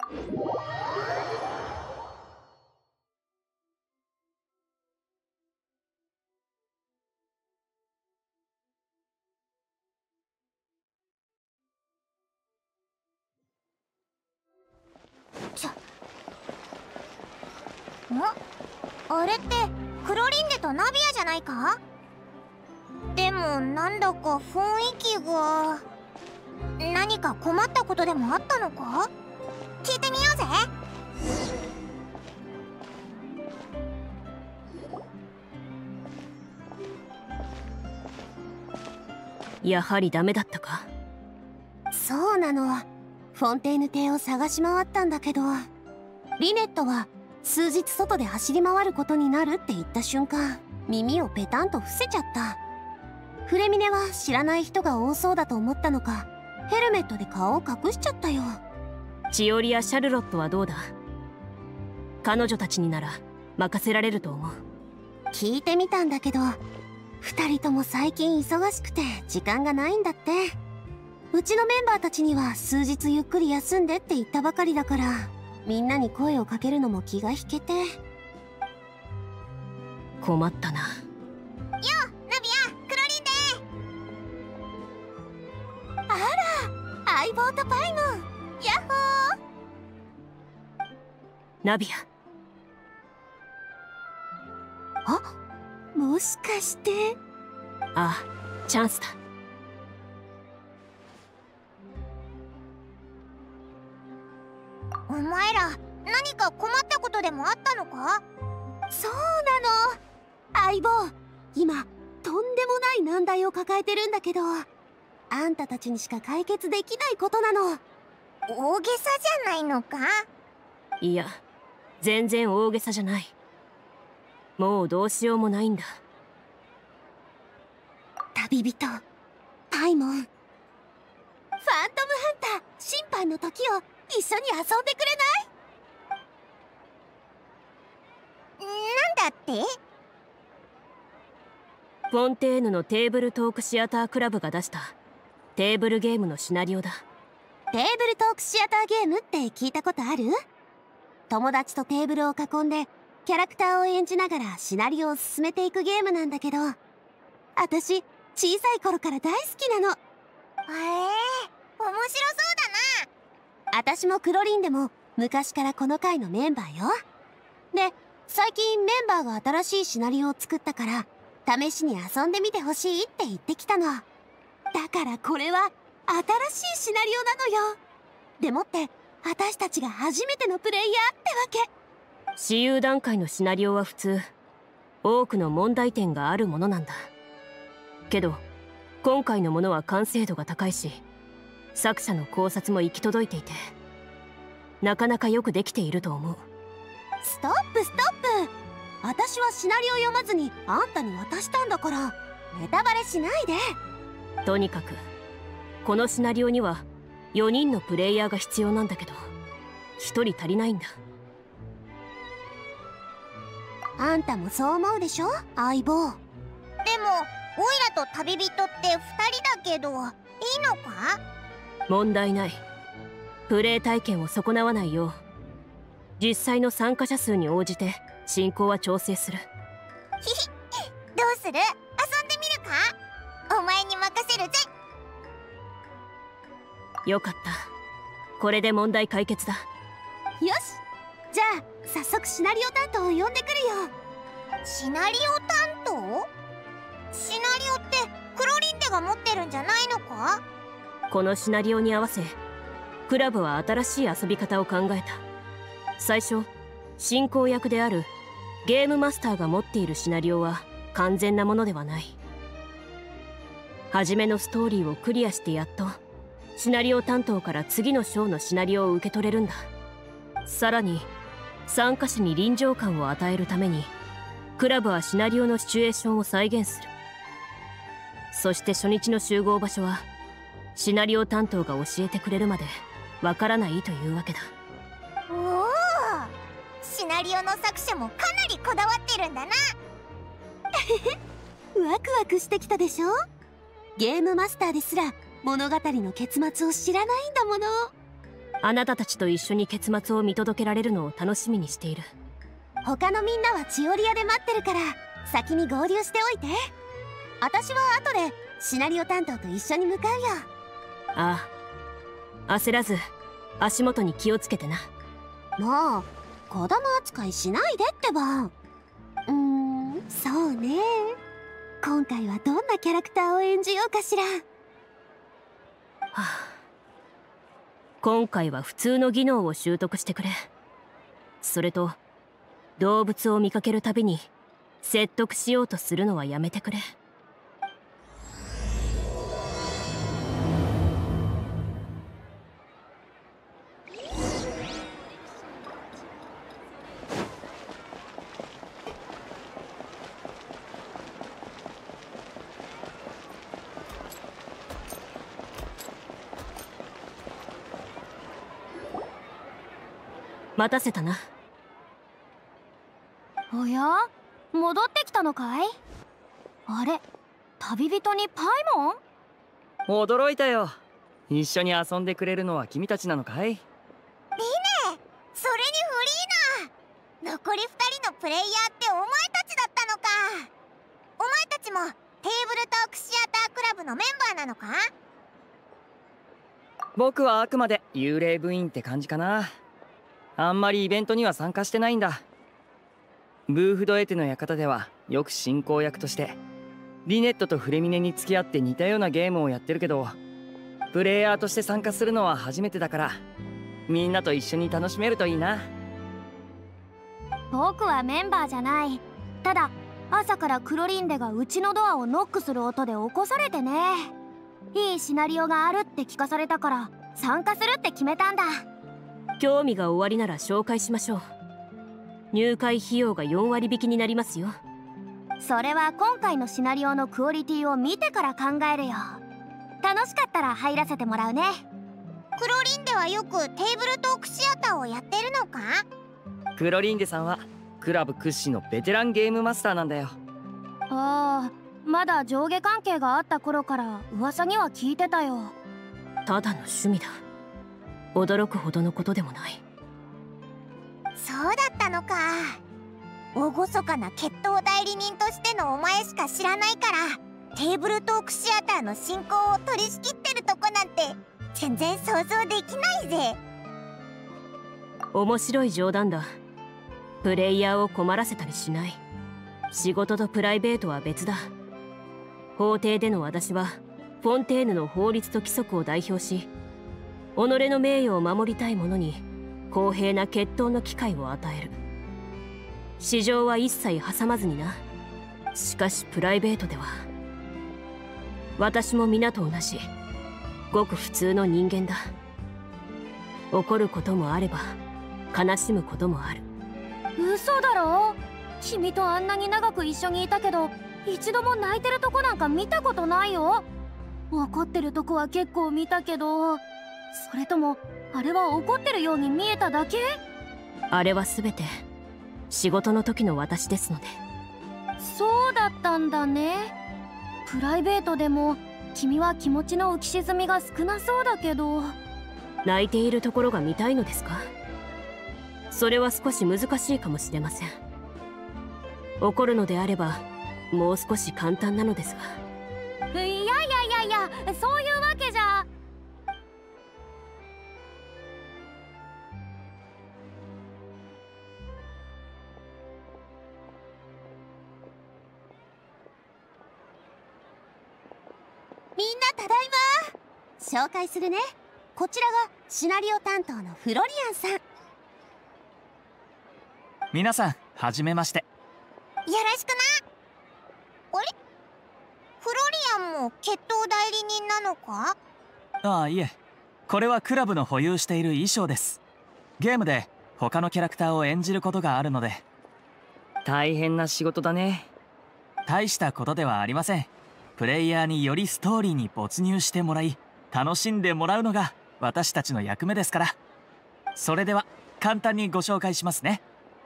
あれってクロリンデとナビアじゃないか？でもなんだか雰囲気が。何か困ったことでもあったのか？聞いてみようぜ。 やはりダメだったか？ そうなの。フォンテーヌ邸を探し回ったんだけど、リネットは数日外で走り回ることになるって言った瞬間、耳をペタンと伏せちゃった。フレミネは知らない人が多そうだと思ったのか、ヘルメットで顔を隠しちゃったよ。 チオリやシャルロットはどうだ？彼女たちになら任せられると思う。 聞いてみたんだけど、2人とも最近忙しくて時間がないんだって。うちのメンバーたちには数日ゆっくり休んでって言ったばかりだから、みんなに声をかけるのも気が引けて。 困ったな。 よう、ナビア、クロリンデ。 あら、相棒とパイモン、ヤッホー。 ナビア。 あ、もしかして。 ああ、チャンスだ。 お前ら何か困ったことでもあったのか？ そうなの、相棒。今とんでもない難題を抱えてるんだけど、あんたたちにしか解決できないことなの。 大げさじゃないのか？ いや、全然大げさじゃない。もうどうしようもないんだ。 旅人パイモン、ファントムハンター審判の時を一緒に遊んでくれない？ なんだって？ フォンテーヌのテーブルトークシアタークラブが出したテーブルゲームのシナリオだ。 テーブルトークシアターゲームって聞いたことある？友達とテーブルを囲んでキャラクターを演じながらシナリオを進めていくゲームなんだけど、私小さい頃から大好きなの。 面白そうだな。 私もクロリンでも昔からこの回のメンバーよ。で、最近メンバーが新しいシナリオを作ったから試しに遊んでみてほしいって言ってきたの。だからこれは新しいシナリオなのよ。でもって私たちが初めてのプレイヤーってわけ。 私有段階のシナリオは普通多くの問題点があるものなんだけど、今回のものは完成度が高いし作者の考察も行き届いていて、なかなかよくできていると思う。 ストップストップ。私はシナリオ読まずにあんたに渡したんだから、ネタバレしないで。 とにかくこのシナリオには4人のプレイヤーが必要なんだけど、1人足りないんだ。 あんたもそう思うでしょ、相棒。 でもオイラと旅人って2人だけどいいのか？ 問題ない。プレイ体験を損なわないよう実際の参加者数に応じて進行は調整する。 ひひ、どうする？遊んでみるか？お前に任せるぜ。 よかった、これで問題解決だ。 よし、じゃあ早速シナリオ担当を呼んでくるよ。 シナリオ担当？シナリオってクロリンデが持ってるんじゃないのか？ このシナリオに合わせクラブは新しい遊び方を考えた。最初進行役であるゲームマスターが持っているシナリオは完全なものではない。初めのストーリーをクリアしてやっとシナリオ担当から次の章のシナリオを受け取れるんだ。さらに参加者に臨場感を与えるためにクラブはシナリオのシチュエーションを再現する。そして初日の集合場所はシナリオ担当が教えてくれるまでわからないというわけだ。 おお、シナリオの作者もかなりこだわってるんだな。 ワクワクしてきたでしょ。ゲームマスターですら物語の結末を知らないんだもの。 あなたたちと一緒に結末を見届けられるのを楽しみにしている。 他のみんなはチオリアで待ってるから先に合流しておいて。私は後でシナリオ担当と一緒に向かうよ。 ああ、焦らず足元に気をつけてな。 もう子供扱いしないでってば。そうね。今回はどんなキャラクターを演じようかしら。 はあ、今回は普通の技能を習得してくれ。それと動物を見かけるたびに説得しようとするのはやめてくれ。待たせたな。 おや、戻ってきたのかい？あれ、旅人にパイモン？ 驚いたよ。一緒に遊んでくれるのは君たちなのかい？ リネ、それにフリーナ、残り2人のプレイヤーってお前たちだったのか。お前たちもテーブルトークシアタークラブのメンバーなのか？ 僕はあくまで幽霊部員って感じかな。あんまりイベントには参加してないんだ。ブーフドエテの館ではよく進行役としてリネットとフレミネに付き合って似たようなゲームをやってるけど、プレイヤーとして参加するのは初めてだから、みんなと一緒に楽しめるといいな。 僕はメンバーじゃない。ただ朝からクロリンデがうちのドアをノックする音で起こされてね。いいシナリオがあるって聞かされたから参加するって決めたんだ。 興味がおありなら紹介しましょう。入会費用が4割引きになりますよ。 それは今回のシナリオのクオリティを見てから考えるよ。楽しかったら入らせてもらうね。 クロリンデはよくテーブルトークシアターをやってるのか？ クロリンデさんはクラブ屈指のベテランゲームマスターなんだよ。 ああ、まだ上下関係があった頃から噂には聞いてたよ。 ただの趣味だ。驚くほどのことでもない。 そうだったのか。厳かな決闘代理人としてのお前しか知らないから、テーブルトークシアターの進行を取り仕切ってるとこなんて全然想像できないぜ。 面白い冗談だ。プレイヤーを困らせたりしない。仕事とプライベートは別だ。法廷での私はフォンテーヌの法律と規則を代表し、己の名誉を守りたい者に公平な決闘の機会を与える。市場は一切挟まずにな。しかしプライベートでは私も皆と同じごく普通の人間だ。怒ることもあれば悲しむこともある。 嘘だろ。君とあんなに長く一緒にいたけど一度も泣いてるとこなんか見たことないよ。怒ってるとこは結構見たけど、それともあれは怒ってるように見えただけ？ あれは全て仕事の時の私ですので。 そうだったんだね。プライベートでも君は気持ちの浮き沈みが少なそうだけど。 泣いているところが見たいのですか？それは少し難しいかもしれません。怒るのであればもう少し簡単なのですが。 いやいやいやいや、そういうわけじゃ。みんなただいま。紹介するね。こちらがシナリオ担当のフロリアンさん。 皆さん、はじめまして。 よろしくな。あれ、フロリアンも決闘代理人なのか？ ああ、いえ、これはクラブの保有している衣装です。ゲームで他のキャラクターを演じることがあるので。 大変な仕事だね。 大したことではありません。プレイヤーによりストーリーに没入してもらい、楽しんでもらうのが私たちの役目ですから。それでは簡単にご紹介しますね。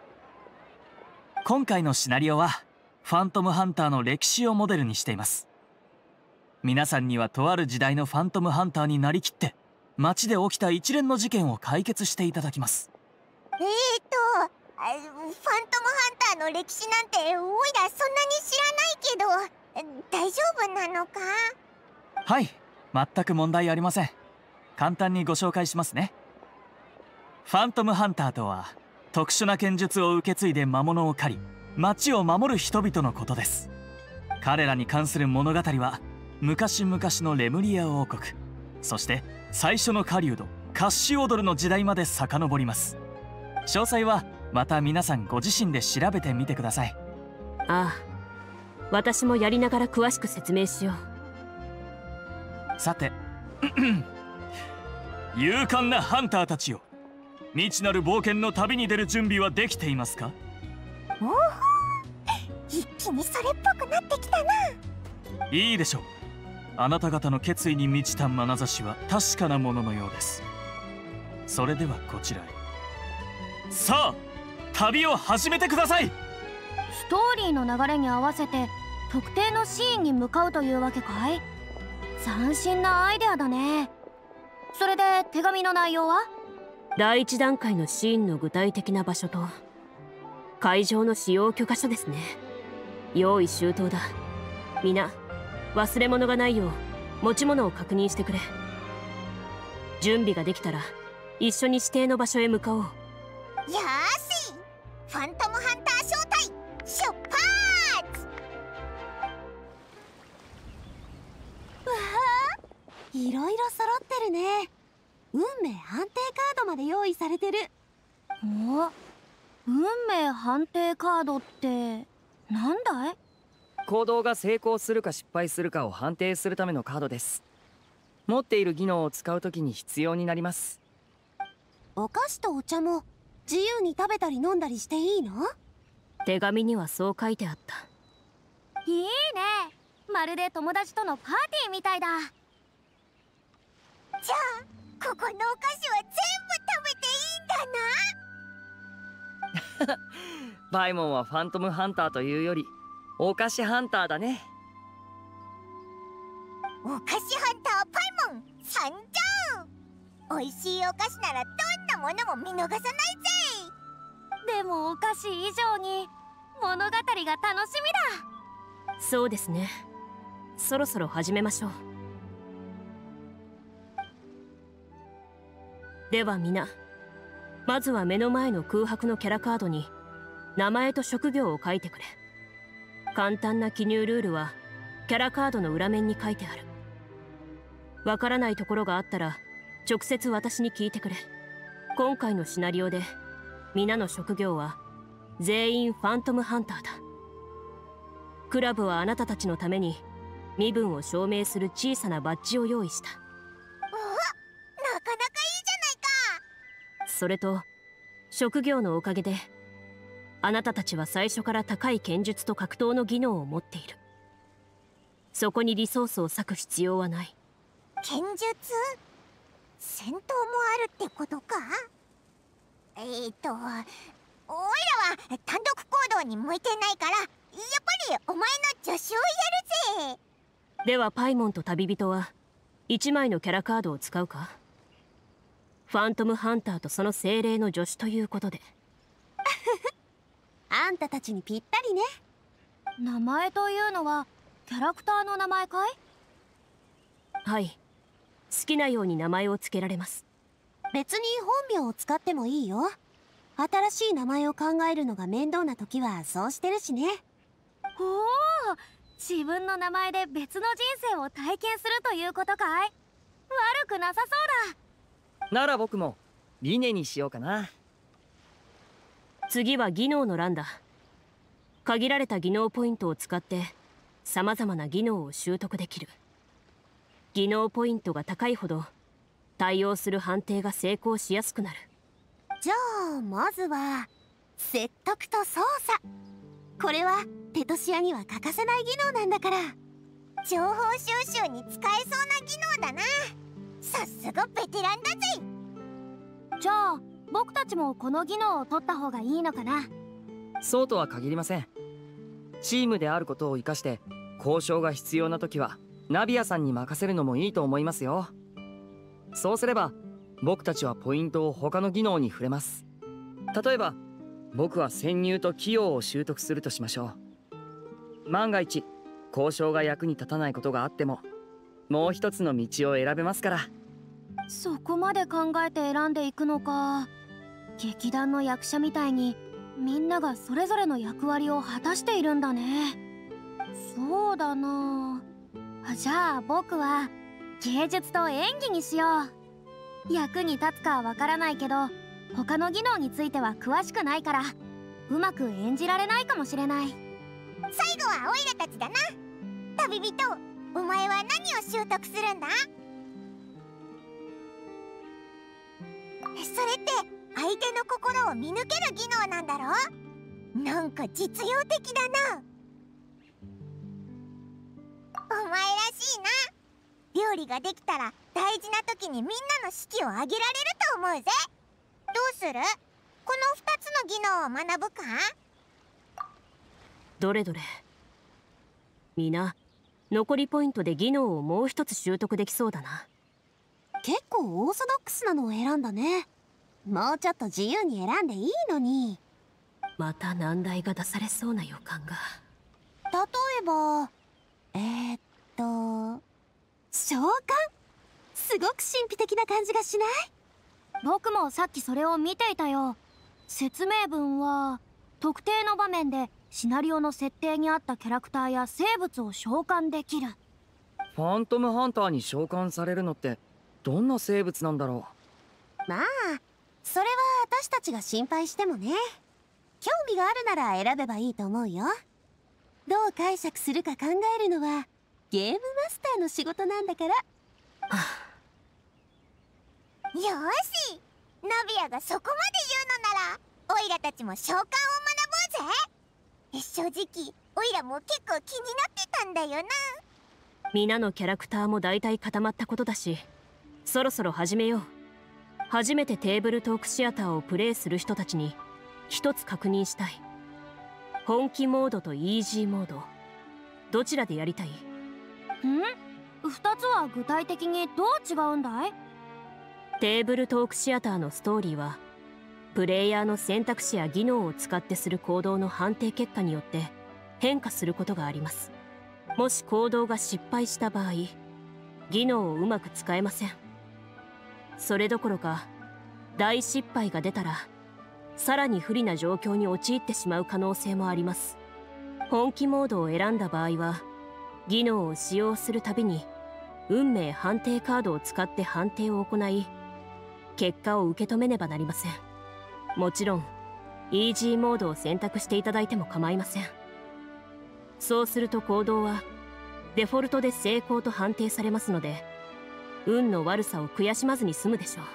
今回のシナリオはファントムハンターの歴史をモデルにしています。皆さんにはとある時代のファントムハンターになりきって町で起きた一連の事件を解決していただきます。 ファントムハンターの歴史なんておいらそんなに知らないけど、大丈夫なのか？ はい、全く問題ありません。簡単にご紹介しますね。ファントムハンターとは特殊な剣術を受け継いで魔物を狩り町を守る人々のことです。彼らに関する物語は昔々のレムリア王国、そして最初の狩人カッシュオドルの時代まで遡ります。詳細はまた皆さんご自身で調べてみてください。 ああ、私もやりながら詳しく説明しよう。さて勇敢なハンターたちよ、未知なる冒険の旅に出る準備はできていますか？ おお、一気にそれっぽくなってきたな。 いいでしょう。あなた方の決意に満ちた眼差しは確かなもののようです。それではこちらへ。さあ、旅を始めてください。 ストーリーの流れに合わせて特定のシーンに向かうというわけかい？斬新なアイデアだね。それで手紙の内容は？ 第一段階のシーンの具体的な場所と会場の使用許可書ですね。用意周到だ。皆忘れ物がないよう持ち物を確認してくれ。準備ができたら一緒に指定の場所へ向かおう。 よーし、ファントムハンター招待出発！ わあ、いろいろ揃ってるね。運命判定カードまで用意されてる。お、運命判定カードってなんだい？ 行動が成功するか失敗するかを判定するためのカードです。持っている技能を使うときに必要になります。 お菓子とお茶も自由に食べたり飲んだりしていいの？ 手紙にはそう書いてあった。 いいね、まるで友達とのパーティーみたいだ。 じゃあここのお菓子は全部食べていいんだな。 パイモンはファントムハンターというよりお菓子ハンターだね。 お菓子ハンターパイモン参上。美味しいお菓子ならどんなものも見逃さないぜ。 でもお菓子以上に物語が楽しみだ。 そうですね。そろそろ始めましょう。では皆、まずは目の前の空白のキャラカードに名前と職業を書いてくれ。簡単な記入ルールはキャラカードの裏面に書いてある。わからないところがあったら直接私に聞いてくれ。今回のシナリオで皆の職業は全員ファントムハンターだ。クラブはあなたたちのために身分を証明する小さなバッジを用意した。 お、なかなかいいじゃないか。 それと職業のおかげであなたたちは最初から高い剣術と格闘の技能を持っている。そこにリソースを割く必要はない。 剣術？戦闘もあるってことか？おいらは単独行動に向いてないから、やっぱりお前の助手をやるぜ。 ではパイモンと旅人は1枚のキャラカードを使うか？ファントムハンターとその精霊の助手ということで。 あんたたちにぴったりね。名前というのはキャラクターの名前かい？ はい、好きなように名前を付けられます。 別に本名を使ってもいいよ。新しい名前を考えるのが面倒な時はそうしてるしね。おお、自分の名前で別の人生を体験するということかい？悪くなさそうだ。 なら僕もリネにしようかな。 次は技能の欄だ。限られた技能ポイントを使って様々な技能を習得できる。技能ポイントが高いほど対応する判定が成功しやすくなる。 じゃあまずは説得と操作。これはテトシアには欠かせない技能なんだから。 情報収集に使えそうな技能だな。さすがベテランだぜ。 じゃあ僕たちもこの技能を取った方がいいのかな？ そうとは限りません。チームであることを生かして交渉が必要な時はナビアさんに任せるのもいいと思いますよ。 そうすれば僕たちはポイントを他の技能に触れます。例えば僕は潜入と器用を習得するとしましょう。万が一交渉が役に立たないことがあってももう一つの道を選べますから。 そこまで考えて選んでいくのか。劇団の役者みたいにみんながそれぞれの役割を果たしているんだね。そうだな。じゃあ僕は芸術と演技にしよう。役に立つかはわからないけど他の技能については詳しくないからうまく演じられないかもしれない。 最後はオイラたちだな。旅人、お前は何を習得するんだ？それって相手の心を見抜ける技能なんだろ？なんか実用的だな。お前らしいな。料理ができたら大事な時にみんなの士気を上げられると思うぜ。どうする？この2つの技能を学ぶか？ どれどれ。皆残りポイントで技能をもう一つ習得できそうだな。 結構オーソドックスなのを選んだね。もうちょっと自由に選んでいいのに。 また難題が出されそうな予感が。 例えば召喚、すごく神秘的な感じがしない？僕もさっきそれを見ていたよ。説明文は特定の場面でシナリオの設定に合ったキャラクターや生物を召喚できる。 ファントムハンターに召喚されるのってどんな生物なんだろまあそれは私たちが心配してもね。興味があるなら選べばいいと思うよ。どう解釈するか考えるのはゲームマスターの仕事なんだから。 よし、ナビアがそこまで言うのならオイラたちも召喚を学ぼうぜ。正直オイラも結構気になってたんだよな。 皆のキャラクターも大体固まったことだし、そろそろ始めよう。初めてテーブルトークシアターをプレイする人たちに一つ確認したい。本気モードとイージーモード、どちらでやりたい？ 2つは具体的にどう違うんだい？ テーブルトークシアターのストーリーはプレイヤーの選択肢や技能を使ってする行動の判定結果によって変化することがあります。もし行動が失敗した場合、技能をうまく使えません。それどころか大失敗が出たらさらに不利な状況に陥ってしまう可能性もあります。本気モードを選んだ場合は技能を使用するたびに運命判定カードを使って判定を行い結果を受け止めねばなりません。もちろんイージーモードを選択していただいても構いません。そうすると行動はデフォルトで成功と判定されますので運の悪さを悔しまずに済むでしょう。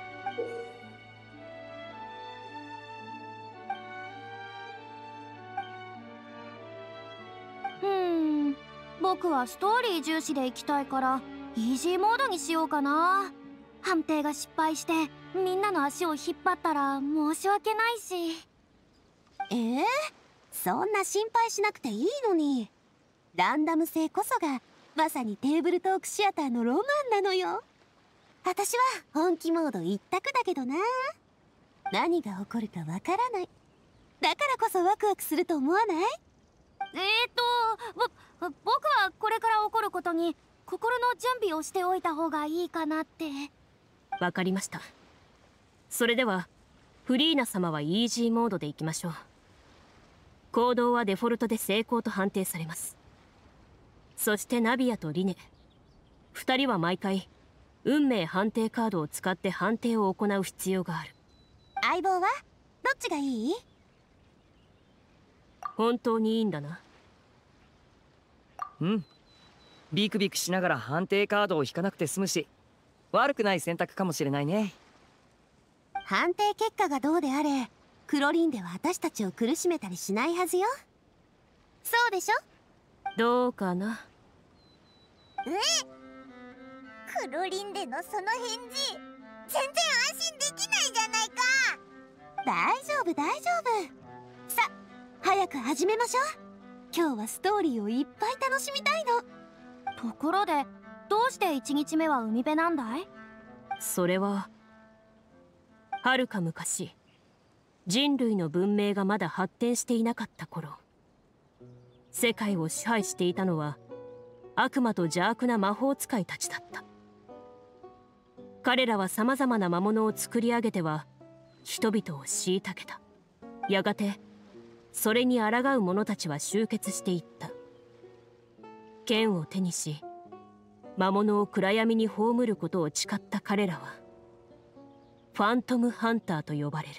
僕はストーリー重視でいきたいからイージーモードにしようかな。判定が失敗してみんなの足を引っ張ったら申し訳ないし。そんな心配しなくていいのに。ランダム性こそがまさにテーブルトークシアターのロマンなのよ。私は本気モード一択だけどな。何が起こるかわからない。だからこそワクワクすると思わない？僕はこれから起こることに心の準備をしておいた方がいいかなって。 わかりました。それではフリーナ様はイージーモードでいきましょう。行動はデフォルトで成功と判定されます。そしてナビアとリネ、2人は毎回運命判定カードを使って判定を行う必要がある。 相棒はどっちがいい？ 本当にいいんだな？ ビクビクしながら判定カードを引かなくて済むし悪くない選択かもしれないね。 判定結果がどうであれクロリンでは私たちを苦しめたりしないはずよ。そうでしょ？ どうかな。 クロリンでのその返事全然安心できないじゃないか。 大丈夫大丈夫。さ、早く始めましょう。今日はストーリーをいっぱい楽しみたいの。ところでどうして1日目は海辺なんだい？ それは遥か昔、人類の文明がまだ発展していなかった頃、世界を支配していたのは悪魔と邪悪な魔法使いたちだった。彼らはさまざまな魔物を作り上げては人々を虐げた。やがてそれに抗う者たちは集結していった。剣を手にし魔物を暗闇に葬ることを誓った彼らはファントムハンターと呼ばれる。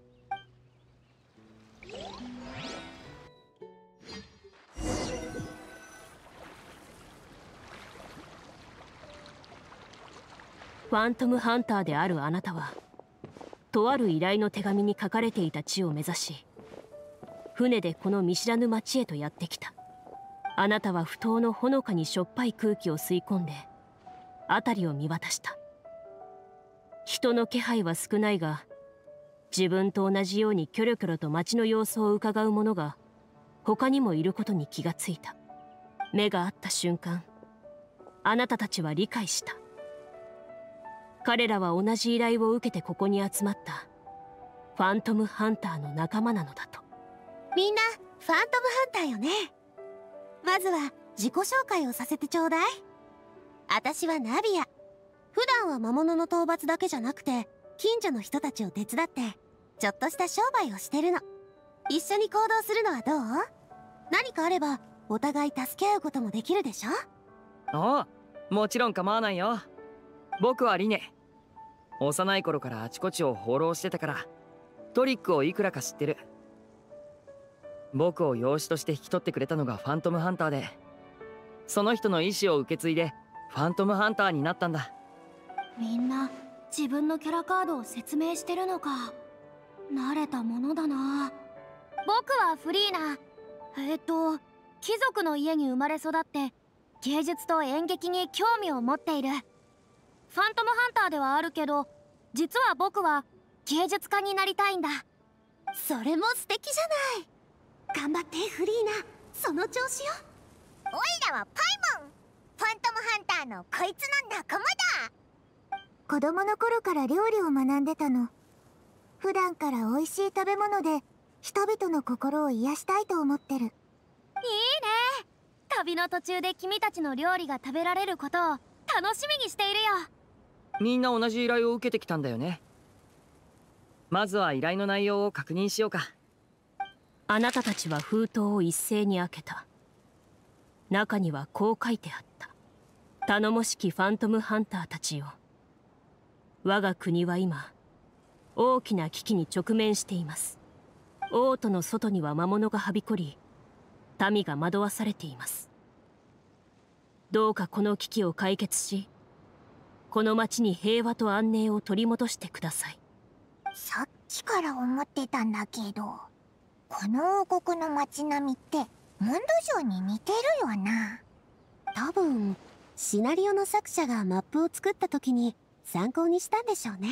ファントムハンターであるあなたは、とある依頼の手紙に書かれていた地を目指し、船でこの見知らぬ町へとやってきた。あなたは埠頭のほのかにしょっぱい空気を吸い込んで辺りを見渡した。人の気配は少ないが、自分と同じようにキョロキョロと町の様子を伺う者が他にもいることに気がついた。目が合った瞬間、あなたたちは理解した。彼らは同じ依頼を受けてここに集まったファントムハンターの仲間なのだと。 みんなファントムハンターよね。まずは自己紹介をさせてちょうだい。私はナビア。普段は魔物の討伐だけじゃなくて、近所の人たちを手伝ってちょっとした商売をしてるの。一緒に行動するのはどう？何かあればお互い助け合うこともできるでしょ？ ああ、もちろん構わないよ。僕はリネ。幼い頃からあちこちを放浪してたからトリックをいくらか知ってる。僕を養子として引き取ってくれたのがファントムハンターで、その人の意志を受け継いでファントムハンターになったんだ。 みんな自分のキャラカードを説明してるのか。慣れたものだな。僕はフリーナ。貴族の家に生まれ育って芸術と演劇に興味を持っている。ファントムハンターではあるけど、実は僕は芸術家になりたいんだ。 それも素敵じゃない。頑張ってフリーナ、その調子よ。 おいらはパイモン。ファントムハンターのこいつの仲間だ。子供の頃から料理を学んでたの。普段から美味しい食べ物で人々の心を癒したいと思ってる。いいね。 旅の途中で君たちの料理が食べられることを楽しみにしているよ。 みんな同じ依頼を受けてきたんだよね。まずは依頼の内容を確認しようか。 あなたたちは封筒を一斉に開けた。中にはこう書いてあった。頼もしきファントムハンターたちよ。我が国は今大きな危機に直面しています。王都の外には魔物がはびこり、民が惑わされています。どうかこの危機を解決し、この町に平和と安寧を取り戻してください。 さっきから思ってたんだけど、この王国の街並みってモンド城に似てるよな。 多分シナリオの作者がマップを作った時に参考にしたんでしょうね。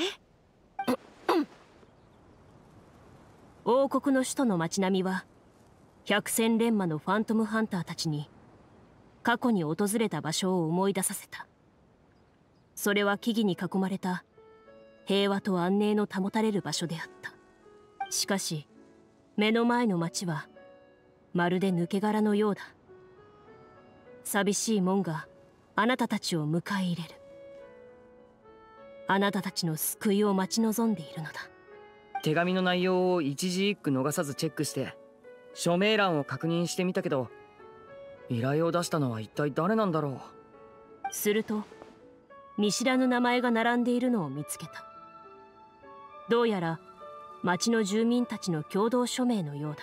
王国の首都の街並みは百戦錬磨のファントムハンターたちに過去に訪れた場所を思い出させた。それは木々に囲まれた平和と安寧の保たれる場所であった。しかし目の前の町はまるで抜け殻のようだ。寂しい門があなたたちを迎え入れる。あなたたちの救いを待ち望んでいるのだ。 手紙の内容を一字一句逃さずチェックして署名欄を確認してみたけど、依頼を出したのは一体誰なんだろう。 すると見知らぬ名前が並んでいるのを見つけた。どうやら町の住民たちの共同署名のようだ。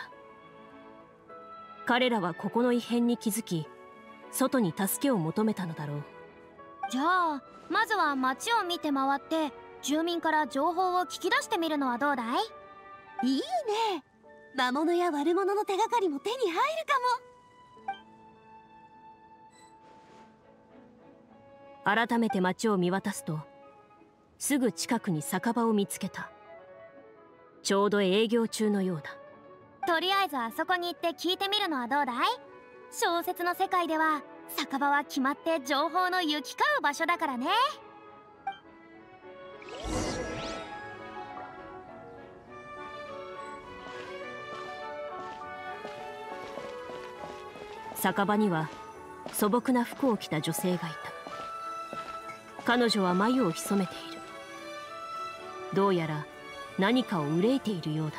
彼らはここの異変に気づき、外に助けを求めたのだろう。 じゃあまずは町を見て回って住民から情報を聞き出してみるのはどうだい？ いいね。魔物や悪者の手がかりも手に入るかも。改めて町を見渡すと、すぐ近くに酒場を見つけた。ちょうど営業中のようだ。 とりあえずあそこに行って聞いてみるのはどうだい？小説の世界では酒場は決まって情報の行き交う場所だからね。 酒場には素朴な服を着た女性がいた。彼女は眉を潜めている。どうやら何かを憂いているようだ。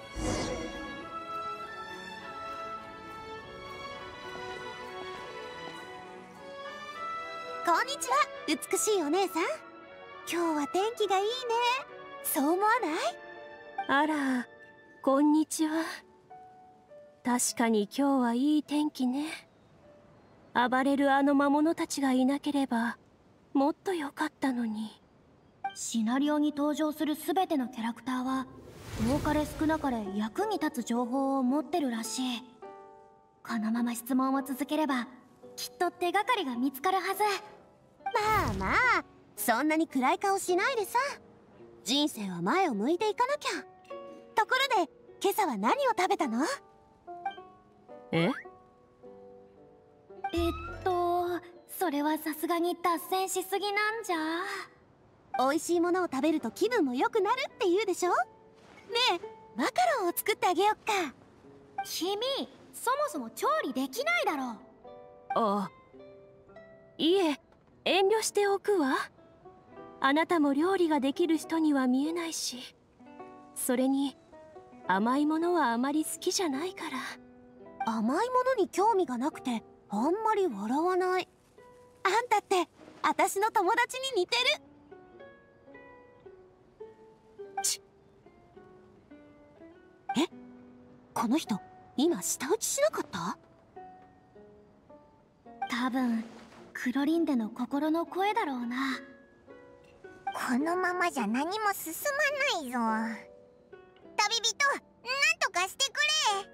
こんにちは、美しいお姉さん。今日は天気がいいね。そう思わない？ あら、こんにちは。確かに今日はいい天気ね。暴れるあの魔物たちがいなければもっと良かったのに。 シナリオに登場する全てのキャラクターは多かれ少なかれ役に立つ情報を持ってるらしい。このまま質問を続ければきっと手がかりが見つかるはず。 まあまあ、そんなに暗い顔しないでさ。人生は前を向いていかなきゃ。ところで、今朝は何を食べたの？ え？ それはさすがに脱線しすぎなんじゃ。 美味しいものを食べると気分も良くなるって言うでしょ。ねえ、マカロンを作ってあげよっか。 君、そもそも調理できないだろう。 あ、いえ、遠慮しておくわ。あなたも料理ができる人には見えないし、それに甘いものはあまり好きじゃないから。 甘いものに興味がなくてあんまり笑わない。あんたって私の友達に似てる。え、この人今舌打ちしなかった？ 多分クロリンデの心の声だろうな。 このままじゃ何も進まないぞ。旅人、なんとかしてくれ。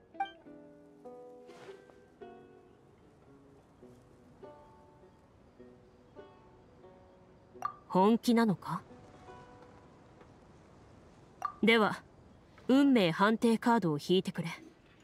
本気なのか？では運命判定カードを引いてくれ。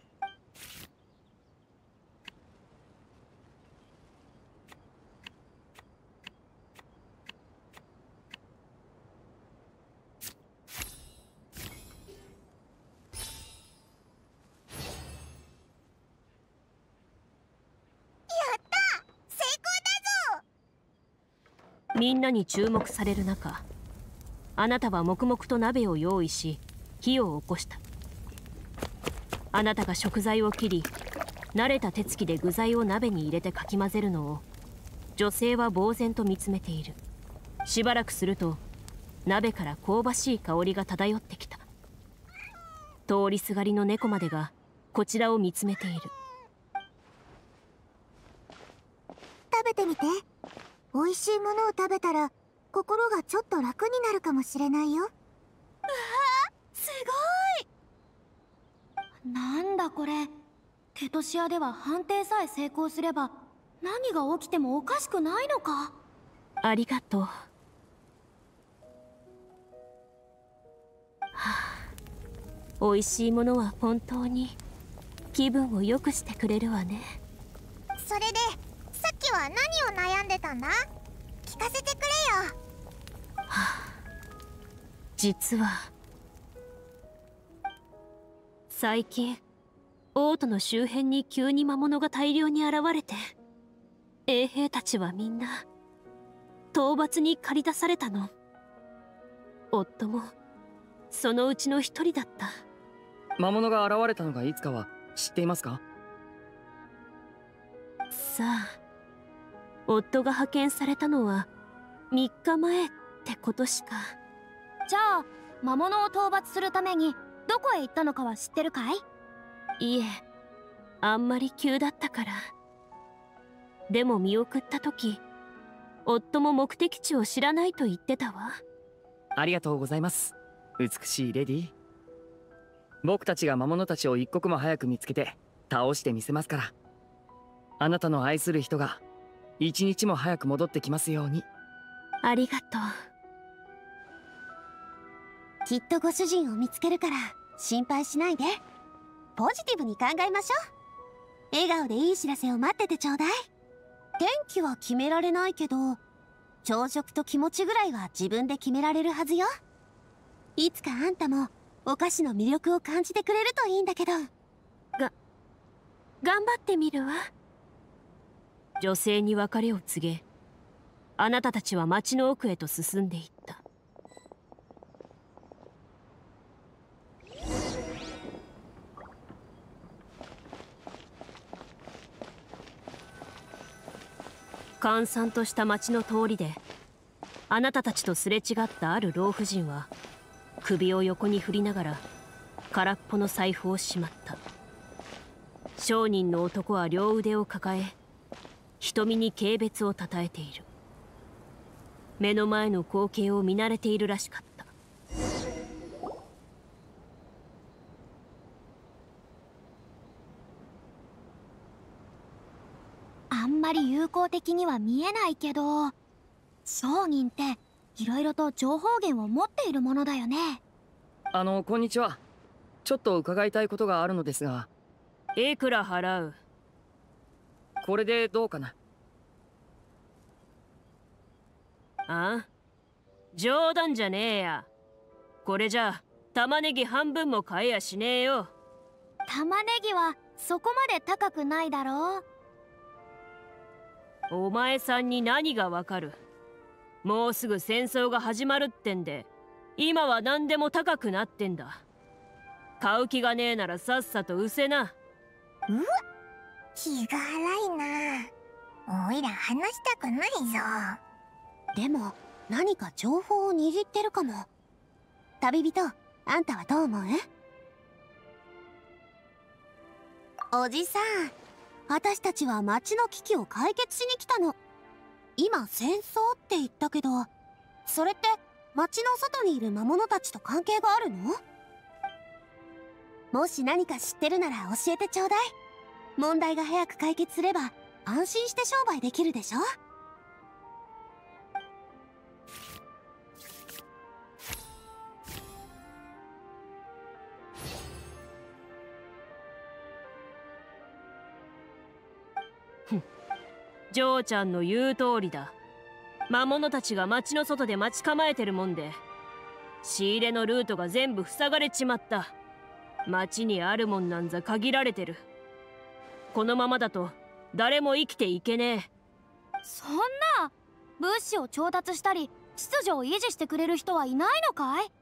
みんなに注目される中、あなたは黙々と鍋を用意し火を起こした。あなたが食材を切り、慣れた手つきで具材を鍋に入れてかき混ぜるのを女性は呆然と見つめている。しばらくすると鍋から香ばしい香りが漂ってきた。通りすがりの猫までがこちらを見つめている。 食べてみて。美味しいものを食べたら心がちょっと楽になるかもしれないよ。うわー、すごい。なんだこれ。テトシアでは判定さえ成功すれば何が起きてもおかしくないのか。 ありがとう。はあ、美味しいものは本当に気分を良くしてくれるわね。 それでさっきは何を悩んでたんだ？聞かせてくれよ。 はあ、実は最近オートの周辺に急に魔物が大量に現れて、衛兵たちはみんな討伐に駆り出されたの。夫もそのうちの一人だった。 魔物が現れたのがいつかは知っていますか？ さあ、夫が派遣されたのは3日前ってことしか。 じゃあ魔物を討伐するためにどこへ行ったのかは知ってるかい？ いえ、あんまり急だったから。でも見送った時、夫も目的地を知らないと言ってたわ。 ありがとうございます、美しいレディー。僕たちが魔物たちを一刻も早く見つけて倒してみせますから。あなたの愛する人が一日も早く戻ってきますように。 ありがとう。 きっとご主人を見つけるから心配しないで。ポジティブに考えましょう。笑顔でいい知らせを待っててちょうだい。天気は決められないけど、朝食と気持ちぐらいは自分で決められるはずよ。いつかあんたもお菓子の魅力を感じてくれるといいんだけど。 頑張ってみるわ。女性に別れを告げ、あなたたちは町の奥へと進んでいった。閑散とした町の通りで、あなたたちとすれ違ったある老婦人は首を横に振りながら空っぽの財布をしまった。商人の男は両腕を抱え、瞳に軽蔑をたたえている。目の前の光景を見慣れているらしかった。 あんまり友好的には見えないけど、商人っていろいろと情報源を持っているものだよね。 こんにちは。ちょっと伺いたいことがあるのですが。 いくら払う？ これでどうかな？ あ？冗談じゃねえや。これじゃ玉ねぎ半分も買えやしねえよ。 玉ねぎはそこまで高くないだろう。 お前さんに何がわかる？もうすぐ戦争が始まるってんで、今は何でも高くなってんだ。買う気がねえならさっさとうせな。 気が荒いな。おいら話したくないぞ。 でも何か情報を握ってるかも。旅人、あんたはどう思う？おじさん、私たちは町の危機を解決しに来たの。今戦争って言ったけど、それって町の外にいる魔物たちと関係があるの？もし何か知ってるなら教えてちょうだい。問題が早く解決すれば安心して商売できるでしょ。 ジョーちゃんの言う通りだ。魔物たちが町の外で待ち構えてるもんで、仕入れのルートが全部塞がれちまった。町にあるもんなんざ限られてる。このままだと誰も生きていけねえ。 そんな物資を調達したり秩序を維持してくれる人はいないのかい？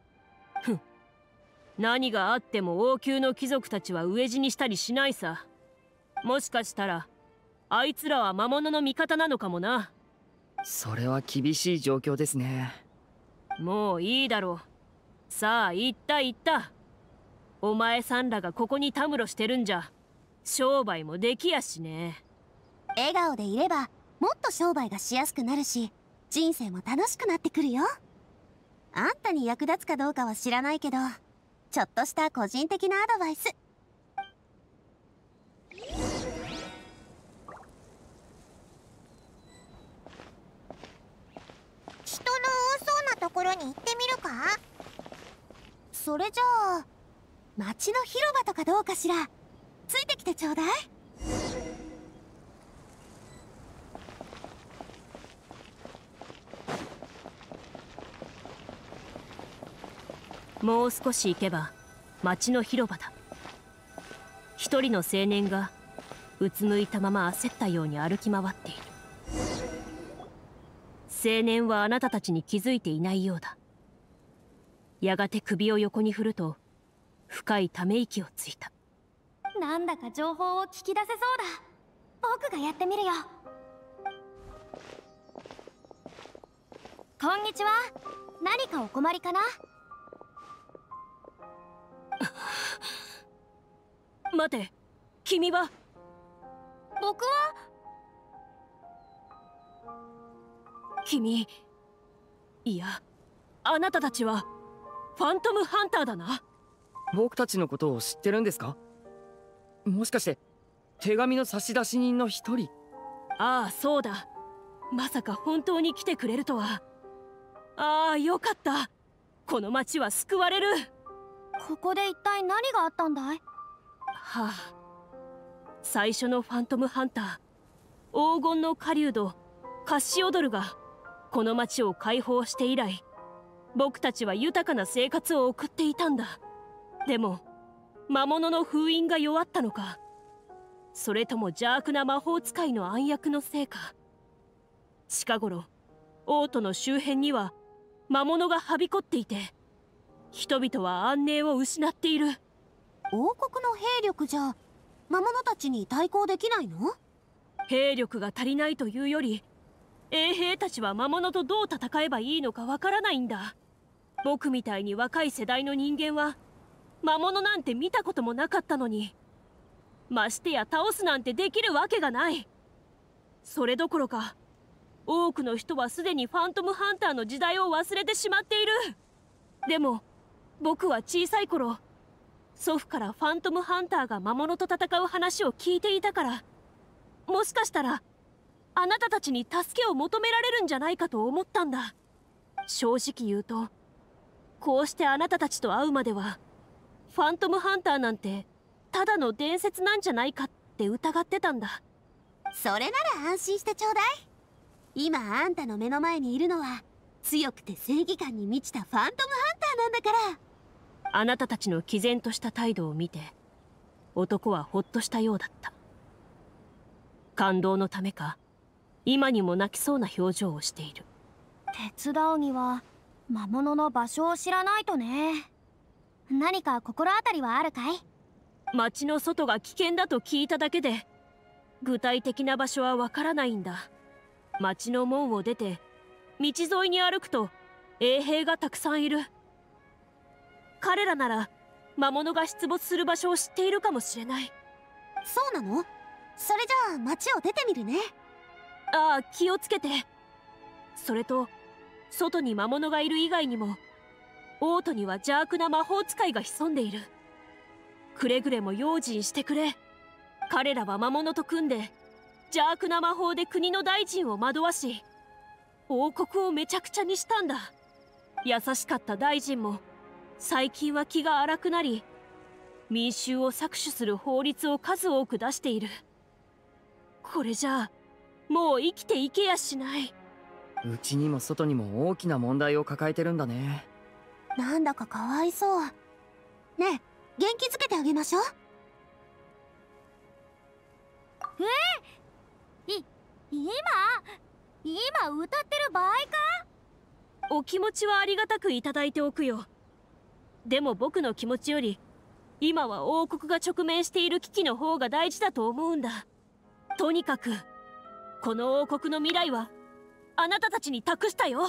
何があっても王宮の貴族たちは飢え死にしたりしないさ。もしかしたらあいつらは魔物の味方なのかもな。 それは厳しい状況ですね。 もういいだろう。さあ行った行った。お前さんらがここにたむろしてるんじゃ商売もできやしねえ。 笑顔でいればもっと商売がしやすくなるし、人生も楽しくなってくるよ。あんたに役立つかどうかは知らないけど、ちょっとした個人的なアドバイス。 人の多そうなところに行ってみるか？ それじゃあ町の広場とかどうかしら。ついてきてちょうだい。 もう少し行けば町の広場だ。一人の青年がうつむいたまま焦ったように歩き回っている。青年はあなたたちに気づいていないようだ。やがて首を横に振ると深いため息をついた。 なんだか情報を聞き出せそうだ。僕がやってみるよ。こんにちは。何かお困りかな？ 待て、君は？ 僕は君、いや、あなたたちはファントムハンターだな。 僕たちのことを知ってるんですか？もしかして手紙の差出人の一人？ ああ、そうだ。まさか本当に来てくれるとは。ああ、よかった。この町は救われる。 ここで一体何があったんだい？ はあ、最初のファントムハンター、黄金の狩人カッシオドルがこの町を解放して以来、僕たちは豊かな生活を送っていたんだ。でも魔物の封印が弱ったのか、 それとも邪悪な魔法使いの暗躍のせいか。近頃王都の周辺には魔物がはびこっていて、人々は安寧を失っている。 王国の兵力じゃ魔物たちに対抗できないの？ 兵力が足りないというより、衛兵たちは魔物とどう戦えばいいのかわからないんだ。僕みたいに若い世代の人間は魔物なんて見たこともなかったのに、ましてや倒すなんてできるわけがない。それどころか多くの人はすでにファントムハンターの時代を忘れてしまっている。でも僕は小さい頃、祖父からファントムハンターが魔物と戦う話を聞いていたから、もしかしたらあなたたちに助けを求められるんじゃないかと思ったんだ。正直言うと、こうしてあなたたちと会うまではファントムハンターなんてただの伝説なんじゃないかって疑ってたんだ。 それなら安心してちょうだい。今あんたの目の前にいるのは強くて正義感に満ちたファントムハンターなんだから。 あなたたちの毅然とした態度を見て、男はほっとしたようだった。感動のためか、今にも泣きそうな表情をしている。 手伝うには魔物の場所を知らないとね。何か心当たりはあるかい？ 町の外が危険だと聞いただけで、具体的な場所はわからないんだ。町の門を出て道沿いに歩くと衛兵がたくさんいる。彼らなら魔物が出没する場所を知っているかもしれない。 そうなの？それじゃあ街を出てみるね。 ああ、気をつけて。それと外に魔物がいる以外にも、王都には邪悪な魔法使いが潜んでいる。くれぐれも用心してくれ。彼らは魔物と組んで邪悪な魔法で国の大臣を惑わし、王国をめちゃくちゃにしたんだ。優しかった大臣も最近は気が荒くなり、民衆を搾取する法律を数多く出している。これじゃあもう生きていけやしない。 うちにも外にも大きな問題を抱えてるんだね。 なんだかかわいそう。ねえ、元気づけてあげましょう。 今歌ってる場合か？ お気持ちはありがたくいただいておくよ。でも僕の気持ちより今は王国が直面している危機の方が大事だと思うんだ。とにかくこの王国の未来はあなたたちに託したよ。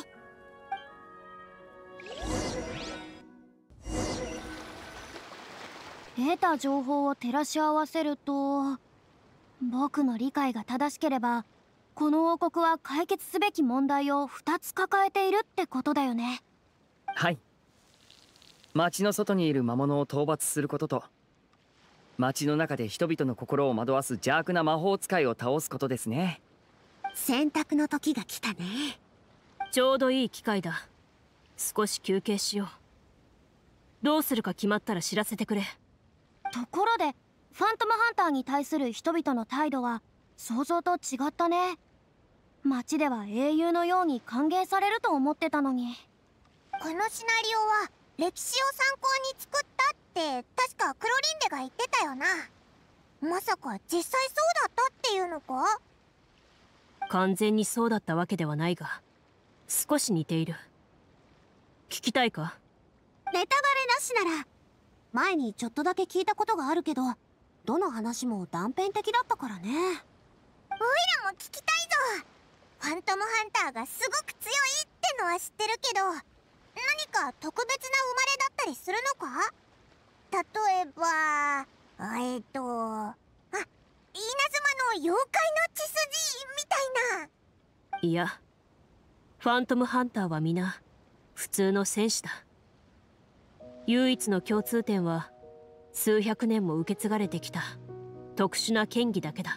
得た情報を照らし合わせると、僕の理解が正しければこの王国は解決すべき問題を2つ抱えているってことだよね。 はい。町の外にいる魔物を討伐することと、町の中で人々の心を惑わす邪悪な魔法使いを倒すことですね。 選択の時が来たね。 ちょうどいい機会だ。少し休憩しよう。どうするか決まったら知らせてくれ。 ところでファントムハンターに対する人々の態度は想像と違ったね。街では英雄のように歓迎されると思ってたのに。 このシナリオは歴史を参考に作ったって確かクロリンデが言ってたよな。まさか実際そうだったっていうのか？ 完全にそうだったわけではないが、少し似ている。聞きたいか？ ネタバレなしなら。前にちょっとだけ聞いたことがあるけど、どの話も断片的だったからね。 オイラも聞きたいぞ。ファントムハンターがすごく強いってのは知ってるけど、何か特別な生まれだったりするのか？例えば稲妻の妖怪の血筋みたいな。 いや、ファントムハンターは皆普通の戦士だ。唯一の共通点は数百年も受け継がれてきた特殊な剣技だけだ。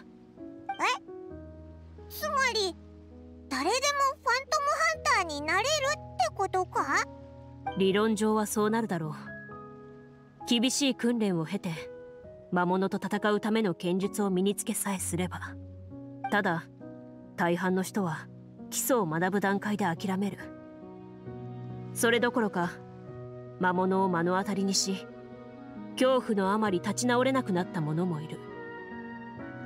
つまり誰でもファントムハンターになれるってことか？ 理論上はそうなるだろう。厳しい訓練を経て魔物と戦うための剣術を身につけさえすれば。ただ大半の人は基礎を学ぶ段階で諦める。それどころか魔物を目の当たりにし、恐怖のあまり立ち直れなくなった者もいる。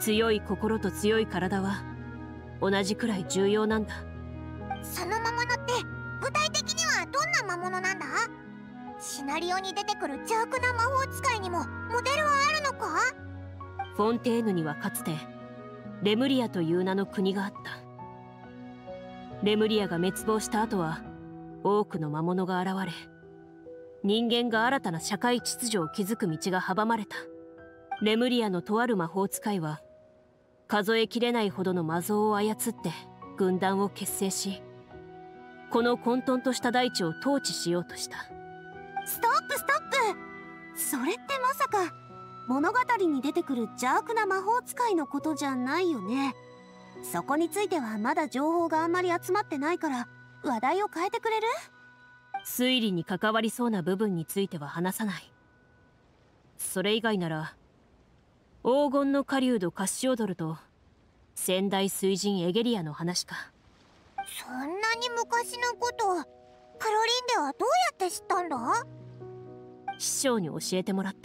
強い心と強い体は同じくらい重要なんだ。 その魔物って具体的にはどんな魔物なんだ？シナリオに出てくる邪悪な魔法使いにもモデルはあるのか？ フォンテーヌにはかつてレムリアという名の国があった。レムリアが滅亡した後は多くの魔物が現れ、人間が新たな社会秩序を築く道が阻まれた。レムリアのとある魔法使いは数えきれないほどの魔像を操って軍団を結成し、この混沌とした大地を統治しようとした。 ストップストップ。それってまさか物語に出てくる邪悪な魔法使いのことじゃないよね。そこについてはまだ情報があんまり集まってないから話題を変えてくれる？ 推理に関わりそうな部分については話さない。それ以外なら黄金の狩人カッシオドルと先代水神エゲリアの話か。 そんなに昔のこと、クロリンデはどうやって知ったんだ？ 師匠に教えてもらった。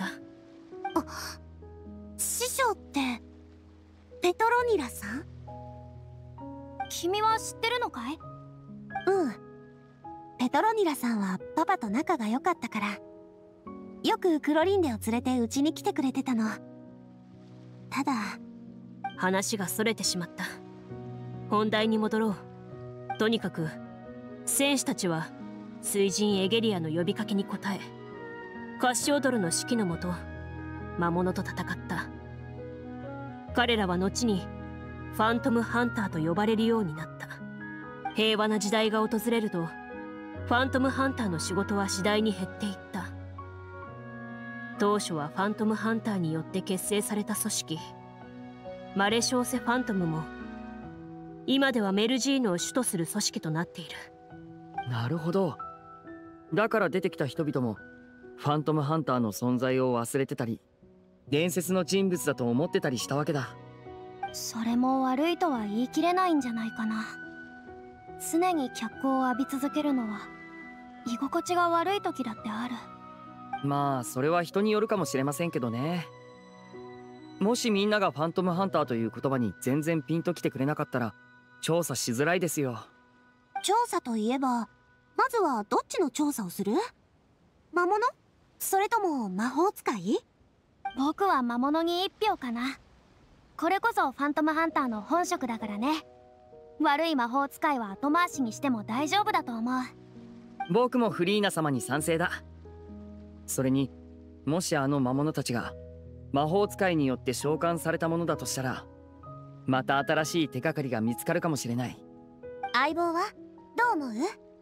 師匠ってペトロニラさん？ 君は知ってるのかい？ うん。ペトロニラさんはパパと仲が良かったからよくクロリンデを連れてうちに来てくれてたの。ただ話がそれてしまった。本題に戻ろう。とにかく戦士たちは水神エゲリアの呼びかけに応え、カッシオドルの指揮のもと魔物と戦った。彼らは後にファントムハンターと呼ばれるようになった。平和な時代が訪れるとファントムハンターの仕事は次第に減っていった。当初はファントムハンターによって結成された組織マレショーセ・ファントムも今ではメルジーヌを主とする組織となっている。 なるほど。だから出てきた人々もファントムハンターの存在を忘れてたり伝説の人物だと思ってたりしたわけだ。 それも悪いとは言い切れないんじゃないかな。常に脚光を浴び続けるのは居心地が悪い時だってある。 まあそれは人によるかもしれませんけどね。もしみんながファントムハンターという言葉に全然ピンときてくれなかったら調査しづらいですよ。 調査といえばまずはどっちの調査をする？魔物？それとも魔法使い？ 僕は魔物に1票かな。これこそファントムハンターの本職だからね。悪い魔法使いは後回しにしても大丈夫だと思う。 僕もフリーナ様に賛成だ。それにもしあの魔物たちが魔法使いによって召喚されたものだとしたらまた新しい手がかりが見つかるかもしれない。 相棒はどう思う？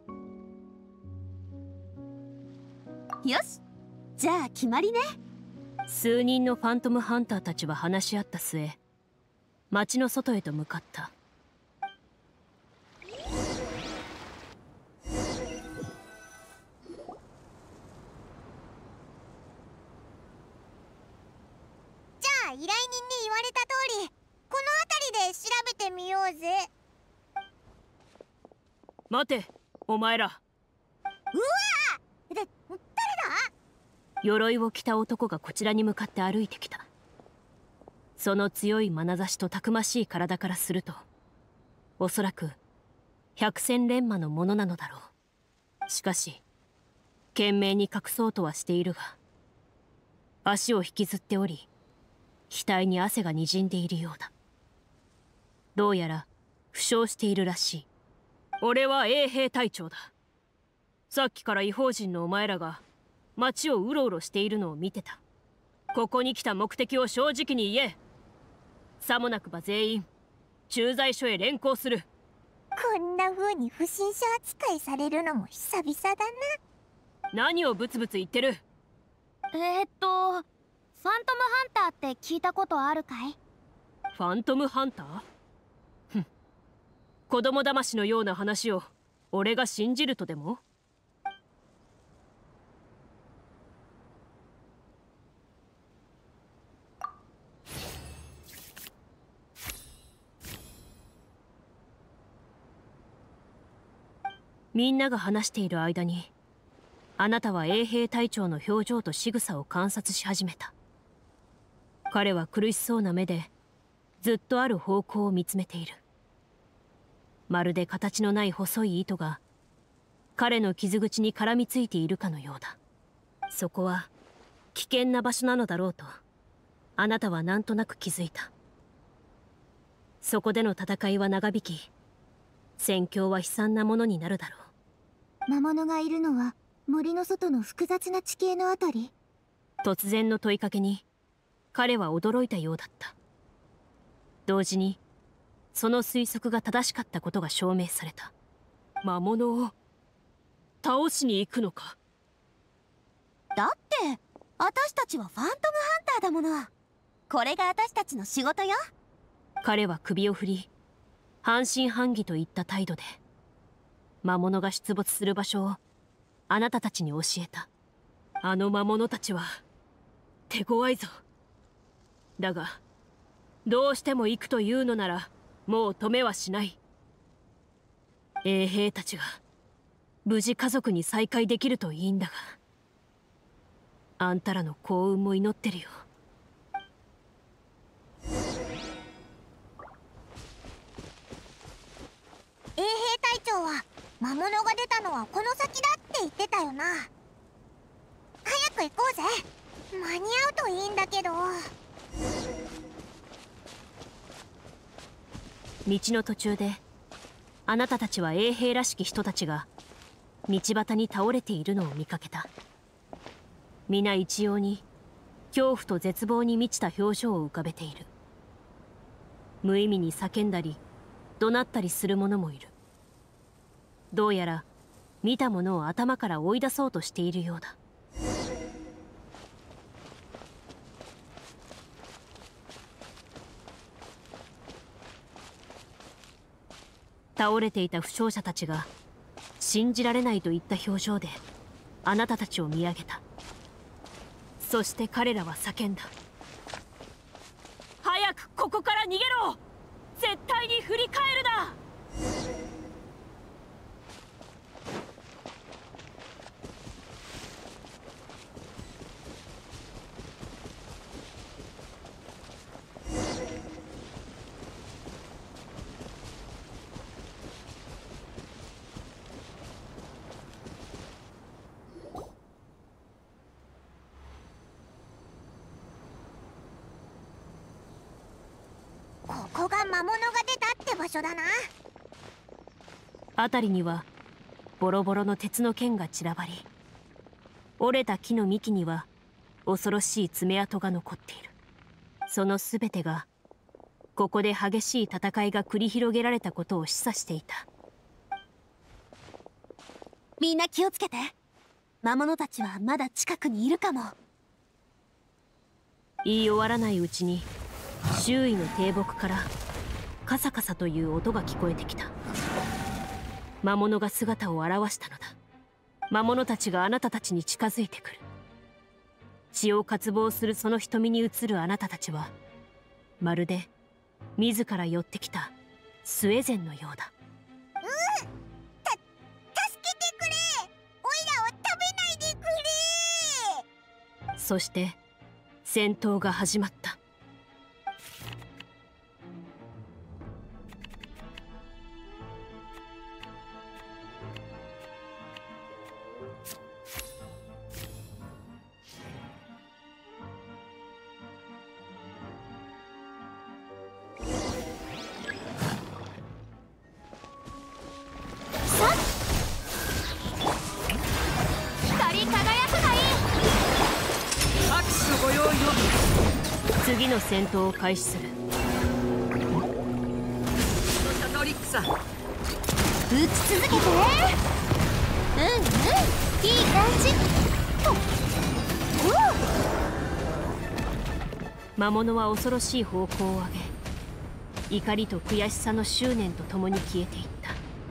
よし、じゃあ決まりね。 数人のファントムハンターたちは話し合った末、町の外へと向かった。 依頼人に言われた通りこの辺りで調べてみようぜ。 待てお前ら。 うわー！誰だ？ 鎧を着た男がこちらに向かって歩いてきた。その強い眼差しとたくましい体からするとおそらく百戦錬磨のものなのだろう。しかし懸命に隠そうとはしているが足を引きずっており額に汗がにじんでいるようだ。どうやら負傷しているらしい。俺は衛兵隊長だ。さっきから異邦人のお前らが町をうろうろしているのを見てた。ここに来た目的を正直に言え。さもなくば全員駐在所へ連行する。 こんな風に不審者扱いされるのも久々だな。 何をブツブツ言ってる？ ファントムハンターって聞いたことあるかい？ ファントムハンター？ふん、子供騙しのような話を俺が信じるとでも？みんなが話している間にあなたは衛兵隊長の表情と仕草を観察し始めた。彼は苦しそうな目でずっとある方向を見つめている。まるで形のない細い糸が彼の傷口に絡みついているかのようだ。そこは危険な場所なのだろうとあなたはなんとなく気づいた。そこでの戦いは長引き、戦況は悲惨なものになるだろう。 魔物がいるのは森の外の複雑な地形のあたり？ 突然の問いかけに彼は驚いたようだった。同時にその推測が正しかったことが証明された。魔物を倒しに行くのか？ だって私たちはファントムハンターだもの。これが私たちの仕事よ。 彼は首を振り、半信半疑といった態度で魔物が出没する場所をあなたたちに教えた。あの魔物たちは手強いぞ。だがどうしても行くというのならもう止めはしない。衛兵たちが無事家族に再会できるといいんだが、あんたらの幸運も祈ってるよ。 衛兵隊長は魔物が出たのはこの先だって言ってたよな。早く行こうぜ。間に合うといいんだけど。 道の途中であなたたちは衛兵らしき人たちが道端に倒れているのを見かけた。皆一様に恐怖と絶望に満ちた表情を浮かべている。無意味に叫んだり怒鳴ったりする者もいる。どうやら見たものを頭から追い出そうとしているようだ。倒れていた負傷者たちが信じられないといった表情であなたたちを見上げた。そして彼らは叫んだ。早くここから逃げろ！絶対に振り返るな！ ここが魔物が出たって場所だな。 辺りにはボロボロの鉄の剣が散らばり、折れた木の幹には恐ろしい爪痕が残っている。その全てがここで激しい戦いが繰り広げられたことを示唆していた。 みんな気をつけて。魔物たちはまだ近くにいるかも。 言い終わらないうちに周囲の低木からカサカサという音が聞こえてきた。魔物が姿を現したのだ。魔物たちがあなたたちに近づいてくる。血を渇望するその瞳に映るあなたたちはまるで自ら寄ってきたスウェーゼンのようだ。 助けてくれ。オイラを食べないでくれ。 そして戦闘が始まった。次の戦闘を開始する。 トリックさん、 撃ち続けて。いい感じ。 魔物は恐ろしい方向を上げ、怒りと悔しさの執念とともに消えていった。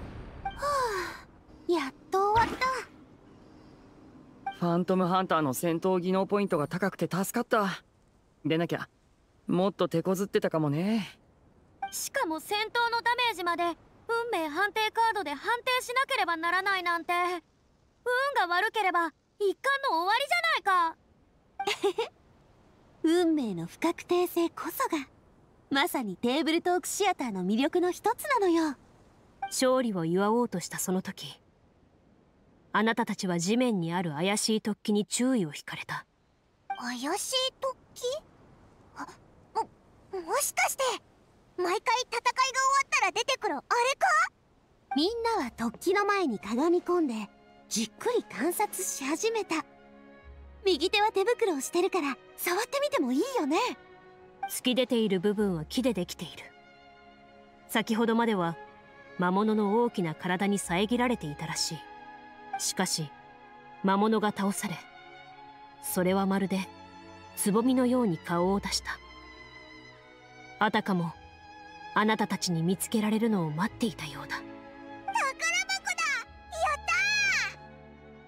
やっと終わった。 ファントムハンターの戦闘技能ポイントが高くて助かった。でなきゃもっと手こずってたかもね。 しかも戦闘のダメージまで運命判定カードで判定しなければならないなんて、運が悪ければ一巻の終わりじゃないか。 運命の不確定性こそがまさにテーブルトークシアターの魅力の一つなのよ。 勝利を祝おうとしたその時、あなたたちは地面にある怪しい突起に注意を引かれた。 怪しい突起？もしかして毎回戦いが終わったら出てくるあれか？ みんなは突起の前にかがみ込んでじっくり観察し始めた。右手は手袋をしてるから触ってみてもいいよね。 突き出ている部分は木でできている。先ほどまでは魔物の大きな体に遮られていたらしい。しかし魔物が倒され、それはまるでつぼみのように顔を出した。あたかもあなたたちに見つけられるのを待っていたようだ。 宝箱だ！やったー！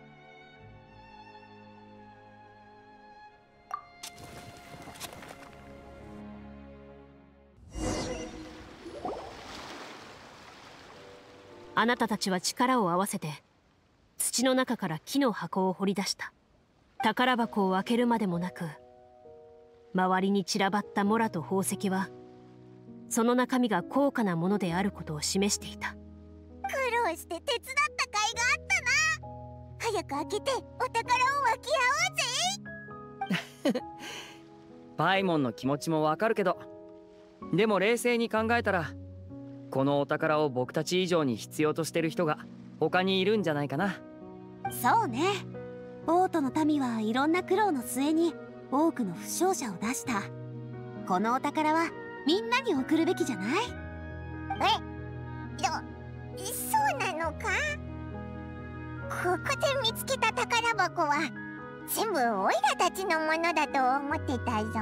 あなたたちは力を合わせて土の中から木の箱を掘り出した。宝箱を開けるまでもなく、周りに散らばったモラと宝石はその中身が高価なものであることを示していた。 苦労して手伝った甲斐があったな。早く開けてお宝を分け合おうぜ。 パイモンの気持ちもわかるけど、でも冷静に考えたらこのお宝を僕たち以上に必要としてる人が他にいるんじゃないかな。 そうね。オートの民はいろんな苦労の末に多くの負傷者を出した。このお宝はみんなに送るべきじゃない？ そうなのか？ここで見つけた宝箱は全部オイラたちのものだと思ってたぞ。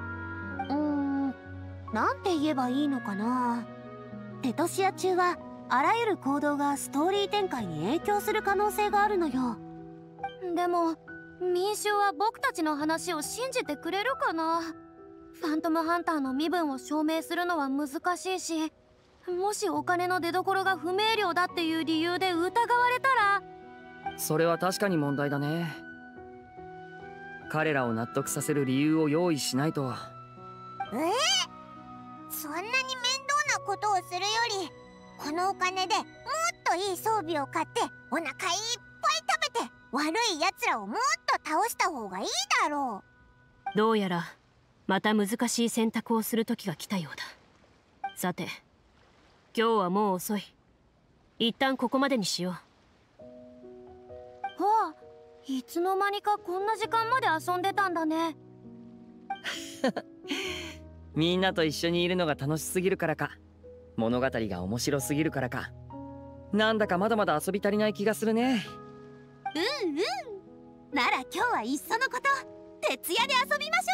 なんて言えばいいのかな。テトシア中はあらゆる行動がストーリー展開に影響する可能性があるのよ。 でも民衆は僕たちの話を信じてくれるかな。ファントムハンターの身分を証明するのは難しいし、もしお金の出所が不明瞭だっていう理由で疑われたら。 それは確かに問題だね。彼らを納得させる理由を用意しないと。 そんなに面倒なことをするより、このお金でもっといい装備を買ってお腹いっぱい食べて悪いやつらをもっと倒した方がいいだろう。どうやらまた難しい選択をする時が来たようだ。さて、今日はもう遅い。一旦ここまでにしよう。 いつの間にかこんな時間まで遊んでたんだね。 みんなと一緒にいるのが楽しすぎるからか、物語が面白すぎるからか、なんだかまだまだ遊び足りない気がするね。 なら今日はいっそのこと徹夜で遊びまし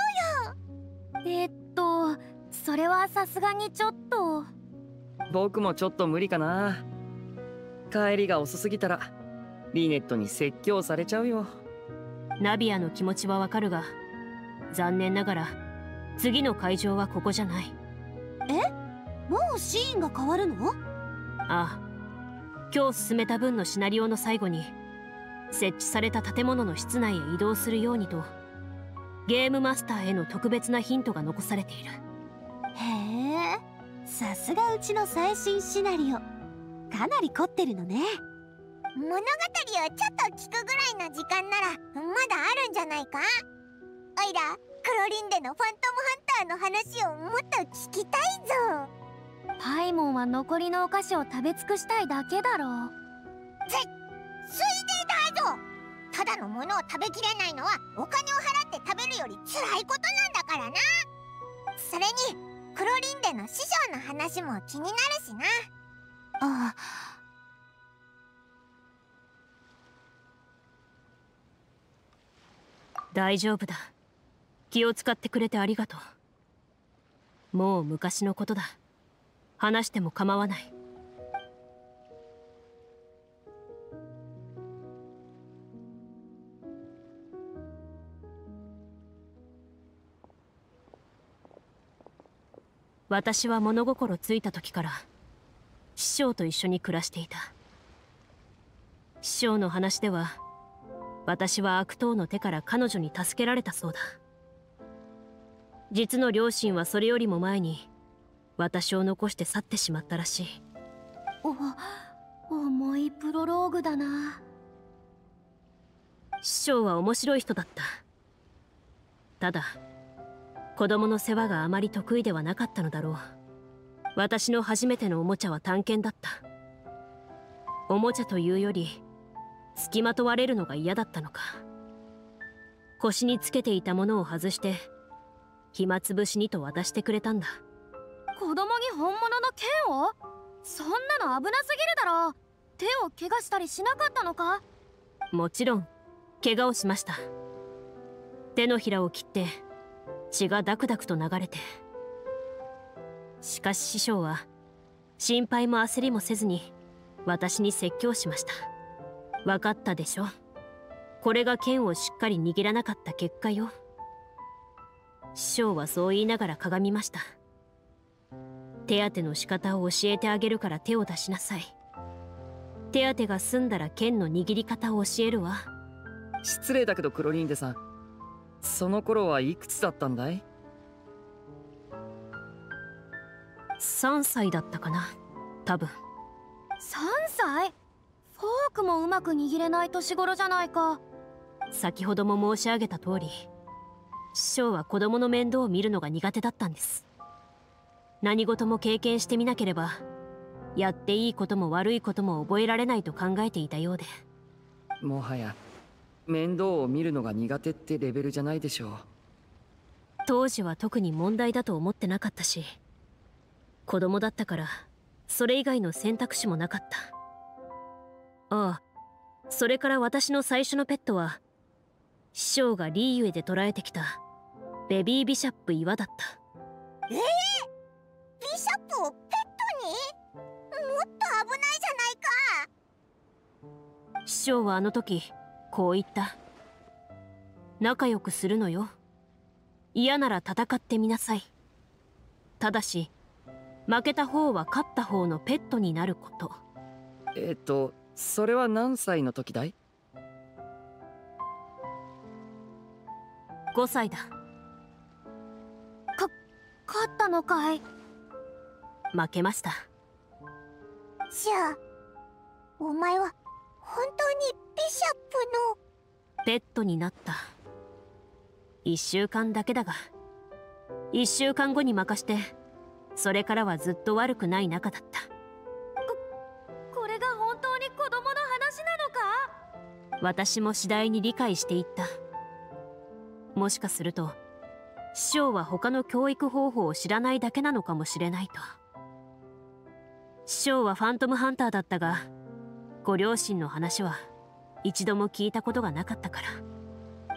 ょうよ。 それはさすがにちょっと。 僕もちょっと無理かな。帰りが遅すぎたらリネットに説教されちゃうよ。 ナビアの気持ちはわかるが、残念ながら次の会場はここじゃない。 もうシーンが変わるの？ ああ、今日進めた分のシナリオの最後に設置された建物の室内へ移動するようにとゲームマスターへの特別なヒントが残されている。 へえ、さすがうちの最新シナリオ。かなり凝ってるのね。 物語をちょっと聞くぐらいの時間ならまだあるんじゃないか？おいらクロリンでのファントムハンターの話をもっと聞きたいぞ。 パイモンは残りのお菓子を食べ尽くしたいだけだろう。 ついでだぞ。ただのものを食べきれないのはお金を払って食べるより辛いことなんだからな。それにクロリンでの師匠の話も気になるしな。 大丈夫だ。気を使ってくれてありがとう。もう昔のことだ。話しても構わない。私は物心ついた時から師匠と一緒に暮らしていた。師匠の話では私は悪党の手から彼女に助けられたそうだ。実の両親はそれよりも前に私を残して去ってしまったらしい。 重いプロローグだな。 師匠は面白い人だった。ただ子供の世話があまり得意ではなかったのだろう。私の初めてのおもちゃは短剣だった。おもちゃというより付きまとわれるのが嫌だったのか、腰につけていたものを外して暇つぶしにと渡してくれたんだ。 子供に本物の剣を？そんなの危なすぎるだろ。手を怪我したりしなかったのか？ もちろん怪我をしました。手のひらを切って血がダクダクと流れて。しかし師匠は心配も焦りもせずに私に説教しました。分かったでしょ、これが剣をしっかり握らなかった結果よ。師匠はそう言いながら鏡ました。手当ての仕方を教えてあげるから手を出しなさい。手当てが済んだら剣の握り方を教えるわ。 失礼だけどクロリンデさん、その頃はいくつだったんだい ？3歳だったかな、多分。 3歳？フォークもうまく握れない年頃じゃないか。 先ほども申し上げた通り、師匠は子供の面倒を見るのが苦手だったんです。何事も経験してみなければやっていいことも悪いことも覚えられないと考えていたようで。 もはや面倒を見るのが苦手ってレベルじゃないでしょう。 当時は特に問題だと思ってなかったし、子供だったからそれ以外の選択肢もなかった。ああ、それから私の最初のペットは師匠がリーユエで捕らえてきたベビービシャップ岩だった。 ビシャップをペットに？もっと危ないじゃないか。 師匠はあの時こう言った。仲良くするのよ。嫌なら戦ってみなさい。ただし負けた方は勝った方のペットになること。 それは何歳の時だい ？5歳だ。 勝ったのかい？ 負けました。 じゃあお前は本当にビシャップのペットになった。1週間だけだが、1週間後に任して、それからはずっと悪くない仲だった。 これが本当に子供の話なのか？ 私も次第に理解していった。もしかすると師匠は他の教育方法を知らないだけなのかもしれないと。師匠はファントムハンターだったが、ご両親の話は一度も聞いたことがなかったから。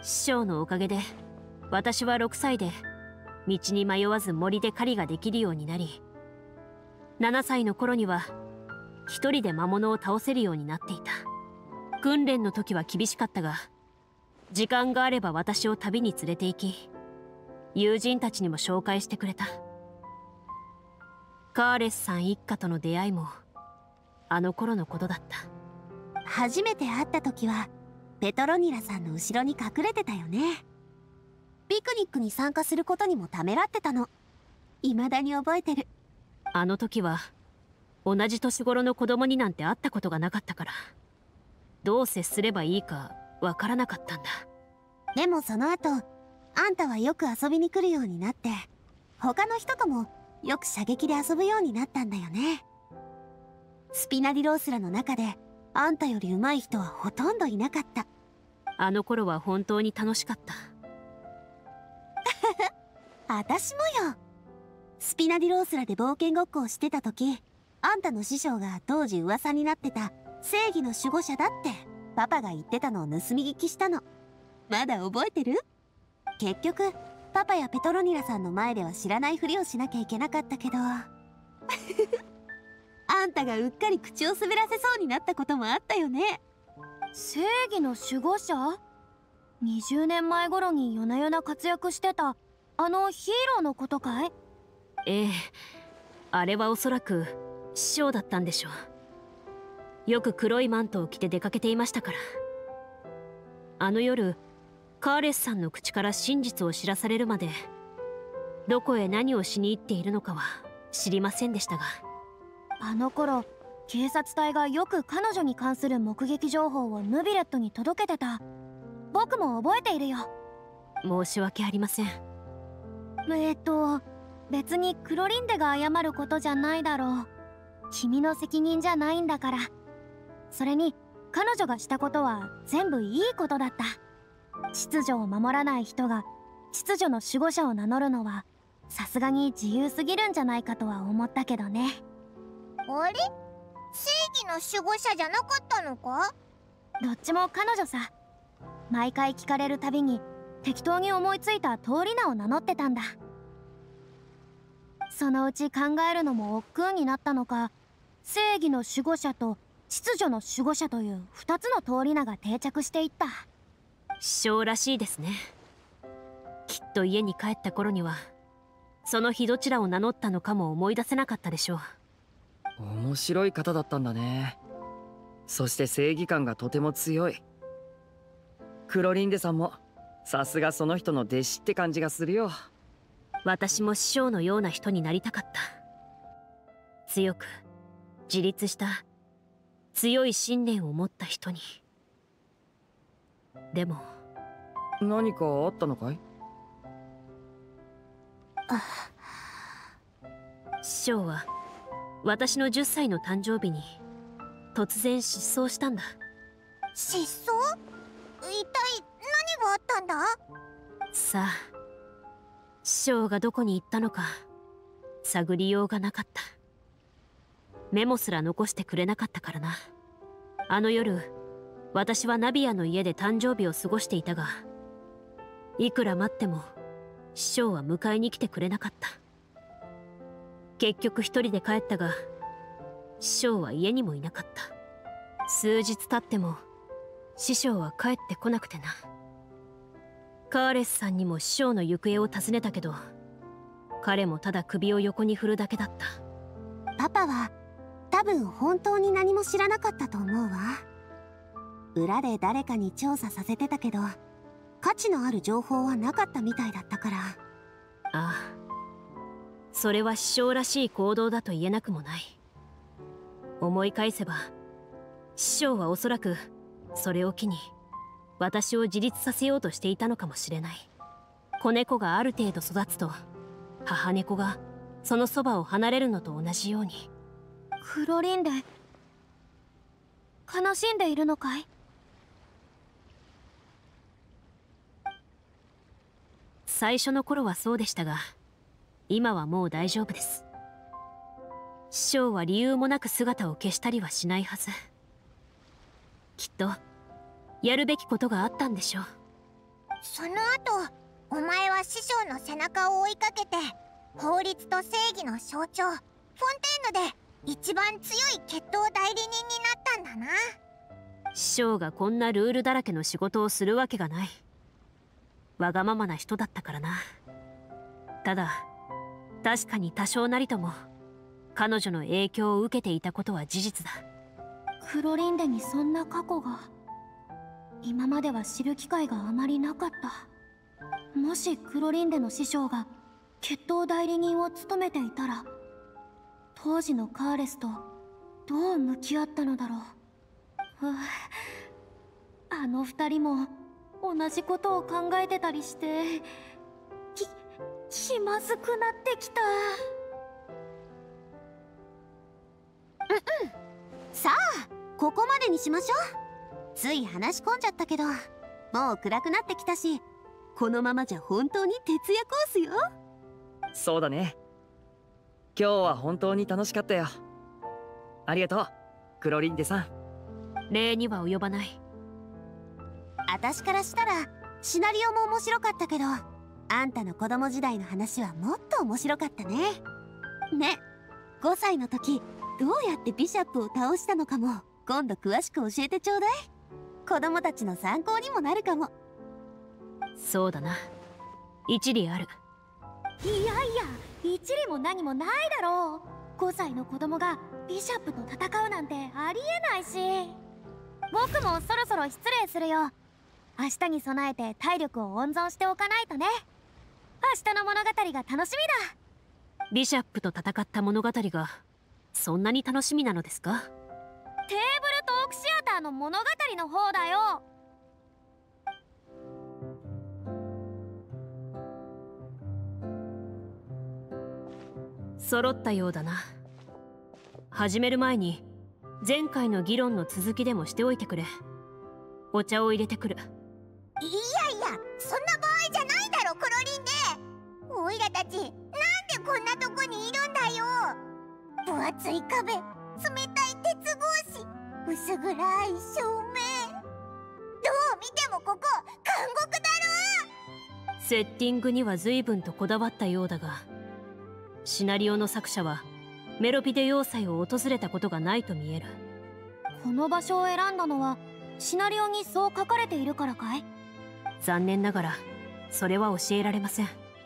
師匠のおかげで私は6歳で道に迷わず森で狩りができるようになり、7歳の頃には一人で魔物を倒せるようになっていた。訓練の時は厳しかったが、時間があれば私を旅に連れて行き、友人たちにも紹介してくれた。カーレスさん一家との出会いもあの頃のことだった。 初めて会った時はペトロニラさんの後ろに隠れてたよね。ピクニックに参加することにもためらってたの。未だに覚えてる。 あの時は同じ年頃の子供になんて会ったことがなかったから、どう接すればいいかわからなかったんだ。 でもその後あんたはよく遊びに来るようになって、他の人ともよく射撃で遊ぶようになったんだよね。スピナディロースラの中であんたより上手い人はほとんどいなかった。 あの頃は本当に楽しかった。 私もよ。スピナディロースラで冒険ごっこをしてた時、あんたの師匠が当時噂になってた正義の守護者だってパパが言ってたのを盗み聞きしたの。まだ覚えてる？結局パパやペトロニラさんの前では知らないふりをしなきゃいけなかったけどあんたがうっかり口を滑らせそうになったこともあったよね。 正義の守護者？20年前頃に夜な夜な活躍してたあのヒーローのことかい？ ええ、あれはおそらく師匠だったんでしょう。よく黒いマントを着て出かけていましたから。あの夜カーレスさんの口から真実を知らされるまで、どこへ何をしに行っているのかは知りませんでしたが。 あの頃警察隊がよく彼女に関する目撃情報をヌビレットに届けてた。僕も覚えているよ。 申し訳ありません。 別にクロリンデが謝ることじゃないだろう。君の責任じゃないんだから。それに彼女がしたことは全部いいことだった。秩序を守らない人が秩序の守護者を名乗るのはさすがに自由すぎるんじゃないかとは思ったけどね。 あれ、正義の守護者じゃなかったのか？ どっちも彼女さ。毎回聞かれるたびに適当に思いついた通り名を名乗ってたんだ。そのうち考えるのも億劫になったのか、正義の守護者と秩序の守護者という2つの通り名が定着していった。 師匠らしいですね。きっと家に帰った頃にはその日どちらを名乗ったのかも思い出せなかったでしょう。 面白い方だったんだね。そして正義感がとても強い。クロリンデさんもさすがその人の弟子って感じがするよ。 私も師匠のような人になりたかった。強く自立した強い信念を持った人に。でも何かあったのかい？ 師匠は私の10歳の誕生日に突然失踪したんだ。 失踪？一体何があったんだ？ さあ、師匠がどこに行ったのか探りようがなかった。メモすら残してくれなかったからな。あの夜、私はナビアの家で誕生日を過ごしていたが、いくら待っても師匠は迎えに来てくれなかった。結局一人で帰ったが、師匠は家にもいなかった。数日経っても師匠は帰ってこなくてな。カーレスさんにも師匠の行方を尋ねたけど、彼もただ首を横に振るだけだった。 パパは多分本当に何も知らなかったと思うわ。裏で誰かに調査させてたけど、価値のある情報はなかったみたいだったから。 ああ、それは師匠らしい行動だと言えなくもない。思い返せば師匠はおそらくそれを機に私を自立させようとしていたのかもしれない。子猫がある程度育つと母猫がそのそばを離れるのと同じように。 クロリンデ、悲しんでいるのかい？ 最初の頃はそうでしたが、今はもう大丈夫です。師匠は理由もなく姿を消したりはしないはず。きっとやるべきことがあったんでしょう。 その後、お前は師匠の背中を追いかけて法律と正義の象徴フォンテーヌで一番強い決闘代理人になったんだな。 師匠がこんなルールだらけの仕事をするわけがない。わがままな人だったからな。ただ確かに多少なりとも彼女の影響を受けていたことは事実だ。 クロリンデにそんな過去が今までは知る機会があまりなかった。もしクロリンデの師匠が決闘代理人を務めていたら、当時のカーレスとどう向き合ったのだろう。あの二人も同じことを考えてたりして気まずくなってきた。 さあ、ここまでにしましょう。つい話し込んじゃったけど、もう暗くなってきたし、このままじゃ本当に徹夜コースよ。 そうだね。今日は本当に楽しかったよ。ありがとう、クロリンデさん。 礼には及ばない。 私からしたらシナリオも面白かったけど、あんたの子供時代の話はもっと面白かったね。ね、5歳の時どうやってビシャップを倒したのかも今度詳しく教えてちょうだい。子供たちの参考にもなるかも。 そうだな、一理ある。 いやいや、一理も何もないだろう。5歳の子供がビシャップと戦うなんてありえないし。僕もそろそろ失礼するよ。明日に備えて体力を温存しておかないとね。明日の物語が楽しみだ。 ビシャップと戦った物語がそんなに楽しみなのですか？ テーブルトークシアターの物語の方だよ。 揃ったようだな。始める前に前回の議論の続きでもしておいてくれ。お茶を入れてくる。 いやいや、そんな場合じゃないだろ、クロリンで。オイラたちなんでこんなとこにいるんだよ。分厚い壁、冷たい鉄格子、薄暗い照明、どう見てもここ監獄だろ。 セッティングには随分とこだわったようだが、シナリオの作者はメロピデ要塞を訪れたことがないと見える。 この場所を選んだのはシナリオにそう書かれているからかい？ 残念ながらそれは教えられません。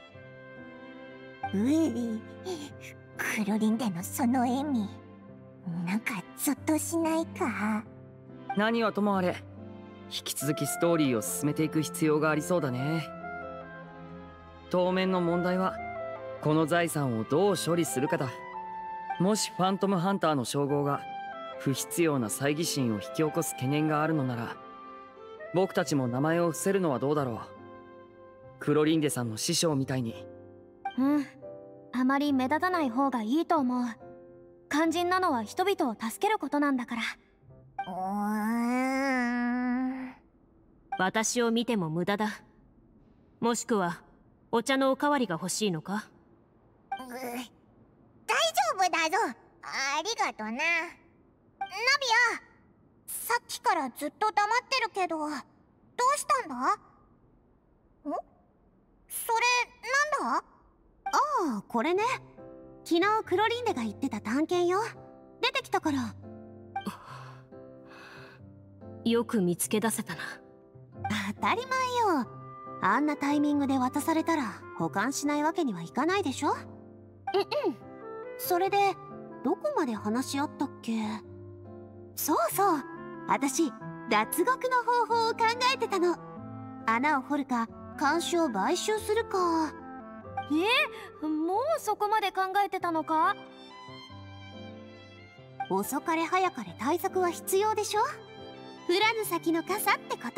クロリンでのその笑み、なんかゾッとしないか？ 何はともあれ、引き続きストーリーを進めていく必要がありそうだね。当面の問題はこの財産をどう処理するかだ。もしファントムハンターの称号が不必要な猜疑心を引き起こす懸念があるのなら、僕たちも名前を伏せるのはどうだろう。クロリンデさんの師匠みたいに。 あまり目立たない方がいいと思う。肝心なのは人々を助けることなんだから。 私を見ても無駄だ。もしくはお茶のおかわりが欲しいのか？ 大丈夫だぞ。ありがとな。ナビア、さっきからずっと黙ってるけど、どうしたんだ？それ、なんだ？ ああ、これね。昨日クロリンデが言ってた探検よ。出てきたから。 よく見つけ出せたな。 当たり前よ。あんなタイミングで渡されたら保管しないわけにはいかないでしょ。それでどこまで話し合ったっけ？そうそう、私脱獄の方法を考えてたの。穴を掘るか看守を買収するか。 もうそこまで考えてたのか？ 遅かれ早かれ対策は必要でしょ。降らぬ先の傘ってこと。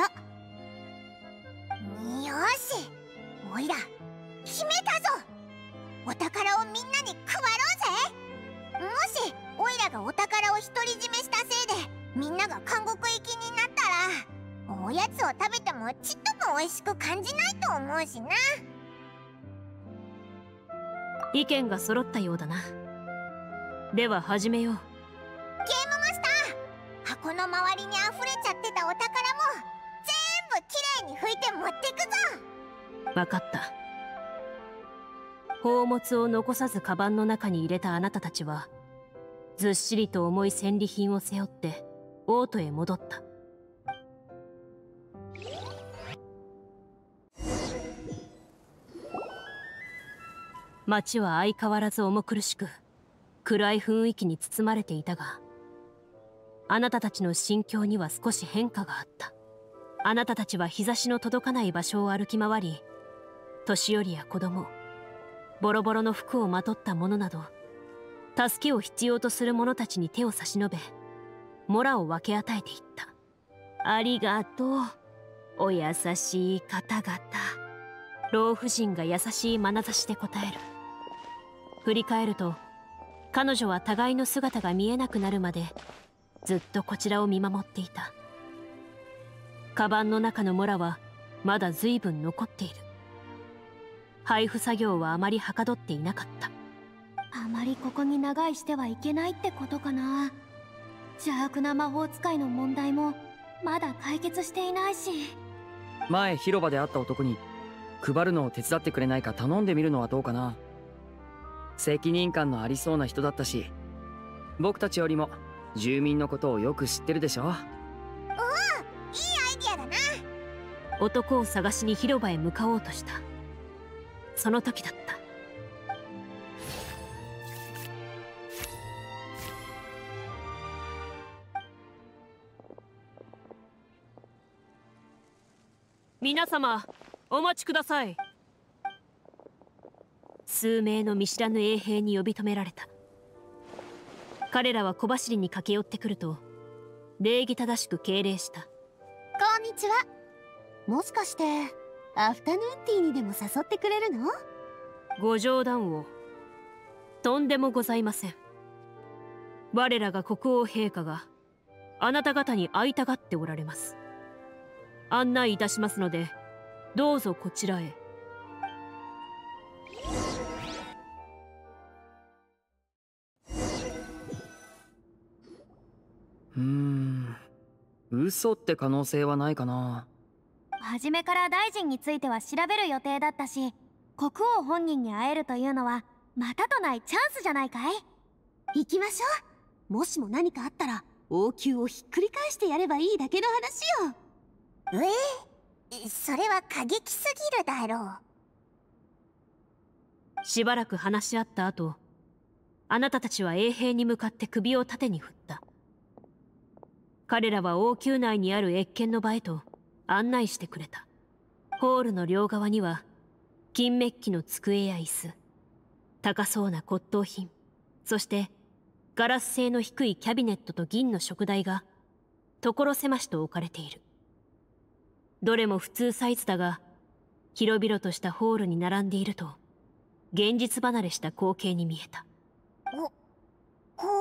よし、おいら決めたぞ。お宝をみんなに配ろうぜ。もしおいらがお宝を独り占めしたせいでみんなが監獄行きになったら、おやつを食べてもちっとも美味しく感じないと思うしな。 意見が揃ったようだな。では始めよう。 ゲームマスター、箱の周りに溢れちゃってたお宝も全部きれいに拭いて持ってくぞ。 分かった。宝物を残さずカバンの中に入れたあなたたちは、ずっしりと重い戦利品を背負って王都へ戻った。街は相変わらず重苦しく、暗い雰囲気に包まれていたが、あなたたちの心境には少し変化があった。あなたたちは日差しの届かない場所を歩き回り、年寄りや子供、ボロボロの服をまとった者など、助けを必要とする者たちに手を差し伸べ、モラを分け与えていった。ありがとう、お優しい方々。老婦人が優しい眼差しで答える。振り返ると、彼女は互いの姿が見えなくなるまでずっとこちらを見守っていた。カバンの中のモラはまだ随分残っている。配布作業はあまりはかどっていなかった。 あまりここに長居してはいけないってことかな。邪悪な魔法使いの問題もまだ解決していないし。 前広場で会った男に配るのを手伝ってくれないか頼んでみるのはどうかな。責任感のありそうな人だったし、僕たちよりも住民のことをよく知ってるでしょ。 いいアイディアだな。 男を探しに広場へ向かおうとした。その時だった。皆様、お待ちください。 数名の見知らぬ衛兵に呼び止められた。彼らは小走りに駆け寄ってくると礼儀正しく敬礼した。 こんにちは。もしかしてアフタヌーンティーにでも誘ってくれるの？ ご冗談を。とんでもございません。我らが国王陛下があなた方に会いたがっておられます。案内いたしますのでどうぞこちらへ。 嘘って可能性はないかな。 初めから大臣については調べる予定だったし、国王本人に会えるというのはまたとないチャンスじゃないかい。 行きましょう。もしも何かあったら王宮をひっくり返してやればいいだけの話よ。 それは過激すぎるだろう。しばらく話し合った後、あなたたちは衛兵に向かって首を縦に振った。彼らは王宮内にある謁見の場へと案内してくれた。ホールの両側には金メッキの机や椅子、高そうな骨董品、そしてガラス製の低いキャビネットと銀の燭台が所狭しと置かれている。どれも普通サイズだが、広々としたホールに並んでいると現実離れした光景に見えた。 豪華だ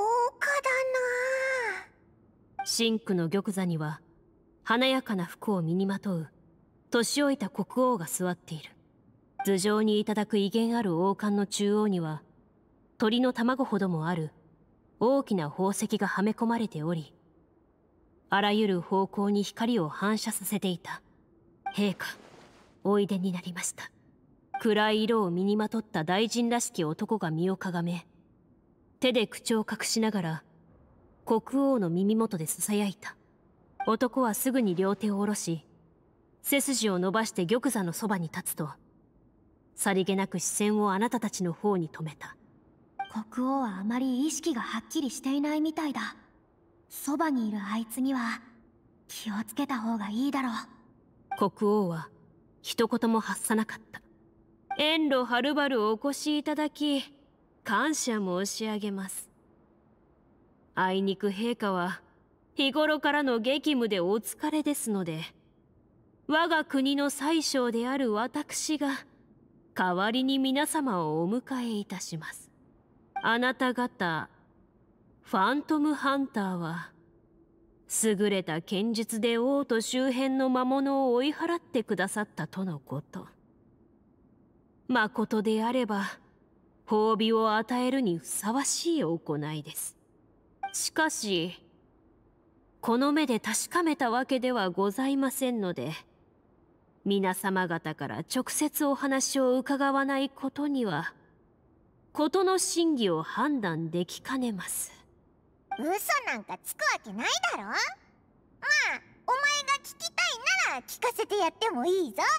な。 真紅の玉座には華やかな服を身にまとう年老いた国王が座っている。頭上にいただく威厳ある王冠の中央には鳥の卵ほどもある大きな宝石がはめ込まれており、あらゆる方向に光を反射させていた。陛下、おいでになりました。暗い色を身にまとった大臣らしき男が身をかがめ、手で口を隠しながら国王の耳元でささやいた。男はすぐに両手を下ろし、背筋を伸ばして玉座のそばに立つと、さりげなく視線をあなたたちの方に留めた。 国王はあまり意識がはっきりしていないみたいだ。そばにいるあいつには気をつけた方がいいだろう。 国王は一言も発さなかった。遠路はるばるお越しいただき感謝申し上げます。あいにく陛下は日頃からの激務でお疲れですので、我が国の宰相である私が代わりに皆様をお迎えいたします。あなた方ファントムハンターは優れた剣術で王都周辺の魔物を追い払ってくださったとのこと。まことであれば褒美を与えるにふさわしい行いです。しかしこの目で確かめたわけではございませんので、皆様方から直接お話を伺わないことには事の真偽を判断できかねます。 嘘なんかつくわけないだろ。まあお前が聞きたいなら聞かせてやってもいいぞ。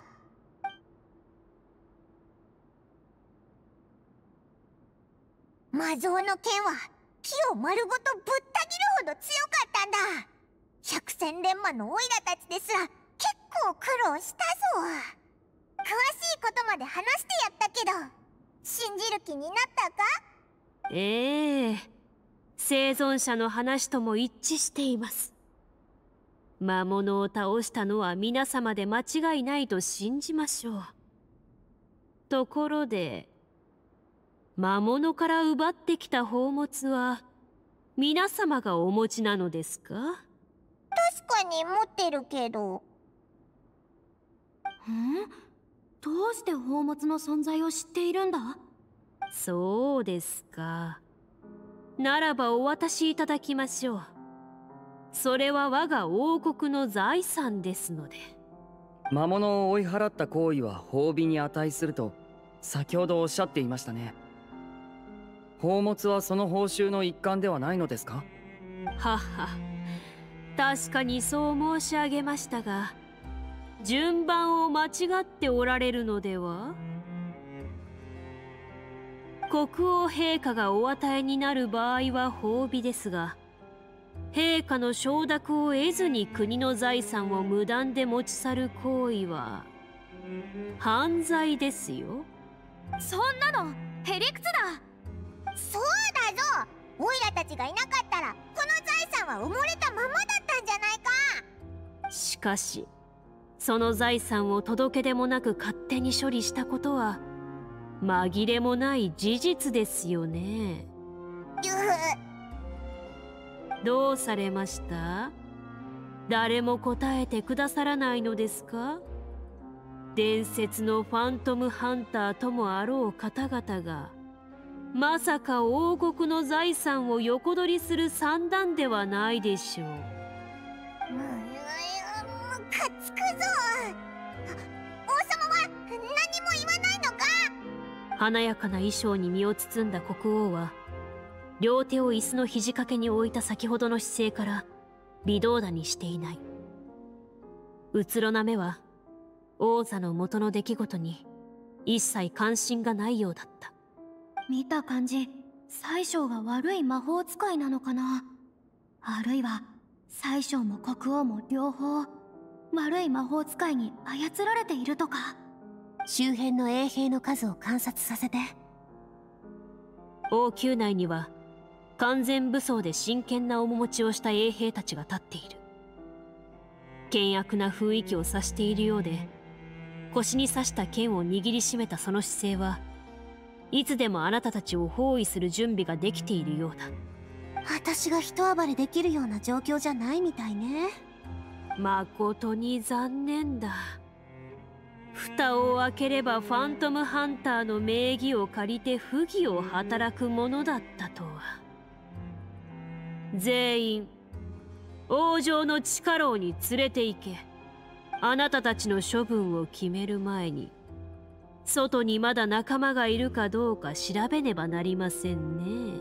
魔像の剣は木を丸ごとぶった切るほど強かったんだ。百戦錬磨のオイラたちですら結構苦労したぞ。詳しいことまで話してやったけど信じる気になったか？ 生存者の話とも一致しています。魔物を倒したのは皆様で間違いないと信じましょう。ところで魔物から奪ってきた宝物は皆様がお持ちなのですか？ 確かに持ってるけど。 どうして宝物の存在を知っているんだ？ そうですか。ならばお渡しいただきましょう。それは我が王国の財産ですので。 魔物を追い払った行為は褒美に値すると先ほどおっしゃっていましたね。宝物はその報酬の一環ではないのですか？ はは、確かにそう申し上げましたが、順番を間違っておられるのでは？国王陛下がお与えになる場合は褒美ですが、陛下の承諾を得ずに国の財産を無断で持ち去る行為は犯罪ですよ。 そんなのへりくつだ。 そうだぞ。オイラたちがいなかったらこの財産は埋もれたままだったんじゃないか。 しかしその財産を届け出もなく勝手に処理したことは紛れもない事実ですよね。どうされました？誰も答えてくださらないのですか？伝説のファントムハンターともあろう方々がまさか王国の財産を横取りする算段ではないでしょう。 ムカつくぞ。王様は何も言わないのか？ 華やかな衣装に身を包んだ国王は両手を椅子の肘掛けに置いた先ほどの姿勢から微動だにしていない。うつろな目は王座の元の出来事に一切関心がないようだった。 見た感じ宰相が悪い魔法使いなのかな。あるいは宰相も国王も両方悪い魔法使いに操られているとか。 周辺の衛兵の数を観察させて。 王宮内には完全武装で真剣な面持ちをした衛兵たちが立っている。険悪な雰囲気を察しているようで、腰に刺した剣を握りしめたその姿勢はいつでもあなたたちを包囲する準備ができているようだ。 私が一暴れできるような状況じゃないみたいね。 誠に残念だ。蓋を開ければファントムハンターの名義を借りて不義を働くものだったとは。全員王城の地下牢に連れて行け。あなたたちの処分を決める前に外にまだ仲間がいるかどうか調べねばなりませんね。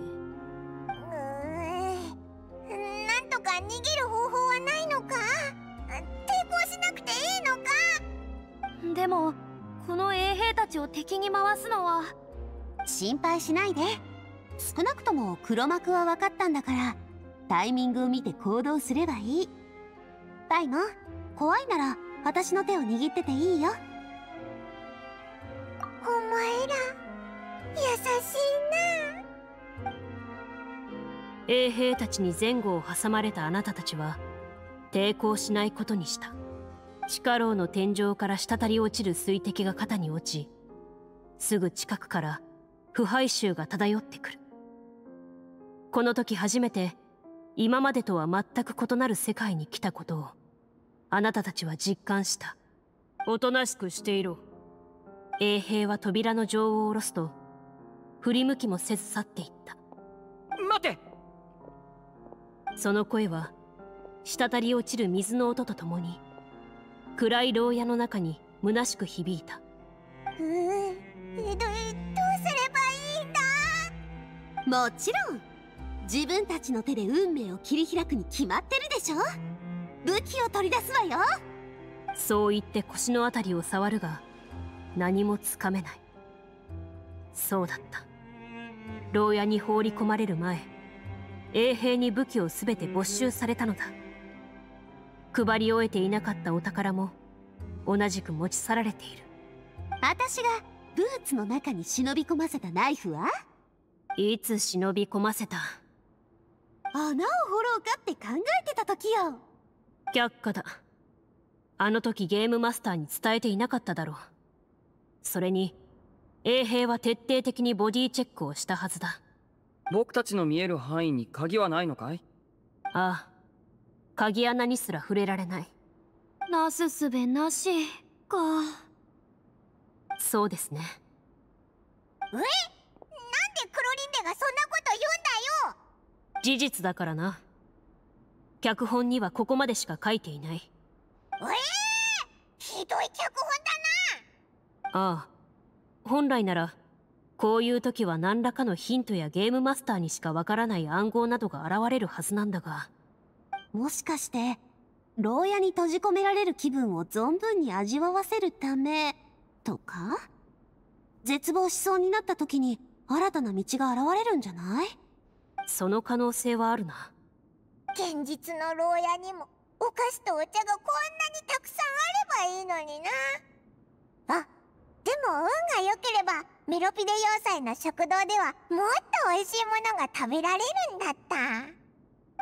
なんとか逃げる方法はないのか？抵抗しなくていいのか？ でもこの衛兵たちを敵に回すのは。 心配しないで。少なくとも黒幕は分かったんだからタイミングを見て行動すればいい。パイモン、怖いなら私の手を握ってていいよ。 お前ら優しいな。 衛兵たちに前後を挟まれたあなたたちは抵抗しないことにした。地下牢の天井から滴り落ちる水滴が肩に落ち、すぐ近くから腐敗臭が漂ってくる。この時初めて今までとは全く異なる世界に来たことをあなたたちは実感した。おとなしくしていろ。衛兵は扉の錠を下ろすと振り向きもせず去っていった。 待て。 その声は滴り落ちる水の音とともに暗い牢屋の中に虚しく響いた。 どうすればいいんだ？ もちろん自分たちの手で運命を切り開くに決まってるでしょ。武器を取り出すわよ。 そう言って腰のあたりを触るが何もつかめない。そうだった。牢屋に放り込まれる前、衛兵に武器を全て没収されたのだ。配り終えていなかったお宝も同じく持ち去られている。 私がブーツの中に忍び込ませたナイフはいつ忍び込ませた？ 穴を掘ろうかって考えてた時よ。 却下だ。あの時ゲームマスターに伝えていなかっただろう。それに衛兵は徹底的にボディチェックをしたはずだ。 僕たちの見える範囲に鍵はないのかい？ ああ、鍵穴にすら触れられない。 なすすべなしか。 そうですね。 なんでクロリンデがそんなこと言うんだよ。 事実だからな。脚本にはここまでしか書いていない。 ひどい脚本だな。 ああ、本来ならこういう時は何らかのヒントやゲームマスターにしかわからない暗号などが現れるはずなんだが。 もしかして牢屋に閉じ込められる気分を存分に味わわせるためとか？絶望しそうになった時に新たな道が現れるんじゃない？ その可能性はあるな。 現実の牢屋にもお菓子とお茶がこんなにたくさんあればいいのにな。あ、 も運が良ければメロピデ要塞の食堂ではもっと美味しいものが食べられるんだった。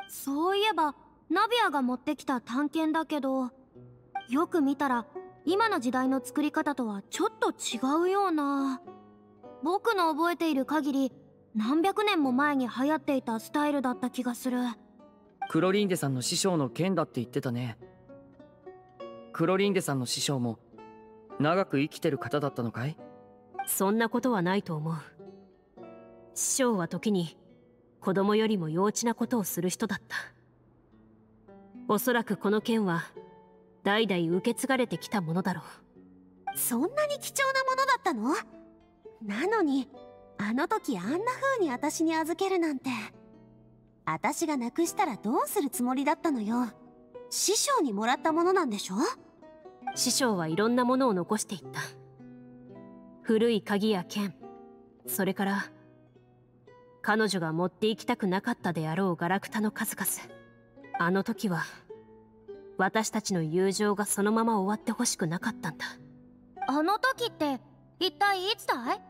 そういえばナビアが持ってきた探検だけど、よく見たら今の時代の作り方とはちょっと違うような。僕の覚えている限り何百年も前に流行っていたスタイルだった気がする。 クロリンデさんの師匠の剣だって言ってたね。クロリンデさんの師匠も長く生きてる方だったのかい？ そんなことはないと思う。師匠は時に子供よりも幼稚なことをする人だった。おそらくこの剣は代々受け継がれてきたものだろう。そんなに貴重なものだったの？なのにあの時あんな風に私に預けるなんて。私がなくしたらどうするつもりだったのよ。師匠にもらったものなんでしょ？ 師匠はいろんなものを残していった。古い鍵や剣、それから彼女が持って行きたくなかったであろうガラクタの数々。あの時は私たちの友情がそのまま終わってほしくなかったんだ。 あの時って一体いつだい？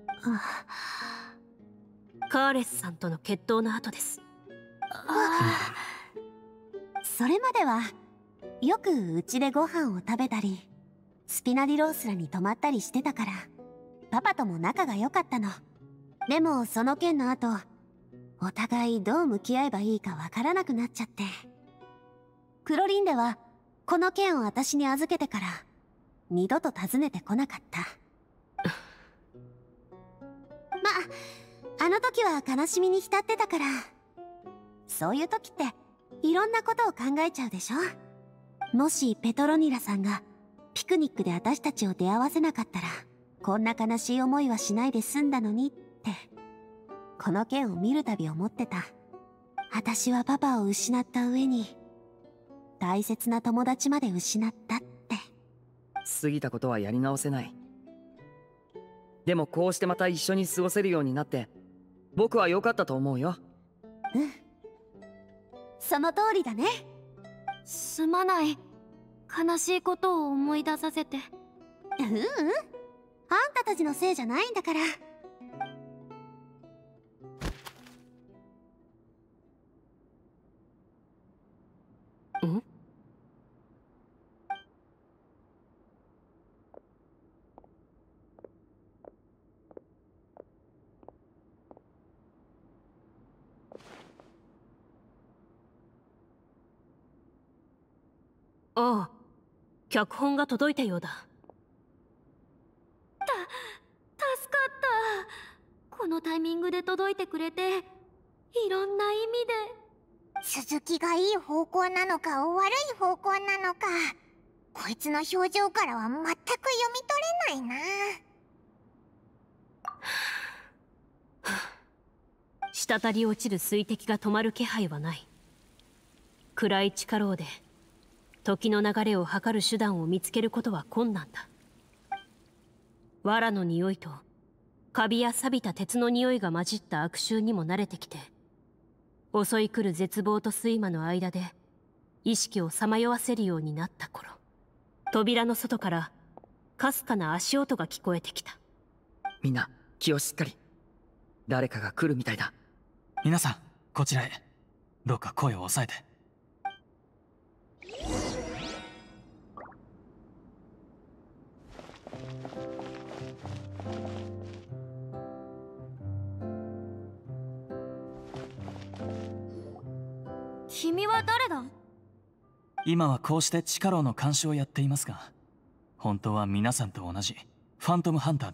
カーレスさんとの決闘の後です。 それまではよくうちでご飯を食べたりスピナディロースらに泊まったりしてたからパパとも仲が良かったの。でもその件の後お互いどう向き合えばいいかわからなくなっちゃって、クロリンデはこの件を私に預けてから二度と訪ねてこなかったあの時は悲しみに浸ってたから。そういう時っていろんなことを考えちゃうでしょ。もしペトロニラさんがピクニックで私たちを出会わせなかったらこんな悲しい思いはしないで済んだのにってこの件を見るたび思ってた。私はパパを失った上に大切な友達まで失ったって。 過ぎたことはやり直せない。でもこうしてまた一緒に過ごせるようになって僕は良かったと思うよ。 うん、その通りだね。 すまない、悲しいことを思い出させて。 あんたたちのせいじゃないんだから。 ん？ああ、脚本が届いたようだ。 助かった。このタイミングで届いてくれていろんな意味で。 続きがいい方向なのか悪い方向なのか、こいつの表情からは全く読み取れないな。 滴り落ちる水滴が止まる気配はない。暗い地下牢で時の流れを測る手段を見つけることは困難だ。藁の匂いとカビや錆びた鉄の匂いが混じった悪臭にも慣れてきて、襲い来る絶望と睡魔の間で意識をさまよわせるようになった頃、扉の外からかすかな足音が聞こえてきた。 みんな気をしっかり。誰かが来るみたいだ。 皆さんこちらへ。どうか声を抑えて。 君は誰だ？ 今はこうして地下牢の監視をやっていますが、本当は皆さんと同じファントムハンターです。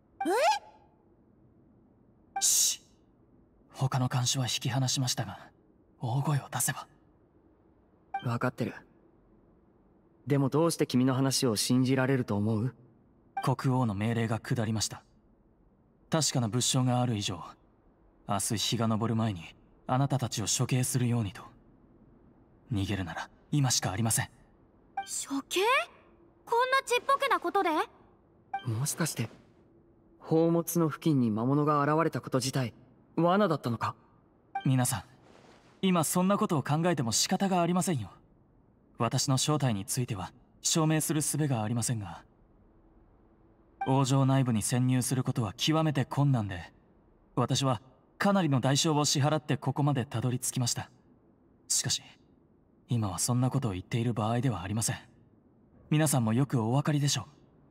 シッ、他の監視は引き離しましたが、大声を出せば。 分かってる。でもどうして君の話を信じられると思う？ 国王の命令が下りました。確かな物証がある以上、明日日が昇る前にあなたたちを処刑するようにと。逃げるなら今しかありません。 処刑？こんなちっぽけなことで？ もしかして宝物の付近に魔物が現れたこと自体罠だったのか？ 皆さん、今そんなことを考えても仕方がありませんよ。私の正体については証明する術がありませんが。 王城内部に潜入することは極めて困難で、私はかなりの代償を支払ってここまでたどり着きました。しかし今はそんなことを言っている場合ではありません。皆さんもよくお分かりでしょ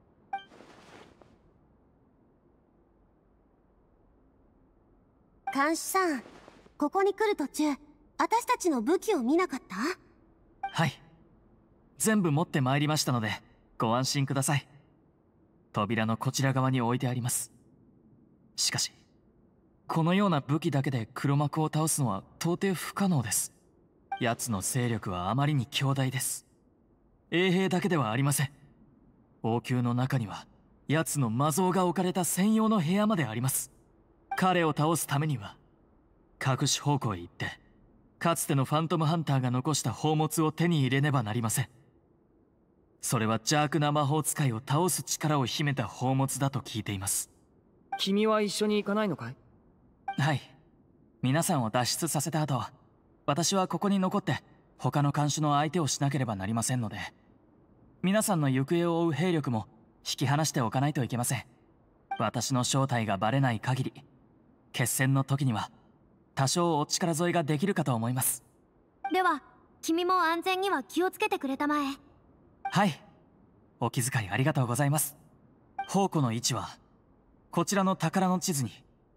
う。監視さん、ここに来る途中、私たちの武器を見なかった？ はい、全部持ってまいりましたのでご安心ください。扉のこちら側に置いてあります。しかしこのような武器だけで黒幕を倒すのは到底不可能です。奴の勢力はあまりに強大です。衛兵だけではありません。王宮の中には奴の魔像が置かれた専用の部屋まであります。彼を倒すためには隠し方向へ行って、かつてのファントムハンターが残した宝物を手に入れねばなりません。それは邪悪な魔法使いを倒す力を秘めた宝物だと聞いています。 君は一緒に行かないのかい？ はい、皆さんを脱出させた後、私はここに残って他の看守の相手をしなければなりませんので、皆さんの行方を追う兵力も引き離しておかないといけません。私の正体がバレない限り、決戦の時には多少お力添えができるかと思います。 では君も安全には気をつけてくれたまえ。 はい、お気遣いありがとうございます。宝庫の位置はこちらの宝の地図に。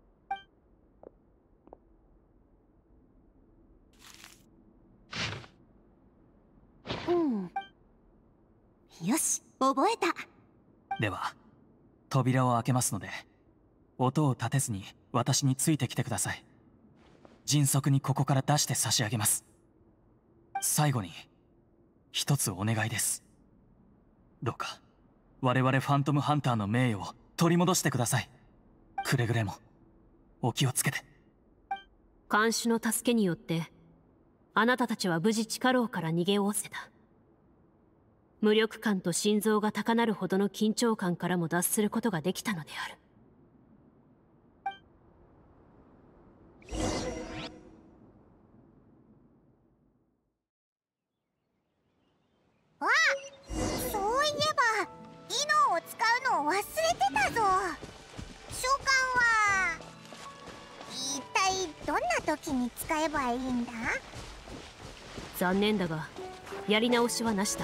よし、覚えた。 では扉を開けますので、音を立てずに私についてきてください。迅速にここから出して差し上げます。最後に一つお願いです。どうか我々ファントムハンターの名誉を取り戻してください。くれぐれもお気をつけて。 看守の助けによってあなたたちは無事地下牢から逃げおおせた。無力感と心臓が高鳴るほどの緊張感からも脱することができたのである。 あ、そういえば技能を使うのを忘れてたぞ。召喚は一体どんな時に使えばいいんだ？ 残念だがやり直しはなしだ。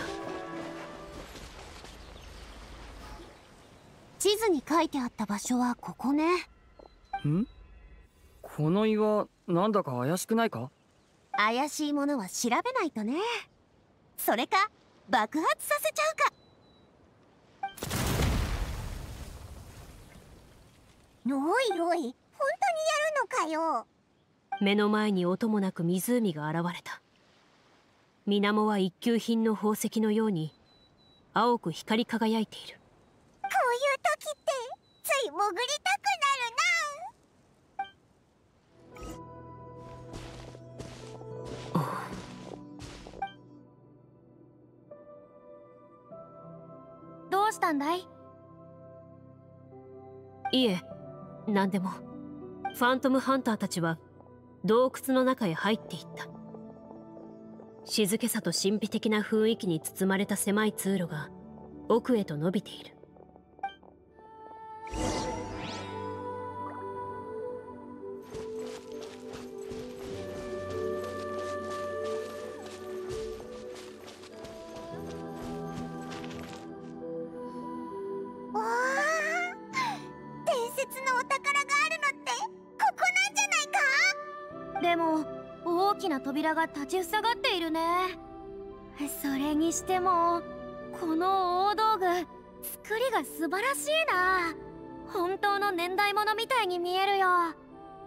地図に書いてあった場所はここね。 ん？この岩なんだか怪しくないか？ 怪しいものは調べないとね。それか爆発させちゃうか。 おいおい、本当にやるのかよ。 目の前に音もなく湖が現れた。水面は一級品の宝石のように青く光り輝いている。 こういう時ってつい潜りたくなるな。どうしたんだい？ いえ、何でも。ファントムハンターたちは洞窟の中へ入っていった。静けさと神秘的な雰囲気に包まれた狭い通路が奥へと伸びている。 わあ、伝説のお宝があるのってここなんじゃないか？ でも大きな扉が立ちふさがっているね。それにしてもこの大道具、作りが素晴らしいな。本当の年代物みたいに見えるよ。 あ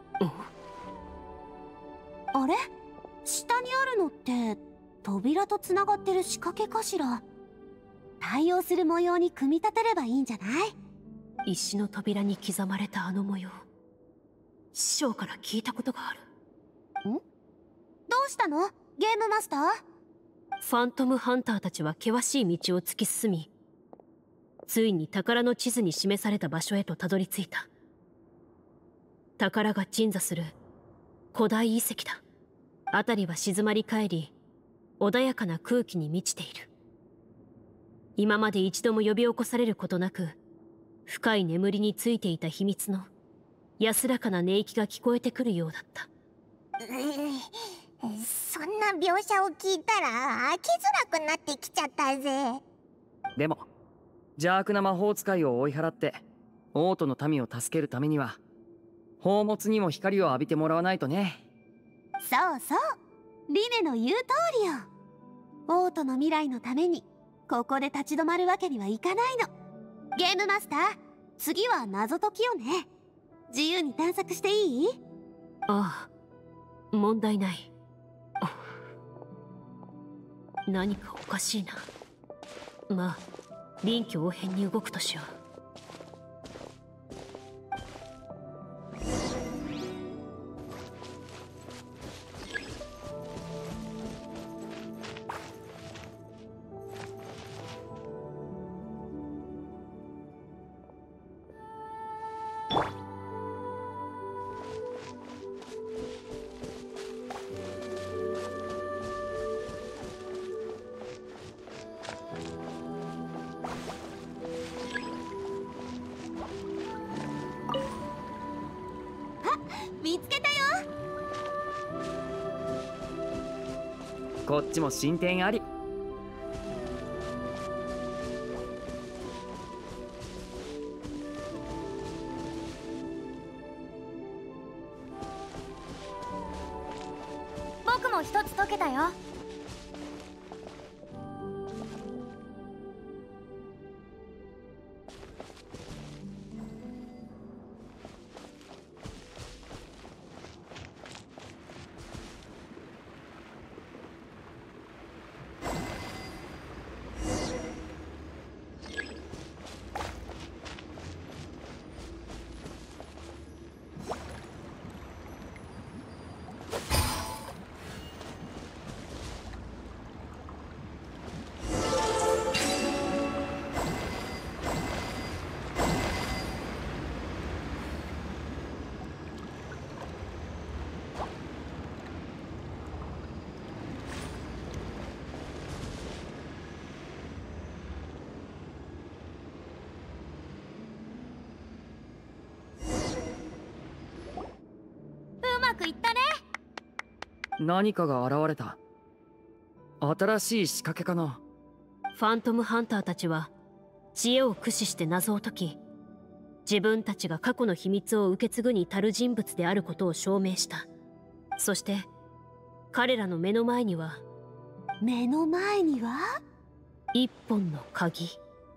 れ、下にあるのって扉とつながってる仕掛けかしら。対応する模様に組み立てればいいんじゃない？ 石の扉に刻まれたあの模様、師匠から聞いたことがある。 どうしたのゲームマスター？ ファントムハンターたちは険しい道を突き進み、ついに宝の地図に示された場所へとたどり着いた。宝が鎮座する古代遺跡だ。辺りは静まり返り、穏やかな空気に満ちている。今まで一度も呼び起こされることなく、 深い眠りについていた秘密の安らかな寝息が聞こえてくるようだった。 そんな描写を聞いたら飽きづらくなってきちゃったぜ。 でも邪悪な魔法使いを追い払って王都の民を助けるためには宝物にも光を浴びてもらわないとね。 そうそう、リネの言う通りよ。王都の未来のためにここで立ち止まるわけにはいかないの。ゲームマスター、次は謎解きよね。自由に探索していい？ ああ、問題ない。何かおかしいな。まあ臨機応変に動くとしよう。 見つけたよ。 こっちも進展あり。 僕も一つ解けたよ。うまくいったね。 何かが現れた。新しい仕掛けかな。 ファントムハンターたちは知恵を駆使して謎を解き、自分たちが過去の秘密を受け継ぐに足る人物であることを証明した。そして彼らの目の前には一本の鍵。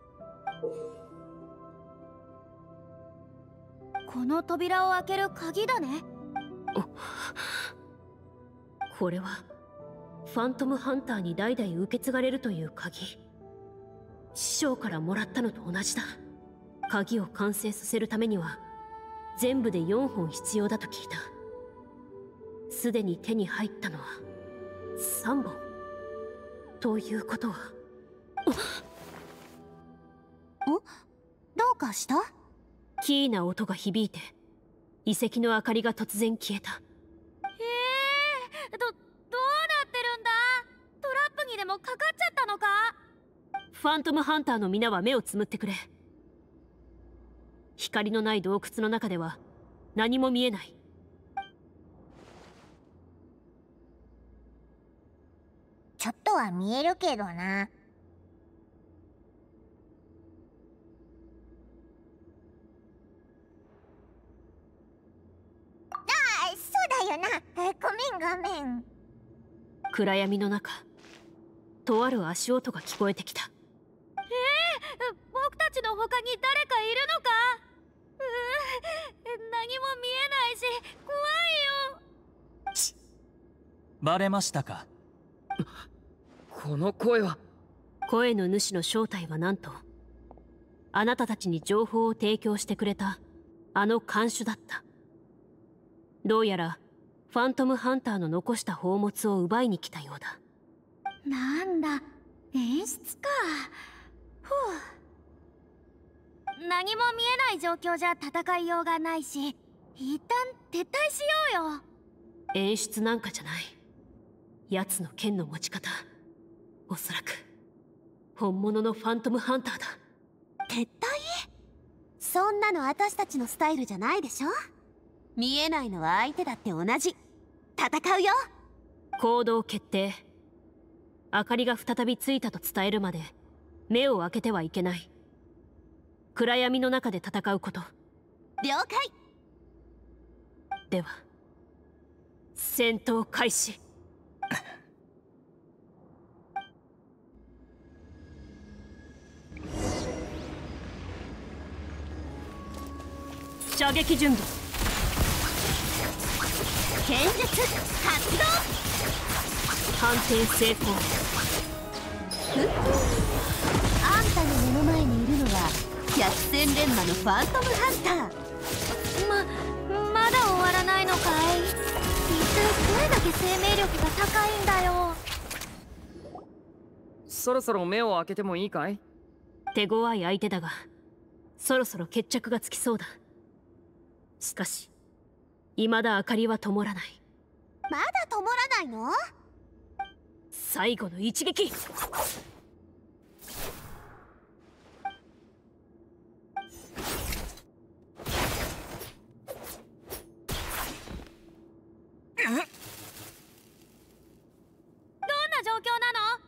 この扉を開ける鍵だね。 これはファントムハンターに代々受け継がれるという鍵。師匠からもらったのと同じだ。鍵を完成させるためには全部で4本必要だと聞いた。すでに手に入ったのは3本ということは。 どうかした？ キーな音が響いて遺跡の明かりが突然消えた。 どうなってるんだ？トラップにでもかかっちゃったのか？ ファントムハンターの皆は目をつむってくれ。光のない洞窟の中では何も見えない。 ちょっとは見えるけどな。そうだよな。ごめん。 暗闇の中、とある足音が聞こえてきた。 僕たちの他に誰かいるのか？何も見えないし怖いよ。 バレましたか？ この声は。 声の主の正体はなんと、あなたたちに情報を提供してくれたあの看守だった。どうやらファントムハンターの残した宝物を奪いに来たようだ。 なんだ、演出か。ふう。何も見えない状況じゃ戦いようがないし、一旦撤退しようよ。 演出なんかじゃない。奴の剣の持ち方、おそらく本物のファントムハンターだ。 撤退？ そんなの私たちのスタイルじゃないでしょ。見えないのは相手だって同じ。戦うよ。 行動決定。明かりが再びついたと伝えるまで目を開けてはいけない。暗闇の中で戦うこと。 了解。 では戦闘開始。射撃準備。 剣術発動。 判定成功。 あんたの目の前にいるのは百戦錬磨のファントムハンター。 まだ終わらないのかい。一体どれだけ生命力が高いんだよ。 そろそろ目を開けてもいいかい？ 手強い相手だが、そろそろ決着がつきそうだ。しかし未だ明かりは灯らない。 まだ灯らないの？ 最後の一撃。 状況なの？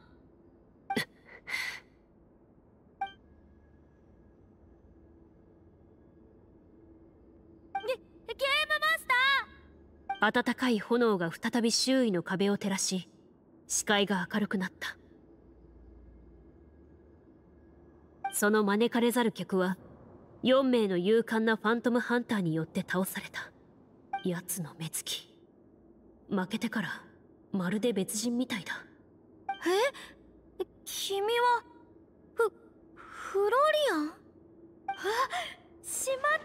ゲームマスタ暖かい炎が再び周囲の壁を照らし、視界が明るくなった。その招かれざる客は4名の勇敢なファントムハンターによって倒された。奴の目つき、負けてからまるで別人みたいだ。 君はフロリアン？しまった。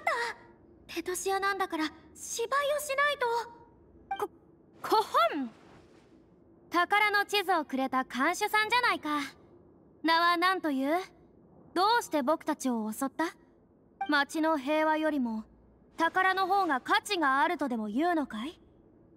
テトシアなんだから芝居をしないと。こほん。宝の地図をくれた看守さんじゃないか。名は何という？どうして僕たちを襲った？町の平和よりも宝の方が価値があるとでも言うのかい？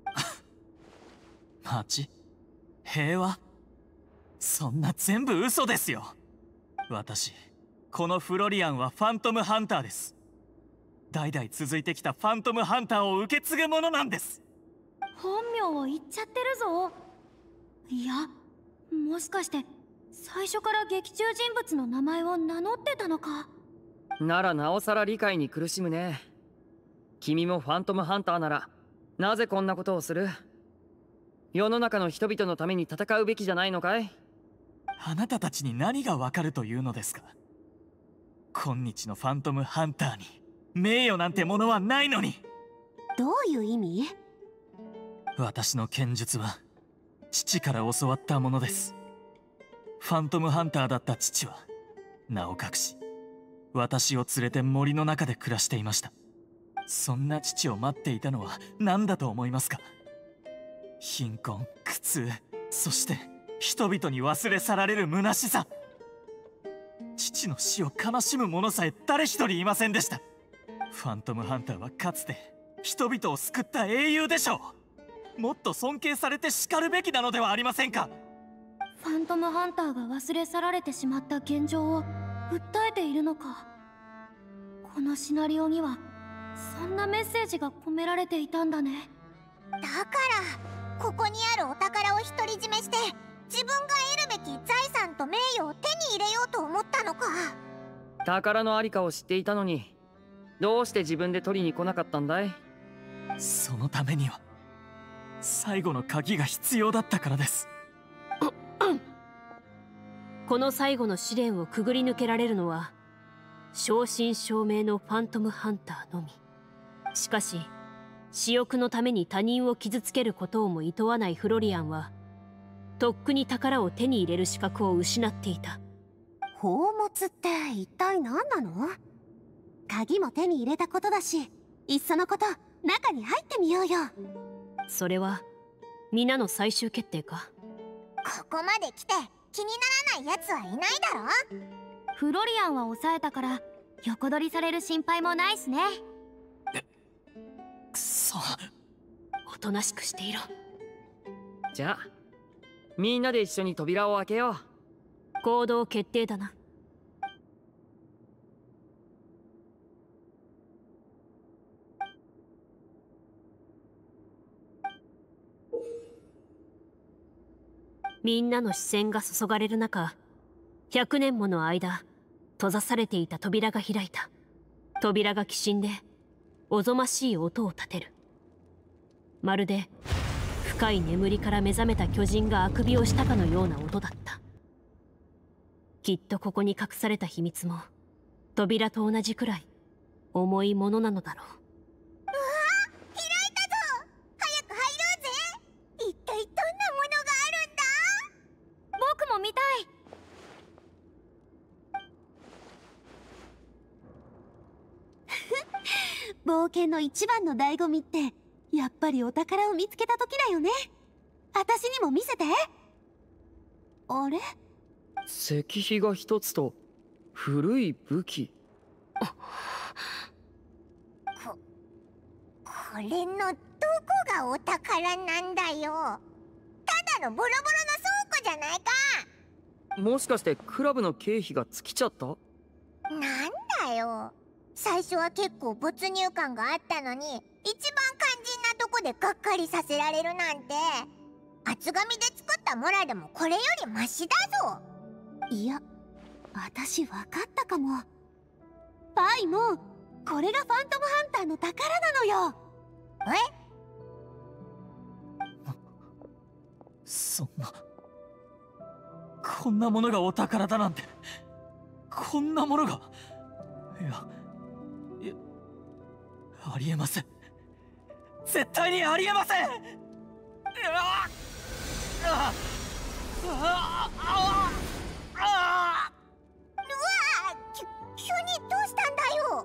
町？平和？そんな全部嘘ですよ。私、このフロリアンはファントムハンターです。代々続いてきたファントムハンターを受け継ぐものなんです。 本名を言っちゃってるぞ。いや、もしかして最初から劇中人物の名前を名乗ってたのか。 ならなおさら理解に苦しむね。君もファントムハンターならなぜこんなことをする？世の中の人々のために戦うべきじゃないのかい？ あなたたちに何がわかるというのですか？今日のファントムハンターに名誉なんてものはないのに。 どういう意味？ 私の剣術は父から教わったものです。ファントムハンターだった父は名を隠し、私を連れて森の中で暮らしていました。そんな父を待っていたのは何だと思いますか？貧困、苦痛、そして人々に忘れ去られる虚しさ。父の死を悲しむ者さえ誰一人いませんでした。ファントムハンターはかつて人々を救った英雄でしょう。もっと尊敬されてしかるべきなのではありませんか？ ファントムハンターが忘れ去られてしまった現状を訴えているのか。このシナリオにはそんなメッセージが込められていたんだね。 だからここにあるお宝を独り占めして自分が得るべき財産と名誉を手に入れようと思ったのか。 宝のありかを知っていたのにどうして自分で取りに来なかったんだい？ そのためには最後の鍵が必要だったからです。 この最後の試練をくぐり抜けられるのは正真正銘のファントムハンターのみ。しかし私欲のために他人を傷つけることをも厭わないフロリアンはとっくに宝を手に入れる資格を失っていた。 宝物って一体何なの？鍵も手に入れたことだし、いっそのこと中に入ってみようよ。 それは皆の最終決定か？ ここまで来て気にならないやつはいないだろ。 フロリアンは抑えたから横取りされる心配もないしね。 くそ。 おとなしくしていろ。 じゃあみんなで一緒に扉を開けよう。 行動決定だな。 みんなの視線が注がれる中、100年もの間閉ざされていた扉が開いた。扉がきしんでおぞましい音を立てる。まるで深い眠りから目覚めた巨人があくびをしたかのような音だった。きっとここに隠された秘密も扉と同じくらい重いものなのだろう。 うわー、開いたぞ。早く入ろうぜ。一体どんなものがあるんだ？ 僕も見たい。 冒険の一番の醍醐味ってやっぱりお宝を見つけた時だよね。私にも見せて。あれ？ 石碑が一つと古い武器。 これのどこがお宝なんだよ。ただのボロボロの倉庫じゃないか。 もしかしてクラブの経費が尽きちゃった？ なんだよ。最初は結構没入感があったのに、一番肝心なとこでがっかりさせられるなんて。厚紙で作ったモラでもこれよりマシだぞ。 いや、私分かったかも。パイもこれがファントムハンターの宝なのよ。 そんな、こんなものがお宝だなんて。こんなものが、いやありえません。絶対にありえません。 急にどうしたんだよ。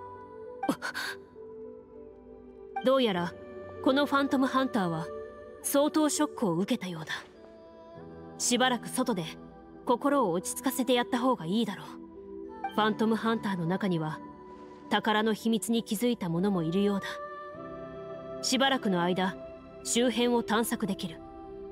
どうやらこのファントムハンターは相当ショックを受けたようだ。しばらく外で心を落ち着かせてやった方がいいだろう。ファントムハンターの中には宝の秘密に気づいた者もいるようだ。しばらくの間周辺を探索できる。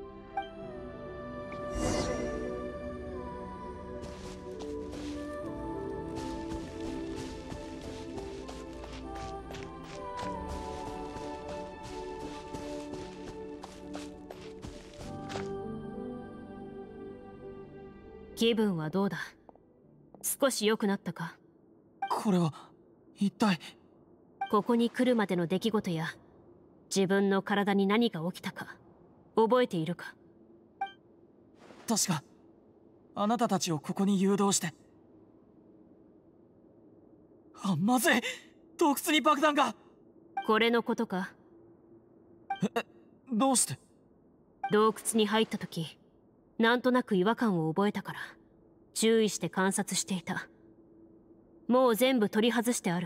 気分はどうだ？少し良くなったか？ これは一体。 ここに来るまでの出来事や自分の体に何が起きたか覚えているか？ 確かあなたたちをここに誘導して。まずい、洞窟に爆弾が。 これのことか？ どうして？ 洞窟に入った時なんとなく違和感を覚えたから注意して観察していた。もう全部取り外してある。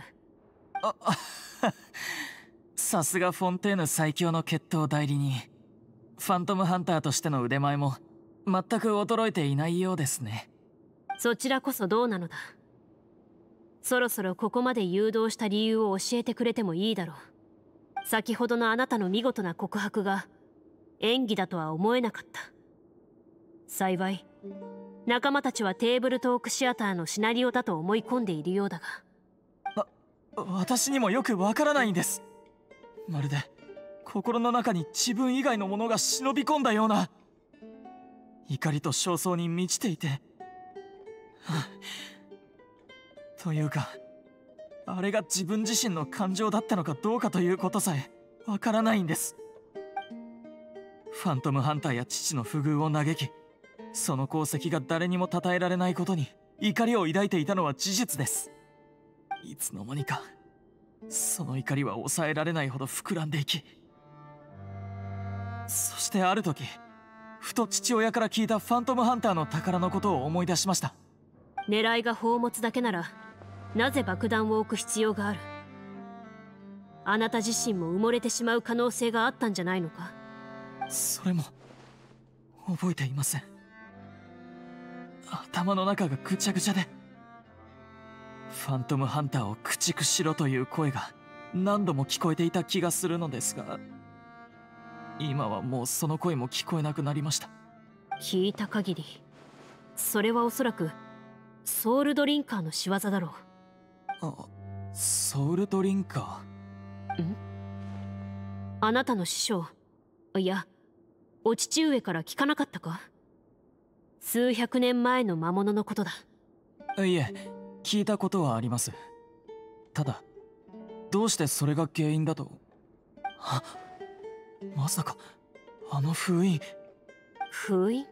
さすがフォンテーヌ最強の決闘代理人。ファントムハンターとしての腕前も全く衰えていないようですね。 そちらこそどうなのだ。そろそろここまで誘導した理由を教えてくれてもいいだろう。先ほどのあなたの見事な告白が演技だとは思えなかった。幸い仲間たちはテーブルトークシアターのシナリオだと思い込んでいるようだが。 私にもよくわからないんです。まるで心の中に自分以外のものが忍び込んだような。怒りと焦燥に満ちていてというか、あれが自分自身の感情だったのかどうかということさえわからないんです。ファントムハンターや父の不遇を嘆き、その功績が誰にも称えられないことに怒りを抱いていたのは事実です。いつの間にかその怒りは抑えられないほど膨らんでいき、そしてある時ふと父親から聞いたファントムハンターの宝のことを思い出しました。 狙いが宝物だけならなぜ爆弾を置く必要がある？あなた自身も埋もれてしまう可能性があったんじゃないのか？ それも覚えていません。頭の中がぐちゃぐちゃで、ファントムハンターを駆逐しろという声が何度も聞こえていた気がするのですが、今はもうその声も聞こえなくなりました。 聞いた限りそれはおそらくソウルドリンカーの仕業だろう。 ソウルドリンカー？ あなたの師匠、いやお父上から聞かなかったか？ 数百年前の魔物のことだ。 いえ、聞いたことはあります。ただどうしてそれが原因だと。まさかあの封印。 封印？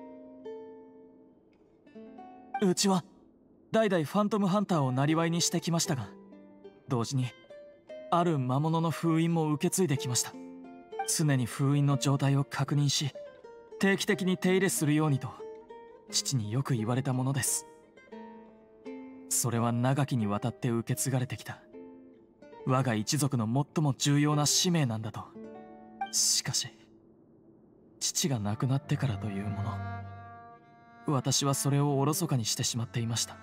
うちは代々ファントムハンターを生業にしてきましたが、同時にある魔物の封印も受け継いできました。常に封印の状態を確認し、定期的に手入れするようにと父によく言われたものです。それは長きにわたって受け継がれてきた我が一族の最も重要な使命なんだと。しかし父が亡くなってからというもの、私はそれをおろそかにしてしまっていました。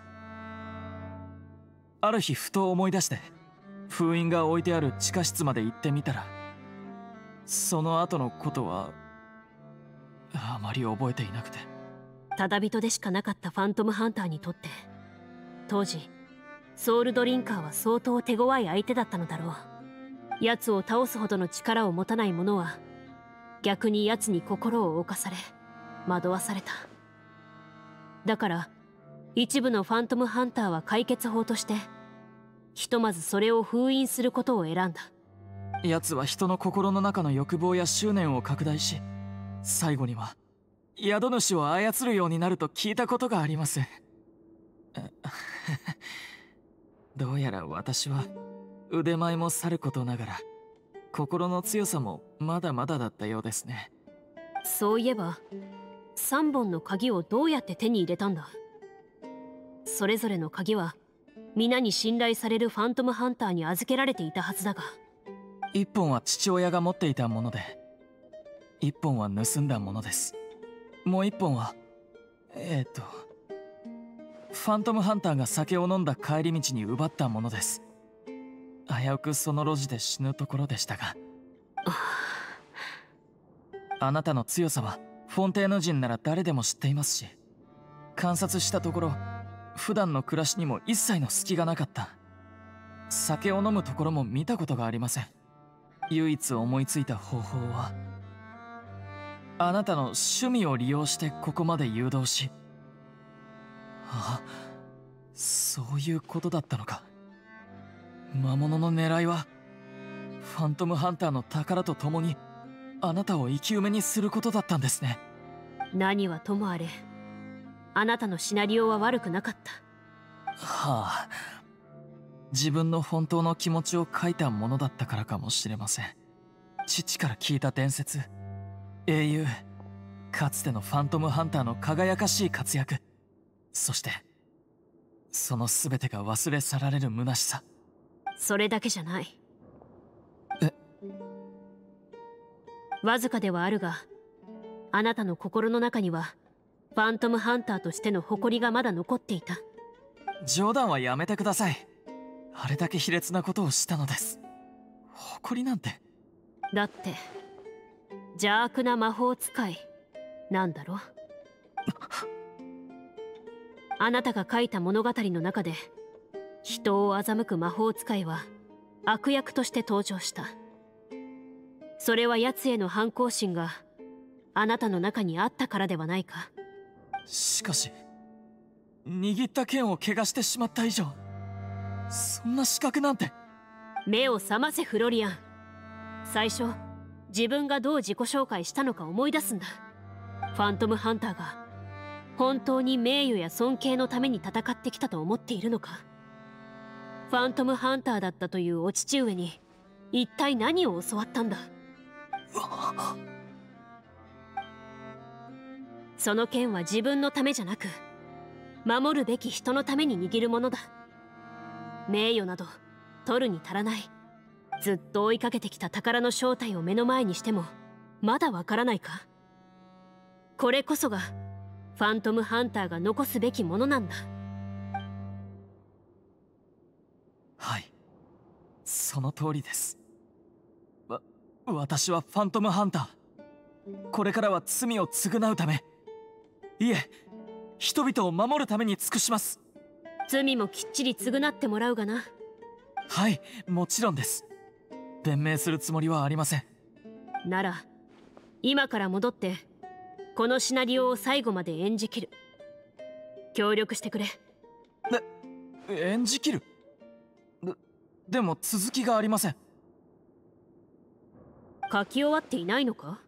ある日ふと思い出して封印が置いてある地下室まで行ってみたら、その後のことはあまり覚えていなくて。 ただ人でしかなかったファントムハンターにとって、当時ソウルドリンカーは相当手強い相手だったのだろう。奴を倒すほどの力を持たない者は逆に奴に心を侵され惑わされた。だから一部のファントムハンターは解決法としてひとまずそれを封印することを選んだ。 奴は人の心の中の欲望や執念を拡大し、最後には宿主を操るようになると聞いたことがあります。どうやら私は腕前もさることながら心の強さもまだまだだったようですね。 そういえば3本の鍵をどうやって手に入れたんだ？それぞれの鍵は皆に信頼されるファントムハンターに預けられていたはずだが。 1本は父親が持っていたもので、1本は盗んだものです。もう1本はファントムハンターが酒を飲んだ帰り道に奪ったものです。危うくその路地で死ぬところでしたが。あなたの強さはフォンテーヌ人なら誰でも知っていますし、観察したところ普段の暮らしにも一切の隙がなかった。酒を飲むところも見たことがありません。唯一思いついた方法はあなたの趣味を利用してここまで誘導し。そういうことだったのか。魔物の狙いはファントムハンターの宝と共にあなたを生き埋めにすることだったんですね。 何はともあれあなたのシナリオは悪くなかった。 自分の本当の気持ちを書いたものだったからかもしれません。父から聞いた伝説、英雄、かつてのファントムハンターの輝かしい活躍、そしてその全てが忘れ去られる虚しさ。 それだけじゃない。わずかではあるがあなたの心の中にはファントムハンターとしての誇りがまだ残っていた。 冗談はやめてください。あれだけ卑劣なことをしたのです。誇りなんて。 だって邪悪な魔法使いなんだろ。あなたが書いた物語の中で人を欺く魔法使いは悪役として登場した。それは奴への反抗心があなたの中にあったからではないか。 しかし握った剣を怪我してしまった以上、そんな資格なんて。 目を覚ませフロリアン。最初自分がどう自己紹介したのか思い出すんだ。ファントムハンターが本当に名誉や尊敬のために戦ってきたと思っているのか。ファントムハンターだったというお父上に一体何を教わったんだ。その剣は自分のためじゃなく守るべき人のために握るものだ。名誉など取るに足らない。ずっと追いかけてきた宝の正体を目の前にしてもまだわからないか。これこそがファントムハンターが残すべきものなんだ。 はい、その通りです。私はファントムハンター。これからは罪を償うため、いえ、人々を守るために尽くします。 罪もきっちり償ってもらうがな。 はい、もちろんです。弁明するつもりはありません。 なら今から戻ってこのシナリオを最後まで演じきる。協力してくれ。 演じきる？でも続きがありません。 書き終わっていないのか？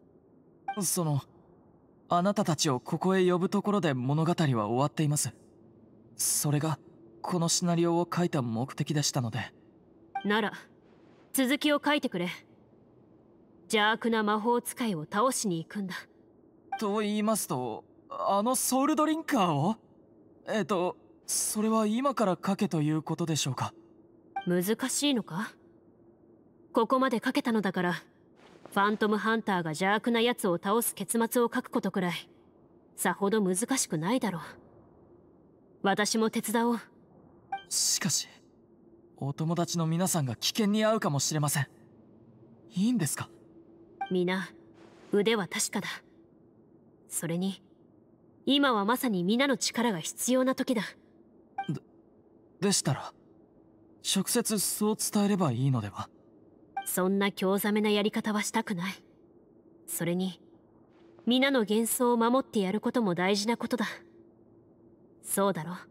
あなたたちをここへ呼ぶところで物語は終わっています。それがこのシナリオを書いた目的でしたので。 なら続きを書いてくれ。邪悪な魔法使いを倒しに行くんだ。 と言いますと、あのソウルドリンカーを？それは今から書けということでしょうか？ 難しいのか？ここまで書けたのだから、ファントムハンターが邪悪な奴を倒す結末を書くことくらいさほど難しくないだろう。私も手伝おう。 しかしお友達の皆さんが危険に遭うかもしれません。いいんですか？ 皆腕は確かだ。それに今はまさに皆の力が必要な時だ。 でしたら直接そう伝えればいいのでは？ そんな興ざめなやり方はしたくない。それに皆の幻想を守ってやることも大事なことだ。そうだろ？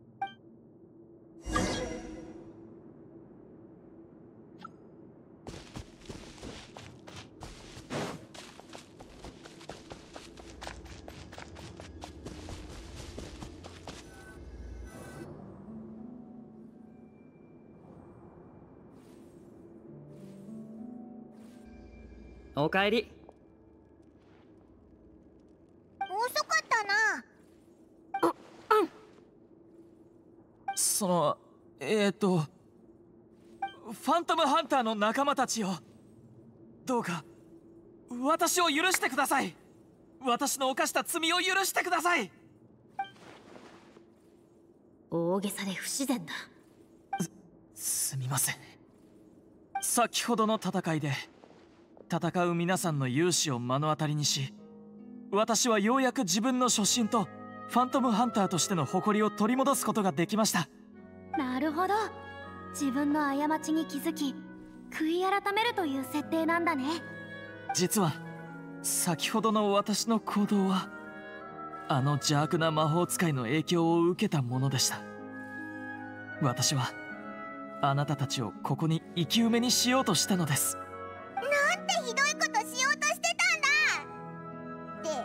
おかえり。 遅かったな。 ファントムハンターの仲間たちよ、どうか私を許してください。私の犯した罪を許してください。 大げさで不自然だ。 すみません。先ほどの戦いで戦う皆さんの勇姿を目の当たりにし、私はようやく自分の初心とファントムハンターとしての誇りを取り戻すことができました。 なるほど。自分の過ちに気づき悔い改めるという設定なんだね。 実は先ほどの私の行動はあの邪悪な魔法使いの影響を受けたものでした。私はあなたたちをここに生き埋めにしようとしたのです。 なんてひどいことしようとしてたんだ。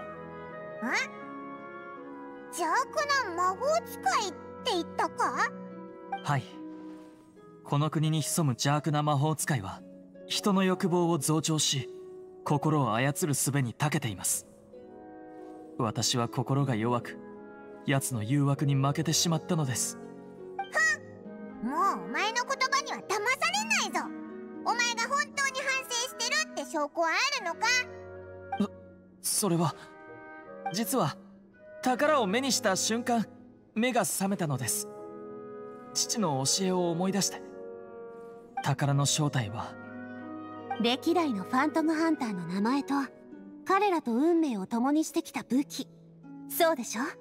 邪悪な魔法使いって言ったか？ はい。この国に潜む邪悪な魔法使いは人の欲望を増長し、心を操る術に長けています。私は心が弱く、奴の誘惑に負けてしまったのです。 もうお前の言葉には騙されないぞ。お前が本当に反省してるって証拠はあるのか？ それは実は宝を目にした瞬間目が覚めたのです。父の教えを思い出して。宝の正体は歴代のファントムハンターの名前と彼らと運命を共にしてきた武器。そうでしょ？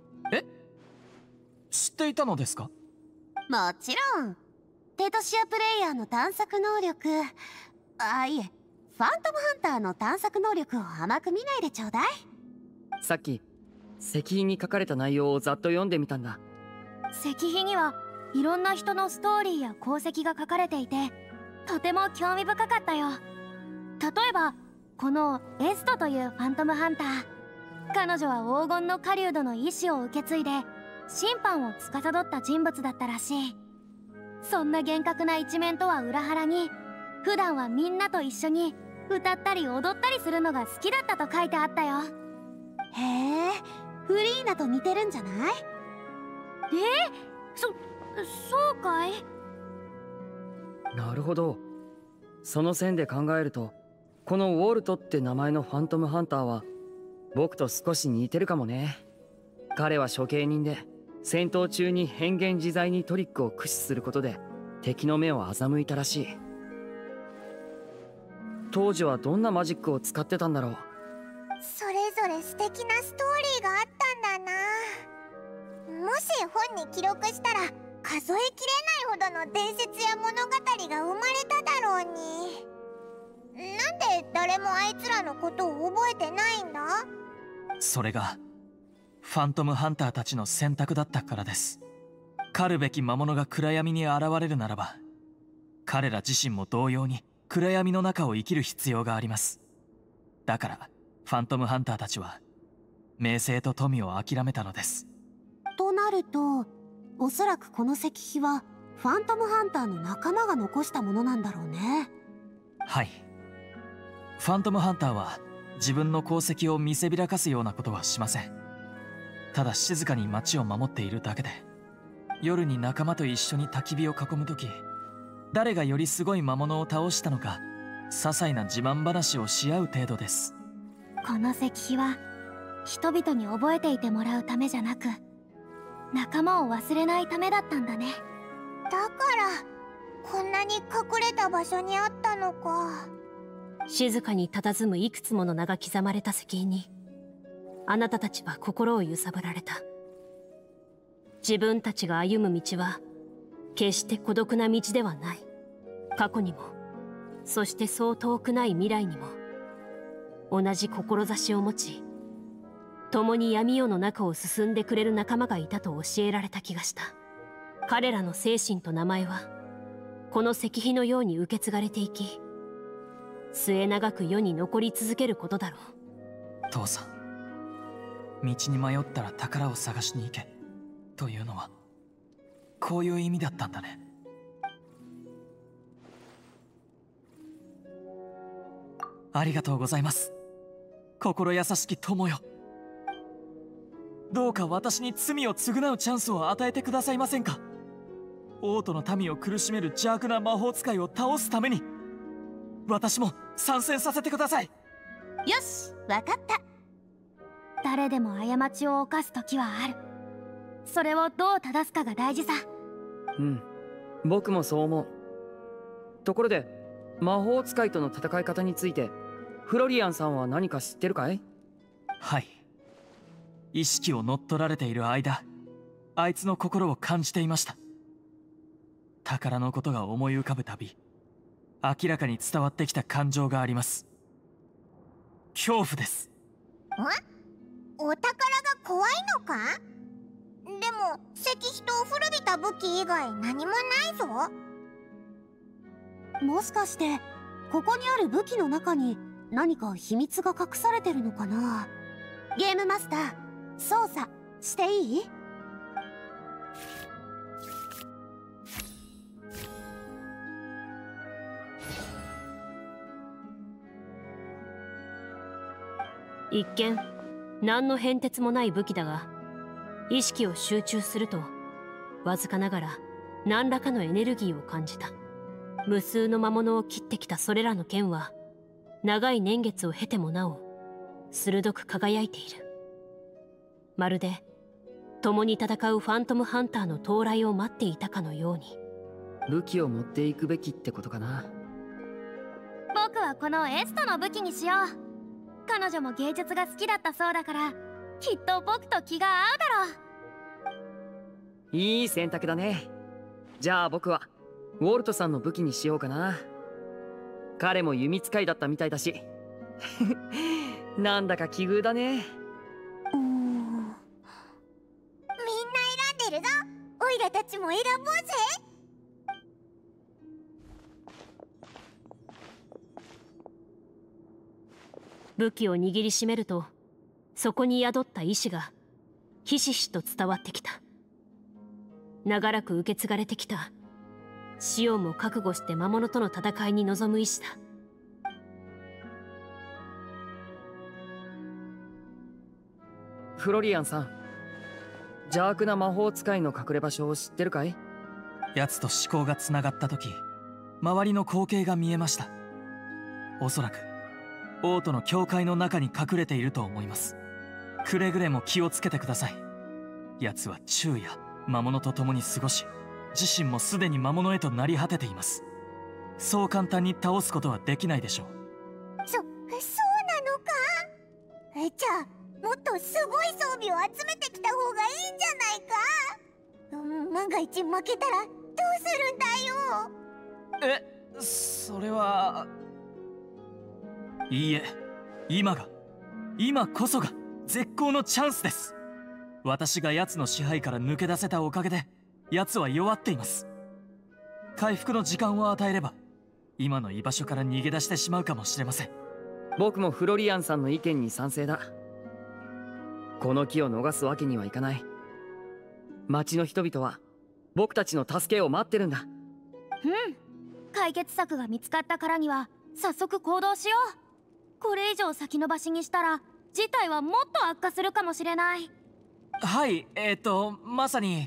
知っていたのですか？ もちろん。テトシアプレイヤーの探索能力、いえ、ファントムハンターの探索能力を甘く見ないでちょうだい。 さっき石碑に書かれた内容をざっと読んでみたんだ。 石碑にはいろんな人のストーリーや功績が書かれていて、とても興味深かったよ。例えばこのエストというファントムハンター、彼女は黄金の狩人の意志を受け継いで審判を司った人物だったらしい。そんな厳格な一面とは裏腹に、普段はみんなと一緒に歌ったり踊ったりするのが好きだったと書いてあったよ。 へえ、フリーナと似てるんじゃない？ そうかい？ なるほど。その線で考えると、このウォルトって名前のファントムハンターは僕と少し似てるかもね。彼は処刑人で、戦闘中に変幻自在にトリックを駆使することで敵の目を欺いたらしい。当時はどんなマジックを使ってたんだろう。 それぞれ素敵なストーリーがあったんだな。もし本に記録したら数えきれないほどの伝説や物語が生まれただろうに。なんで誰もあいつらのことを覚えてないんだ？ それがファントムハンターたちの選択だったからです。狩るべき魔物が暗闇に現れるならば、彼ら自身も同様に暗闇の中を生きる必要があります。だからファントムハンターたちは名声と富を諦めたのです。 となると、おそらくこの石碑はファントムハンターの仲間が残したものなんだろうね。 はい。ファントムハンターは自分の功績を見せびらかすようなことはしません。ただ静かに街を守っているだけで、夜に仲間と一緒に焚き火を囲むとき、誰がよりすごい魔物を倒したのか些細な自慢話をし合う程度です。 この石碑は人々に覚えていてもらうためじゃなく、仲間を忘れないためだったんだね。 だからこんなに隠れた場所にあったのか。 静かに佇むいくつもの名が刻まれた石碑に、あなたたちは心を揺さぶられた。自分たちが歩む道は決して孤独な道ではない。過去にも、そしてそう遠くない未来にも同じ志を持ち、共に闇夜の中を進んでくれる仲間がいたと教えられた気がした。彼らの精神と名前はこの石碑のように受け継がれていき、末永く世に残り続けることだろう。 父さん、道に迷ったら宝を探しに行けというのはこういう意味だったんだね。ありがとうございます、心優しき友よ。どうか私に罪を償うチャンスを与えてくださいませんか。王都の民を苦しめる邪悪な魔法使いを倒すために、私も参戦させてください。 よし、わかった。 誰でも過ちを犯す時はある。それをどう正すかが大事さ。 うん、僕もそう思う。ところで魔法使いとの戦い方についてフロリアンさんは何か知ってるかい？ はい。意識を乗っ取られている間、あいつの心を感じていました。宝のことが思い浮かぶたび、明らかに伝わってきた感情があります。恐怖です。 お宝が怖いのか？でも石碑と古びた武器以外何もないぞ。 もしかしてここにある武器の中に何か秘密が隠されてるのかな。ゲームマスター、操作していい？ 一見何の変哲もない武器だが、意識を集中するとわずかながら何らかのエネルギーを感じた。無数の魔物を切ってきたそれらの剣は長い年月を経てもなお鋭く輝いている。まるで共に戦うファントムハンターの到来を待っていたかのように。 武器を持っていくべきってことかな。 僕はこのエストの武器にしよう。彼女も芸術が好きだったそうだから、きっと僕と気が合うだろう。 いい選択だね。じゃあ僕はウォルトさんの武器にしようかな。彼も弓使いだったみたいだしなんだか奇遇だね。 みんな選んでるぞ。オイラたちも選ぼうぜ。 武器を握りしめると、そこに宿った意志がひしひしと伝わってきた。長らく受け継がれてきた死をも覚悟して魔物との戦いに臨む意志だ。 フロリアンさん、邪悪な魔法使いの隠れ場所を知ってるかい？ 奴と思考がつながった時、周りの光景が見えました。おそらく王都の教会の中に隠れていると思います。くれぐれも気をつけてください。奴は昼夜魔物と共に過ごし、自身もすでに魔物へとなり果てています。そう簡単に倒すことはできないでしょう。 そうなのか？じゃあもっとすごい装備を集めてきた方がいいんじゃないか？万が一負けたらどうするんだよ。 それは。いいえ、今こそが絶好のチャンスです。私が奴の支配から抜け出せたおかげで奴は弱っています。回復の時間を与えれば今の居場所から逃げ出してしまうかもしれません。 僕もフロリアンさんの意見に賛成だ。この機を逃すわけにはいかない。町の人々は僕たちの助けを待ってるんだ。 解決策が見つかったからには早速行動しよう。これ以上先延ばしにしたら事態はもっと悪化するかもしれない。 はい、まさに。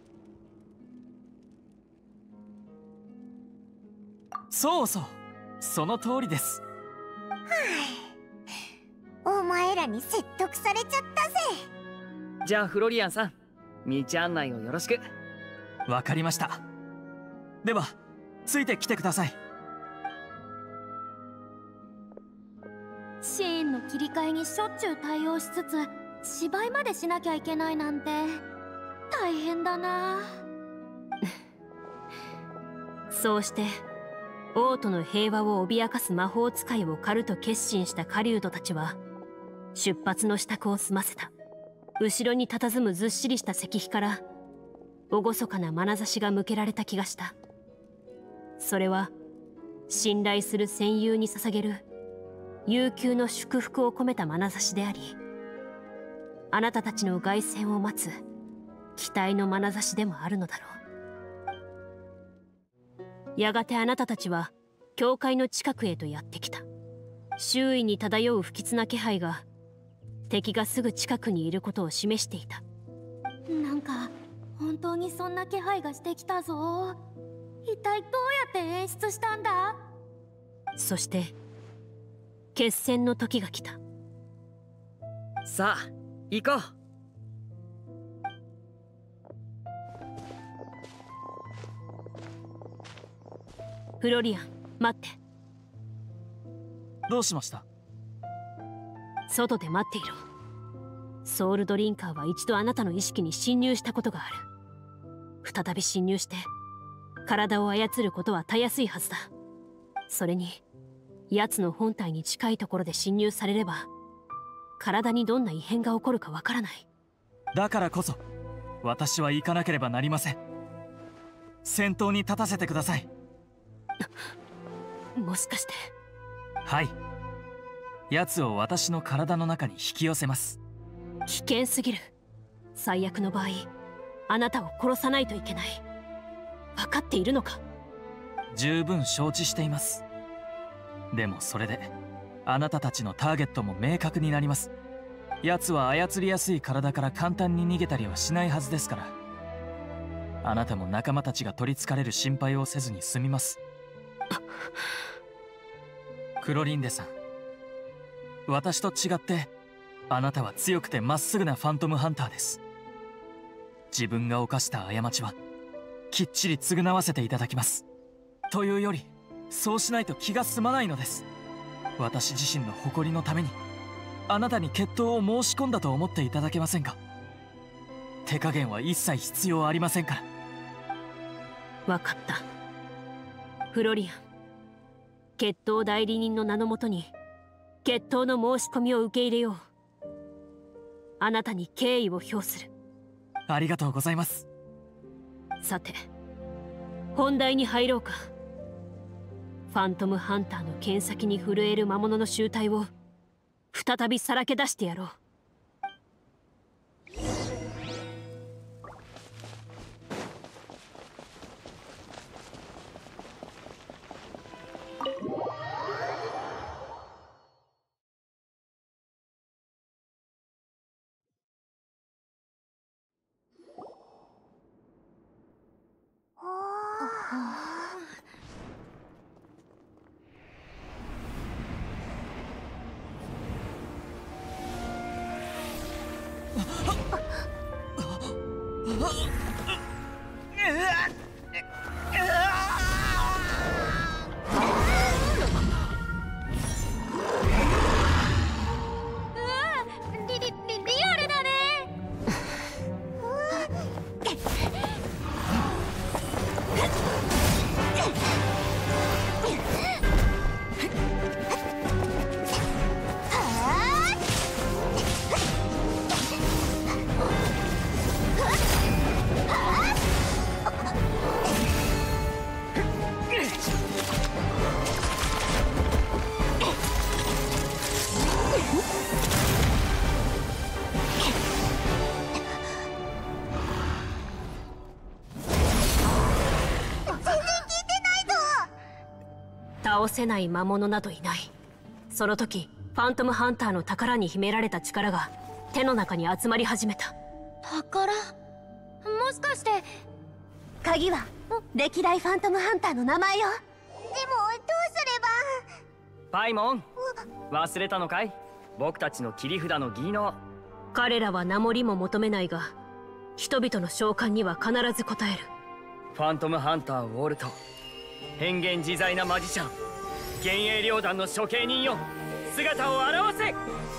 そうそう、その通りです。 お前らに説得されちゃったぜ。 じゃあフロリアンさん、道案内をよろしく。 わかりました。ではついてきてください。 シーンの切り替えにしょっちゅう対応しつつ芝居までしなきゃいけないなんて大変だな。 そうして王都の平和を脅かす魔法使いを狩ると決心した狩人たちは出発の支度を済ませた。後ろに佇むずっしりした石碑から厳かな眼差しが向けられた気がした。それは信頼する戦友に捧げる悠久の祝福を込めた眼差しであり、あなたたちの凱旋を待つ期待の眼差しでもあるのだろう。やがてあなたたちは教会の近くへとやってきた。周囲に漂う不吉な気配が敵がすぐ近くにいることを示していた。 なんか本当にそんな気配がしてきたぞ。一体どうやって演出したんだ？ そして決戦の時が来た。 さあ行こう。 フロリアン、待って。 どうしました？ 外で待っていろ。ソウルドリンカーは一度あなたの意識に侵入したことがある。再び侵入して体を操ることはたやすいはずだ。それに奴の本体に近いところで侵入されれば体にどんな異変が起こるかわからない。 だからこそ私は行かなければなりません。先頭に立たせてください。 もしかして。 はい、奴を私の体の中に引き寄せます。 危険すぎる。最悪の場合あなたを殺さないといけない。分かっているのか？ 十分承知しています。でもそれであなたたちのターゲットも明確になります。奴は操りやすい体から簡単に逃げたりはしないはずですから、あなたも仲間たちが取りつかれる心配をせずに済みます。クロリンデさん、私と違ってあなたは強くてまっすぐなファントムハンターです。自分が犯した過ちはきっちり償わせていただきます。というよりそうしないと気が済まないのです。私自身の誇りのためにあなたに決闘を申し込んだと思っていただけませんか？手加減は一切必要ありませんから。 分かった。フロリアン、決闘代理人の名のもとに決闘の申し込みを受け入れよう。あなたに敬意を表する。 ありがとうございます。 さて本題に入ろうか。ファントムハンターの剣先に震える魔物の集体を再びさらけ出してやろう。 う倒せない魔物などいない。その時ファントムハンターの宝に秘められた力が手の中に集まり始めた。 宝？もしかして。 鍵は歴代ファントムハンターの名前よ。 でもどうすれば。 パイモン、忘れたのかい？僕たちの切り札の技能。 彼らは名乗りも求めないが、人々の召喚には必ず応える。 ファントムハンターウォルト、変幻自在なマジシャン、幻影両団の処刑人よ、姿を現せ。 フ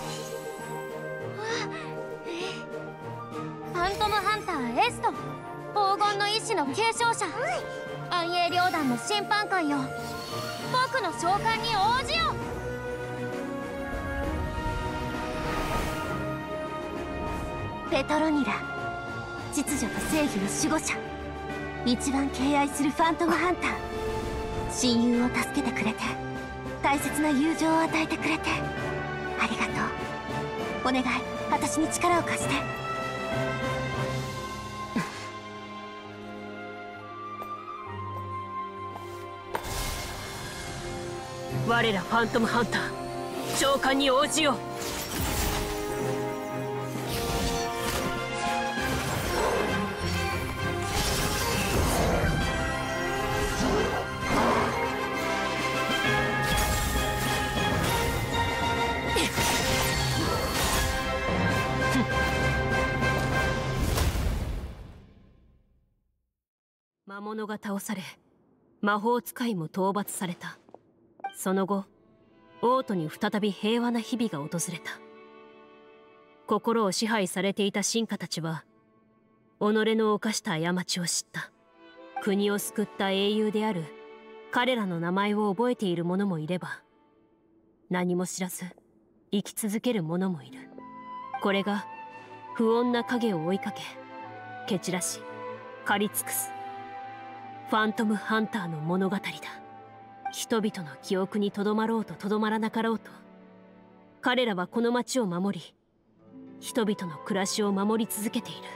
ァントムハンターエスト、黄金の意志の継承者、暗影両団の審判官よ、僕の召喚に応じよ。 ペトロニラ、秩序と正義の守護者、一番敬愛するファントムハンター。親友を助けてくれて、大切な友情を与えてくれてありがとう。お願い、私に力を貸して。 我らファントムハンター、召喚に応じよう。魔物が倒され、魔法使いも討伐された。その後、王都に再び平和な日々が訪れた。心を支配されていた臣下たちは、己の犯した過ちを知った。国を救った英雄である彼らの名前を覚えている者もいれば、何も知らず生き続ける者もいる。これが不穏な影を追いかけ、蹴散らし狩り尽くすファントムハンターの物語だ。人々の記憶にとどまろうととどまらなかろうと、彼らはこの町を守り、人々の暮らしを守り続けている。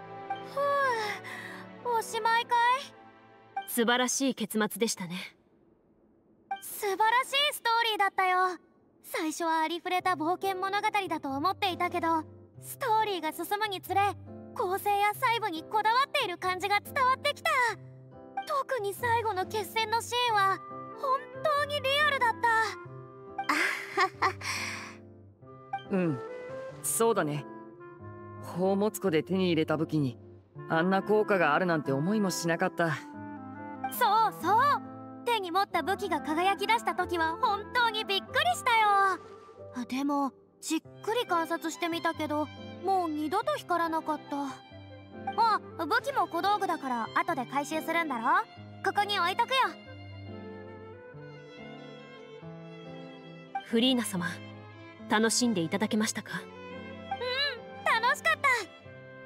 ふう、おしまいかい？ 素晴らしい結末でしたね。 素晴らしいストーリーだったよ。最初はありふれた冒険物語だと思っていたけど、ストーリーが進むにつれ構成や細部にこだわっている感じが伝わってきた。特に最後の決戦のシーンは本当にリアルだった。 うん、そうだね。宝物庫で手に入れた武器にあんな効果があるなんて思いもしなかった。 そうそう、手に持った武器が輝き出した時は本当にびっくりしたよ。でもじっくり観察してみたけど、もう二度と光らなかった。あ、武器も小道具だから後で回収するんだろ。ここに置いとくよ。 フリーナ様、楽しんでいただけましたか？ 楽しかった。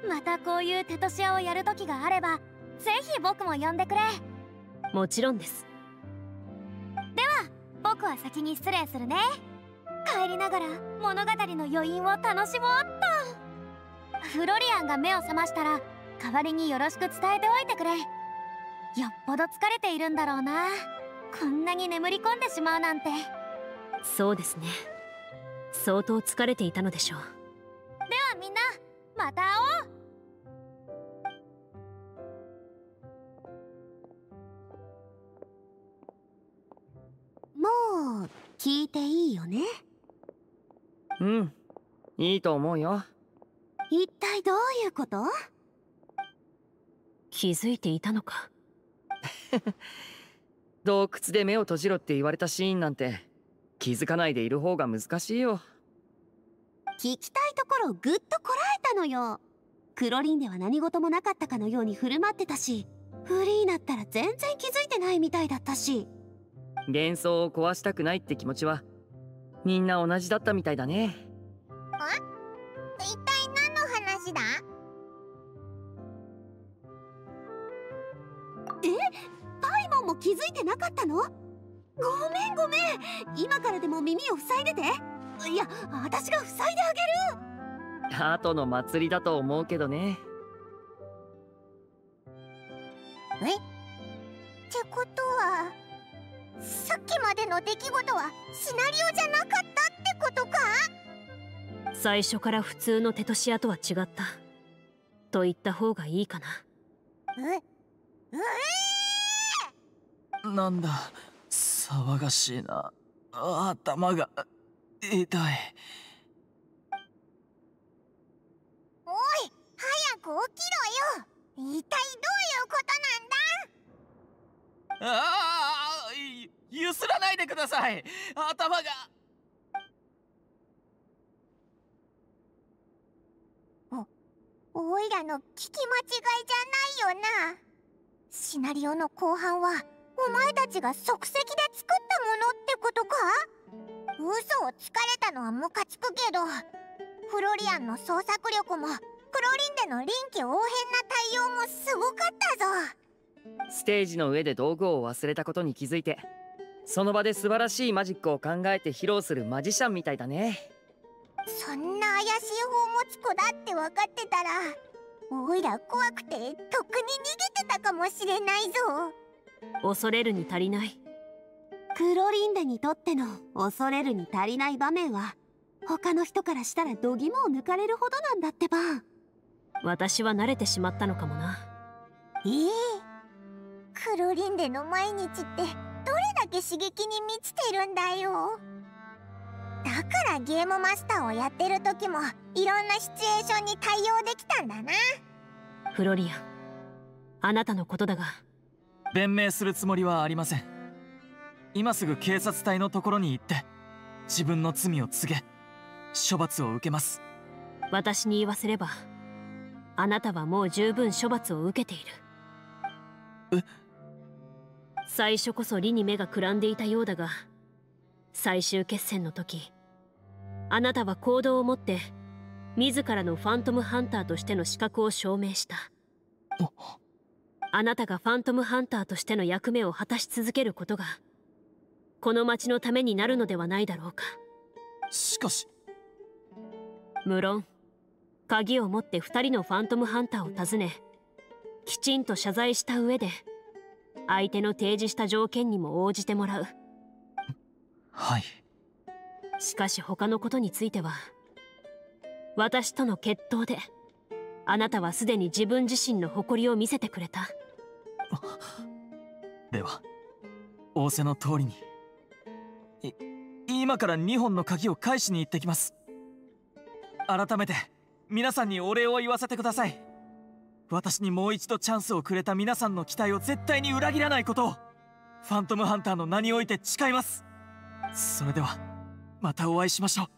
またこういうテトシアをやる時があれば、ぜひ僕も呼んでくれ。 もちろんです。 では僕は先に失礼するね。帰りながら物語の余韻を楽しもうっと。フロリアンが目を覚ましたら代わりによろしく伝えておいてくれ。よっぽど疲れているんだろうな、こんなに眠り込んでしまうなんて。 そうですね、相当疲れていたのでしょう。 ではみんな、また会おう。 もう聞いていいよね？ うん、いいと思うよ。 一体どういうこと？ 気づいていたのか。 洞窟で目を閉じろって言われたシーンなんて気づかないでいる方が難しいよ。 聞きたいところをぐっとこらえたのよ。クロリンでは何事もなかったかのように振る舞ってたし、フリーナったら全然気づいてないみたいだったし。 幻想を壊したくないって気持ちはみんな同じだったみたいだね。 一体何の話だ？ パイモンも気づいてなかったの？ごめんごめん、今からでも耳を塞いでて。いや、私が塞いであげる。 後の祭りだと思うけどね。 ってことはさっきまでの出来事はシナリオじゃなかったってことか？ 最初から普通のテトシアとは違ったと言った方がいいかな。 なんだ、騒がしいな。頭が痛い。 おい、早く起きろよ。一体どういうことなんだ？ ゆすらないでください。頭が。 おいらの聞き間違いじゃないよな。シナリオの後半はお前たちが即席で作ったものってことか？嘘をつかれたのはムカつくけど、フロリアンの創作力もクロリンでの臨機応変な対応もすごかったぞ。 ステージの上で道具を忘れたことに気づいて、その場で素晴らしいマジックを考えて披露するマジシャンみたいだね。 そんな怪しい方持ち子だって分かってたら、おいら怖くてとっくに逃げてたかもしれないぞ。 恐れるに足りない。 クロリンデにとっての恐れるに足りない場面は他の人からしたら度肝を抜かれるほどなんだってば。 私は慣れてしまったのかもな。 クロリンデの毎日ってどれだけ刺激に満ちてるんだよ。だからゲームマスターをやってる時もいろんなシチュエーションに対応できたんだな。 フロリアン、あなたのことだが。 弁明するつもりはありません。今すぐ警察隊のところに行って自分の罪を告げ処罰を受けます。 私に言わせればあなたはもう十分処罰を受けている。最初こそ理に目がくらんでいたようだが、最終決戦の時あなたは行動をもって自らのファントムハンターとしての資格を証明した。あなたがファントムハンターとしての役目を果たし続けることがこの町のためになるのではないだろうか。 しかし。 無論鍵を持って2人のファントムハンターを訪ね、きちんと謝罪した上で相手の提示した条件にも応じてもらう。 はい。 しかし他のことについては私との決闘であなたはすでに自分自身の誇りを見せてくれた。 では仰せの通りに今から2本の鍵を返しに行ってきます。改めて皆さんにお礼を言わせてください。私にもう一度チャンスをくれた皆さんの期待を絶対に裏切らないことをファントムハンターの名において誓います。それではまたお会いしましょう。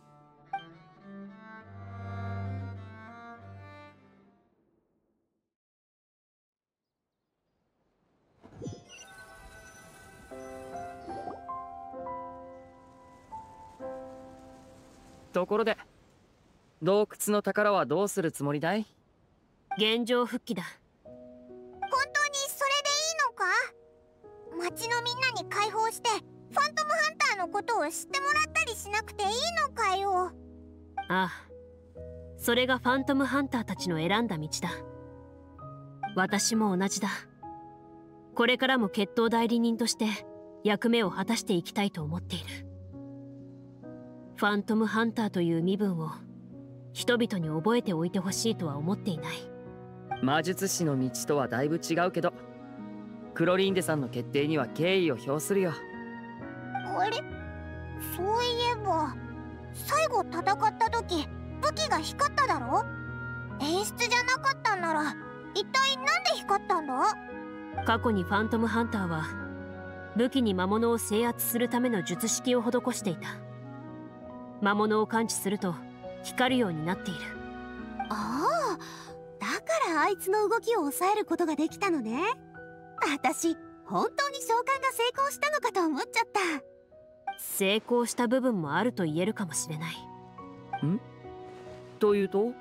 ところで洞窟の宝はどうするつもりだい？ 現状復帰だ。 本当にそれでいいのか？町のみんなに解放してファントムハンターのことを知ってもらったりしなくていいのかよ。 ああ、それがファントムハンターたちの選んだ道だ。私も同じだ。これからも決闘代理人として役目を果たしていきたいと思っている。ファントムハンターという身分を人々に覚えておいてほしいとは思っていない。 魔術師の道とはだいぶ違うけど、クロリンデさんの決定には敬意を表するよ。 あれ、そういえば最後戦った時武器が光っただろ？演出じゃなかったんなら一体なんで光ったんだ？ 過去にファントムハンターは武器に魔物を制圧するための術式を施していた。魔物を感知すると光るようになっている。 ああ、だからあいつの動きを抑えることができたのね。私本当に召喚が成功したのかと思っちゃった。 成功した部分もあると言えるかもしれない。 ん？というと？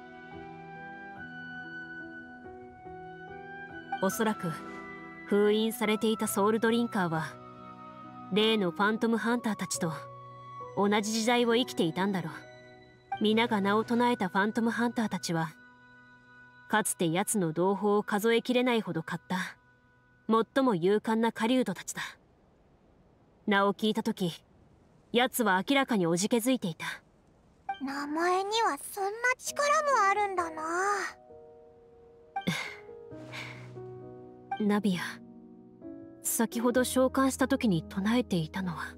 おそらく封印されていたソウルドリンカーは例のファントムハンターたちと同じ時代を生きていたんだろう。皆が名を唱えたファントムハンターたちはかつて奴の同胞を数えきれないほど買った最も勇敢な狩人たちだ。 名を聞いた時、奴は明らかにおじけづいていた。 名前にはそんな力もあるんだな。 ナビア、先ほど召喚した時に唱えていたのは。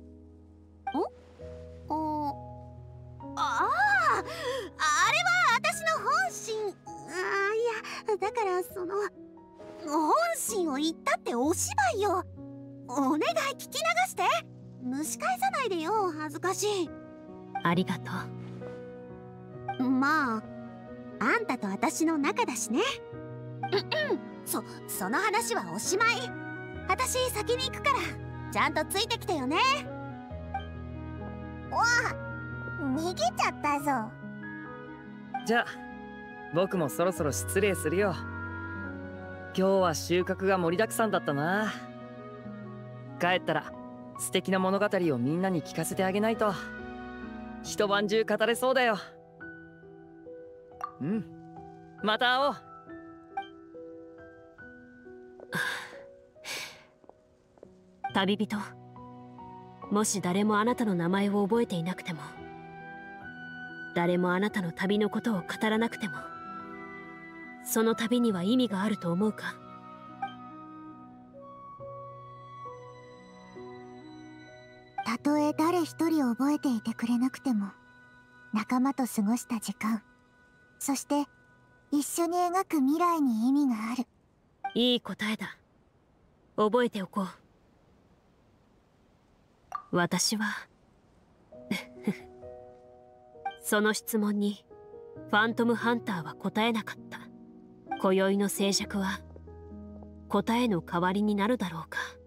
あれは私の本心。いや、だから本心を言ったってお芝居よ。お願い聞き流して。蒸し返さないでよ、恥ずかしい。 ありがとう。 まあ、あんたと私の仲だしね。その話はおしまい。私先に行くからちゃんとついてきてよね。 逃げちゃったぞ。 じゃあ僕もそろそろ失礼するよ。今日は収穫が盛りだくさんだったな。帰ったら素敵な物語をみんなに聞かせてあげないと一晩中語れそうだよ。うん、また会おう。 旅人、もし誰もあなたの名前を覚えていなくても、誰もあなたの旅のことを語らなくても、その旅には意味があると思うか？ たとえ誰一人覚えていてくれなくても、仲間と過ごした時間、そして一緒に描く未来に意味がある。 いい答えだ。覚えておこう。私はその質問にファントムハンターは答えなかった。今宵の静寂は答えの代わりになるだろうか。